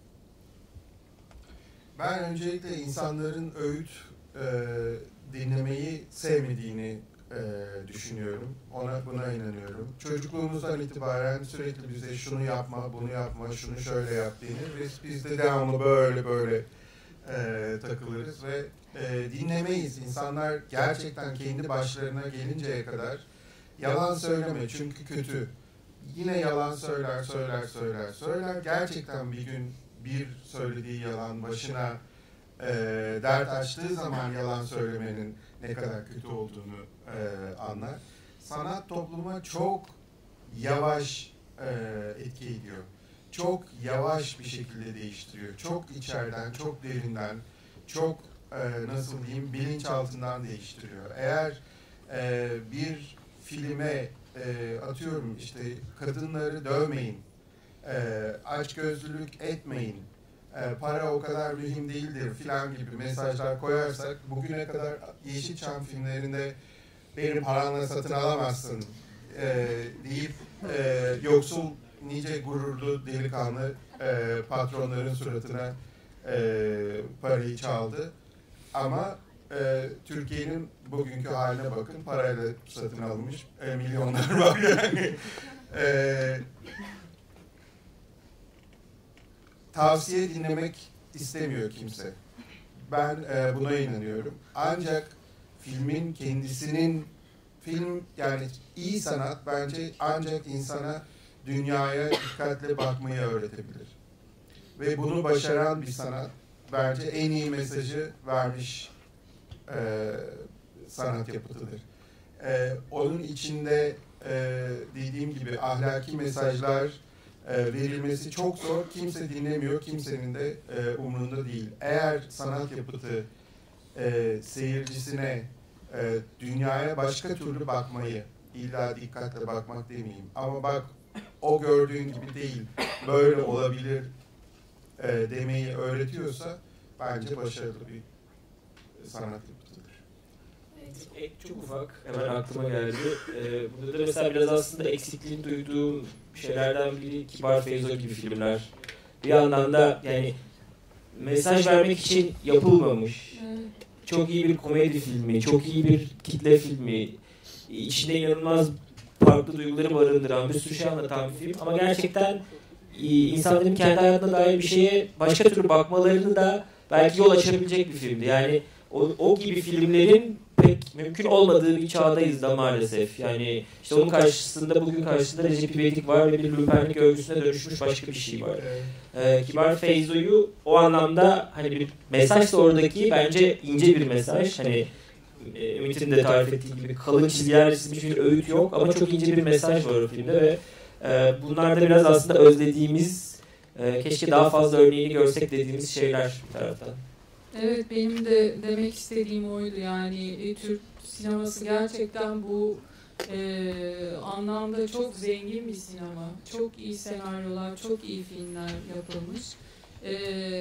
Ben öncelikle insanların öğüt e, dinlemeyi sevmediğini e, düşünüyorum. Ona buna inanıyorum. Çocukluğumuzdan itibaren sürekli bize şunu yapma, bunu yapma, şunu şöyle yap denir. Biz, biz de devamlı böyle böyle e, takılırız ve e, dinlemeyiz. İnsanlar gerçekten kendi başlarına gelinceye kadar yalan söyleme çünkü kötü. Yine yalan söyler, söyler, söyler, söyler. Gerçekten bir gün bir söylediği yalan başına e, dert açtığı zaman yalan söylemenin ne kadar kötü olduğunu e, anlar. Sanat topluma çok yavaş e, etki ediyor. Çok yavaş bir şekilde değiştiriyor. Çok içeriden, çok derinden, çok e, nasıl diyeyim bilinçaltından değiştiriyor. Eğer e, bir filme e, atıyorum işte kadınları dövmeyin, e, açgözlülük etmeyin, e, para o kadar mühim değildir filan gibi mesajlar koyarsak bugüne kadar Yeşilçam filmlerinde benim paranla satın alamazsın e, deyip e, yoksul nice gururlu delikanlı e, patronların suratına e, parayı çaldı. Ama e, Türkiye'nin bugünkü haline bakın, parayla satın alınmış e, milyonlar var yani. E, tavsiye dinlemek istemiyor kimse. Ben e, buna inanıyorum. Ancak filmin kendisinin, film yani iyi sanat bence ancak insana dünyaya dikkatle bakmayı öğretebilir. Ve bunu başaran bir sanat bence en iyi mesajı vermiş e, sanat yapıtıdır. E, onun içinde e, dediğim gibi ahlaki mesajlar e, verilmesi çok zor. Kimse dinlemiyor, kimsenin de e, umurunda değil. Eğer sanat yapıtı e, seyircisine e, dünyaya başka türlü bakmayı, illa dikkatle bakmak demeyeyim ama bak o gördüğün gibi değil, böyle olabilir e, demeyi öğretiyorsa bence başarılı bir sanat yapıtıdır. Evet, çok ufak, hemen aklıma geldi. Ee, burada da mesela biraz aslında eksikliğini duyduğum şeylerden biri Kibar Feyzo gibi filmler. Bir yandan da yani mesaj vermek için yapılmamış. Çok iyi bir komedi filmi, çok iyi bir kitle filmi, içinde inanılmaz farklı duyguları barındıran, bir sürü şey anlatan bir film. Ama gerçekten insanların kendi hayatına dair bir şeye başka türlü bakmalarını da belki yol açabilecek bir filmdi. Yani o, o gibi filmlerin pek mümkün olmadığı bir çağdayız da maalesef. Yani işte onun karşısında, bugün karşısında Recep İvedik var ve bir lümpenlik örgüsüne dönüşmüş başka bir şey var. Ee, Kibar Feyzo'yu o anlamda hani bir mesaj oradaki bence ince bir mesaj. Hani e, Ümit'in de tarif ettiği gibi kalın çizgilerle çizilmiş bir öğüt yok ama çok ince bir mesaj var o filmde ve e, bunlar da biraz aslında özlediğimiz, e, keşke daha fazla örneğini görsek dediğimiz şeyler bir taraftan. Evet, benim de demek istediğim oydu yani e, Türk sineması gerçekten bu e, anlamda çok zengin bir sinema. Çok iyi senaryolar, çok iyi filmler yapılmış e,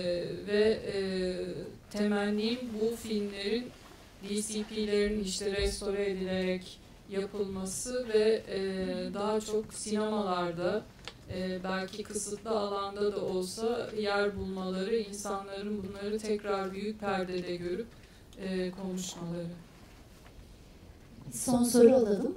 ve e, temennim bu filmlerin D C P'lerin işte restore edilerek yapılması ve e, daha çok sinemalarda e, belki kısıtlı alanda da olsa yer bulmaları, insanların bunları tekrar büyük perdede görüp e, konuşmaları. Son soru alalım.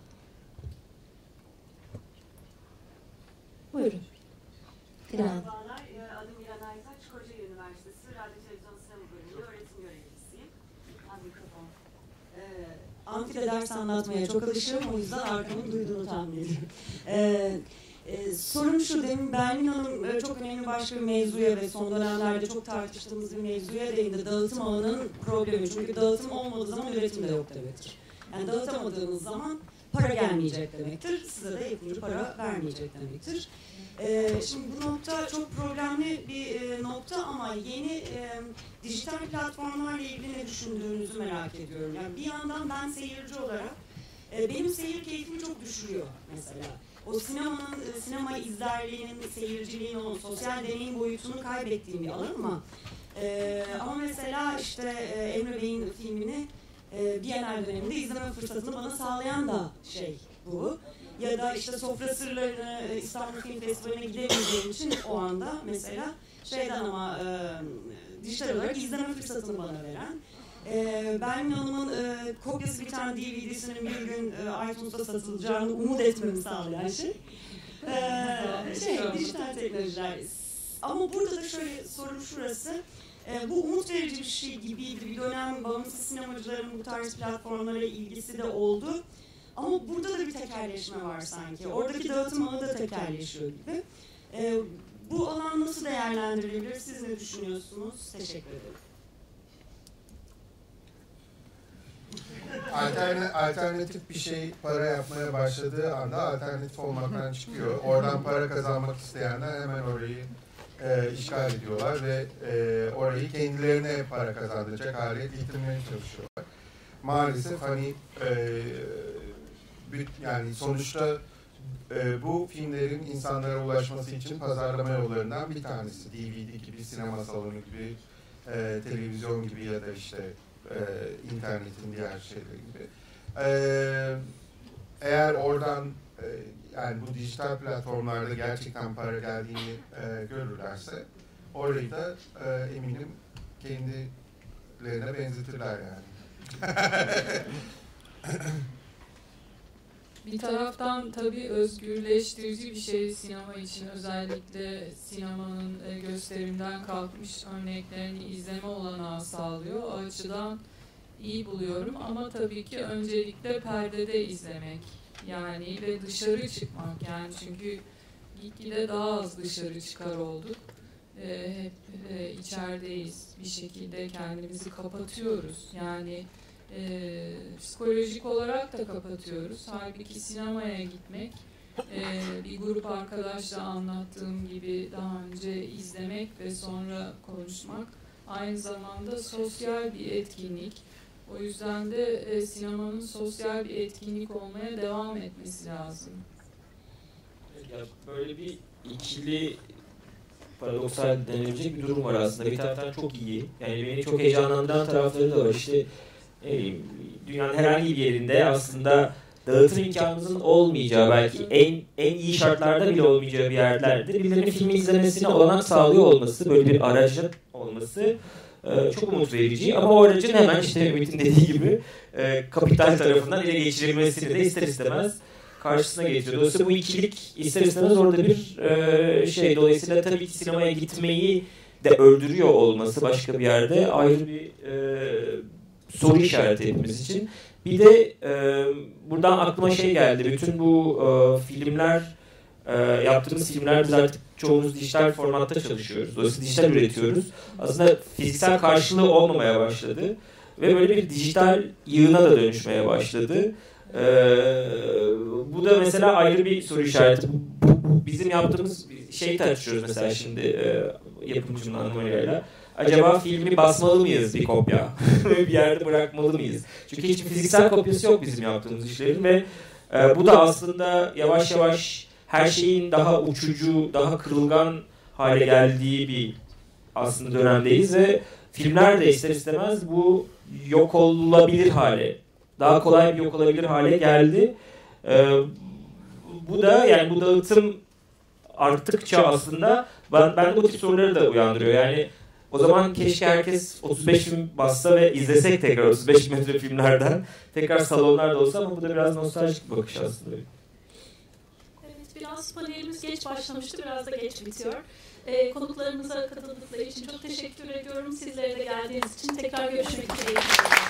Buyurun. Merhabalar, adım İlhan Aytaç, Kocaeli Üniversitesi Radyo Televizyon Sinema Bölümünde öğretim görevlisiyim. Ha, mikrofon. Ee, amfide ders anlatmaya çok alışığım, o yüzden arkamı duyduğunu tahmin ediyorum. Ee, Ee, sorun şu, demin Belmin Hanım e, çok önemli başka bir mevzuya ve son dönemlerde çok tartıştığımız bir mevzuya değindi. Dağıtım ağının problemi. Çünkü dağıtım olmadığı zaman üretim de yok demektir. Yani dağıtamadığınız zaman para gelmeyecek demektir. Size de yapımcı para vermeyecek demektir. Ee, şimdi bu nokta çok problemli bir e, nokta ama yeni e, dijital platformlarla ilgili ne düşündüğünüzü merak ediyorum. Yani bir yandan ben seyirci olarak e, benim seyir keyfimi çok düşürüyor mesela. O sinemanın, sinemayı izlerliğinin, seyirciliğin, o sosyal deneyim boyutunu kaybettiğim bir alan ama e, ama mesela işte e, Emre Bey'in filmini e, Bienal döneminde izleme fırsatını bana sağlayan da şey bu. Ya da işte Sofra Sırları'nı İstanbul Film Festivali'ne gidemeyeceğim için o anda mesela şeyden ama e, dijital olarak izleme fırsatını bana veren. E, Belmin Hanım'ın e, kopyası bir tane D V D'sinin bir gün e, iTunes'ta satılacağını umut etmemi sağlayan şey. E, şey, dijital teknolojiler. Ama burada da şöyle sorun şurası. E, bu umut verici bir şey gibiydi. Bir dönem bağımsız sinemacıların bu tarz platformlara ilgisi de oldu. Ama burada da bir tekelleşme var sanki. Oradaki dağıtım ağı da tekelleşiyor gibi. E, bu alan nasıl değerlendirilebilir? Siz ne düşünüyorsunuz? Teşekkür ederim. Alternatif, alternatif bir şey para yapmaya başladığı anda alternatif olmaktan çıkıyor. Oradan para kazanmak isteyenler hemen orayı e, işgal ediyorlar ve e, orayı kendilerine para kazandıracak hale getirmeye çalışıyorlar. Maalesef hani e, yani sonuçta e, bu filmlerin insanlara ulaşması için pazarlama yollarından bir tanesi. D V D gibi, sinema salonu gibi, e, televizyon gibi ya da işte e, internetin diğer şeyleri gibi. E, eğer oradan e, yani bu dijital platformlarda gerçekten para geldiğini e, görürlerse orayı da e, eminim kendilerine benzetirler yani. Bir taraftan tabii özgürleştirici bir şey sinema için, özellikle sinemanın gösterimden kalkmış örneklerini izleme olanağı sağlıyor. O açıdan iyi buluyorum ama tabii ki öncelikle perdede izlemek yani ve dışarı çıkmak yani çünkü gitgide daha az dışarı çıkar olduk. Ee, hep e, içerideyiz, bir şekilde kendimizi kapatıyoruz yani. E, psikolojik olarak da kapatıyoruz. Halbuki sinemaya gitmek, e, bir grup arkadaşla anlattığım gibi daha önce izlemek ve sonra konuşmak aynı zamanda sosyal bir etkinlik. O yüzden de e, sinemanın sosyal bir etkinlik olmaya devam etmesi lazım. Ya böyle bir ikili paradoksal denilebilecek bir durum var aslında. Bir taraftan çok iyi. Yani beni çok heyecanlandıran tarafları da var. İşte e, dünyanın herhangi bir yerinde aslında dağıtım imkanımızın olmayacağı, belki en en iyi şartlarda bile olmayacağı bir yerlerde birilerinin filmi izlemesine olanak sağlıyor olması, böyle bir aracın olması e, çok umut verici. Ama o aracın hemen işte Ümit'in dediği gibi e, kapital tarafından ele geçirilmesini de ister istemez karşısına getiriyor. Dolayısıyla bu ikilik ister istemez orada bir e, şey. Dolayısıyla tabii ki sinemaya gitmeyi de öldürüyor olması başka bir yerde ayrı bir e, soru işareti hepimiz için. Bir de e, buradan aklıma şey geldi. Bütün bu e, filmler, e, yaptığımız filmler biz artık çoğumuz dijital formatta çalışıyoruz. Dolayısıyla dijital üretiyoruz. Aslında fiziksel karşılığı olmamaya başladı. Ve böyle bir dijital yığına da dönüşmeye başladı. Ee, bu da mesela ayrı bir soru işareti. Bu, bu, bu bizim yaptığımız şeyi tartışıyoruz mesela şimdi e, yapımcının hanımlarıyla. Acaba filmi basmalı mıyız bir kopya? Bir yerde bırakmalı mıyız? Çünkü hiçbir fiziksel kopyası yok bizim yaptığımız işlerin ve e, bu da aslında yavaş yavaş her şeyin daha uçucu, daha kırılgan hale geldiği bir aslında dönemdeyiz ve filmler de ister istemez bu yok olabilir hale, daha kolay bir yok olabilir hale geldi. Ee, bu da yani bu dağıtım arttıkça aslında ben, ben de bu tip soruları da uyandırıyor. Yani o zaman keşke herkes otuz beş film bassa ve izlesek tekrar otuz beş metre filmlerden. Tekrar salonlarda olsa ama bu da biraz nostaljik bir bakış aslında. Evet, biraz panelimiz geç başlamıştı, biraz da geç bitiyor. Ee, konuklarımıza katıldıkları için çok teşekkür ediyorum. Sizlere de geldiğiniz için tekrar görüşmek dileğiyle.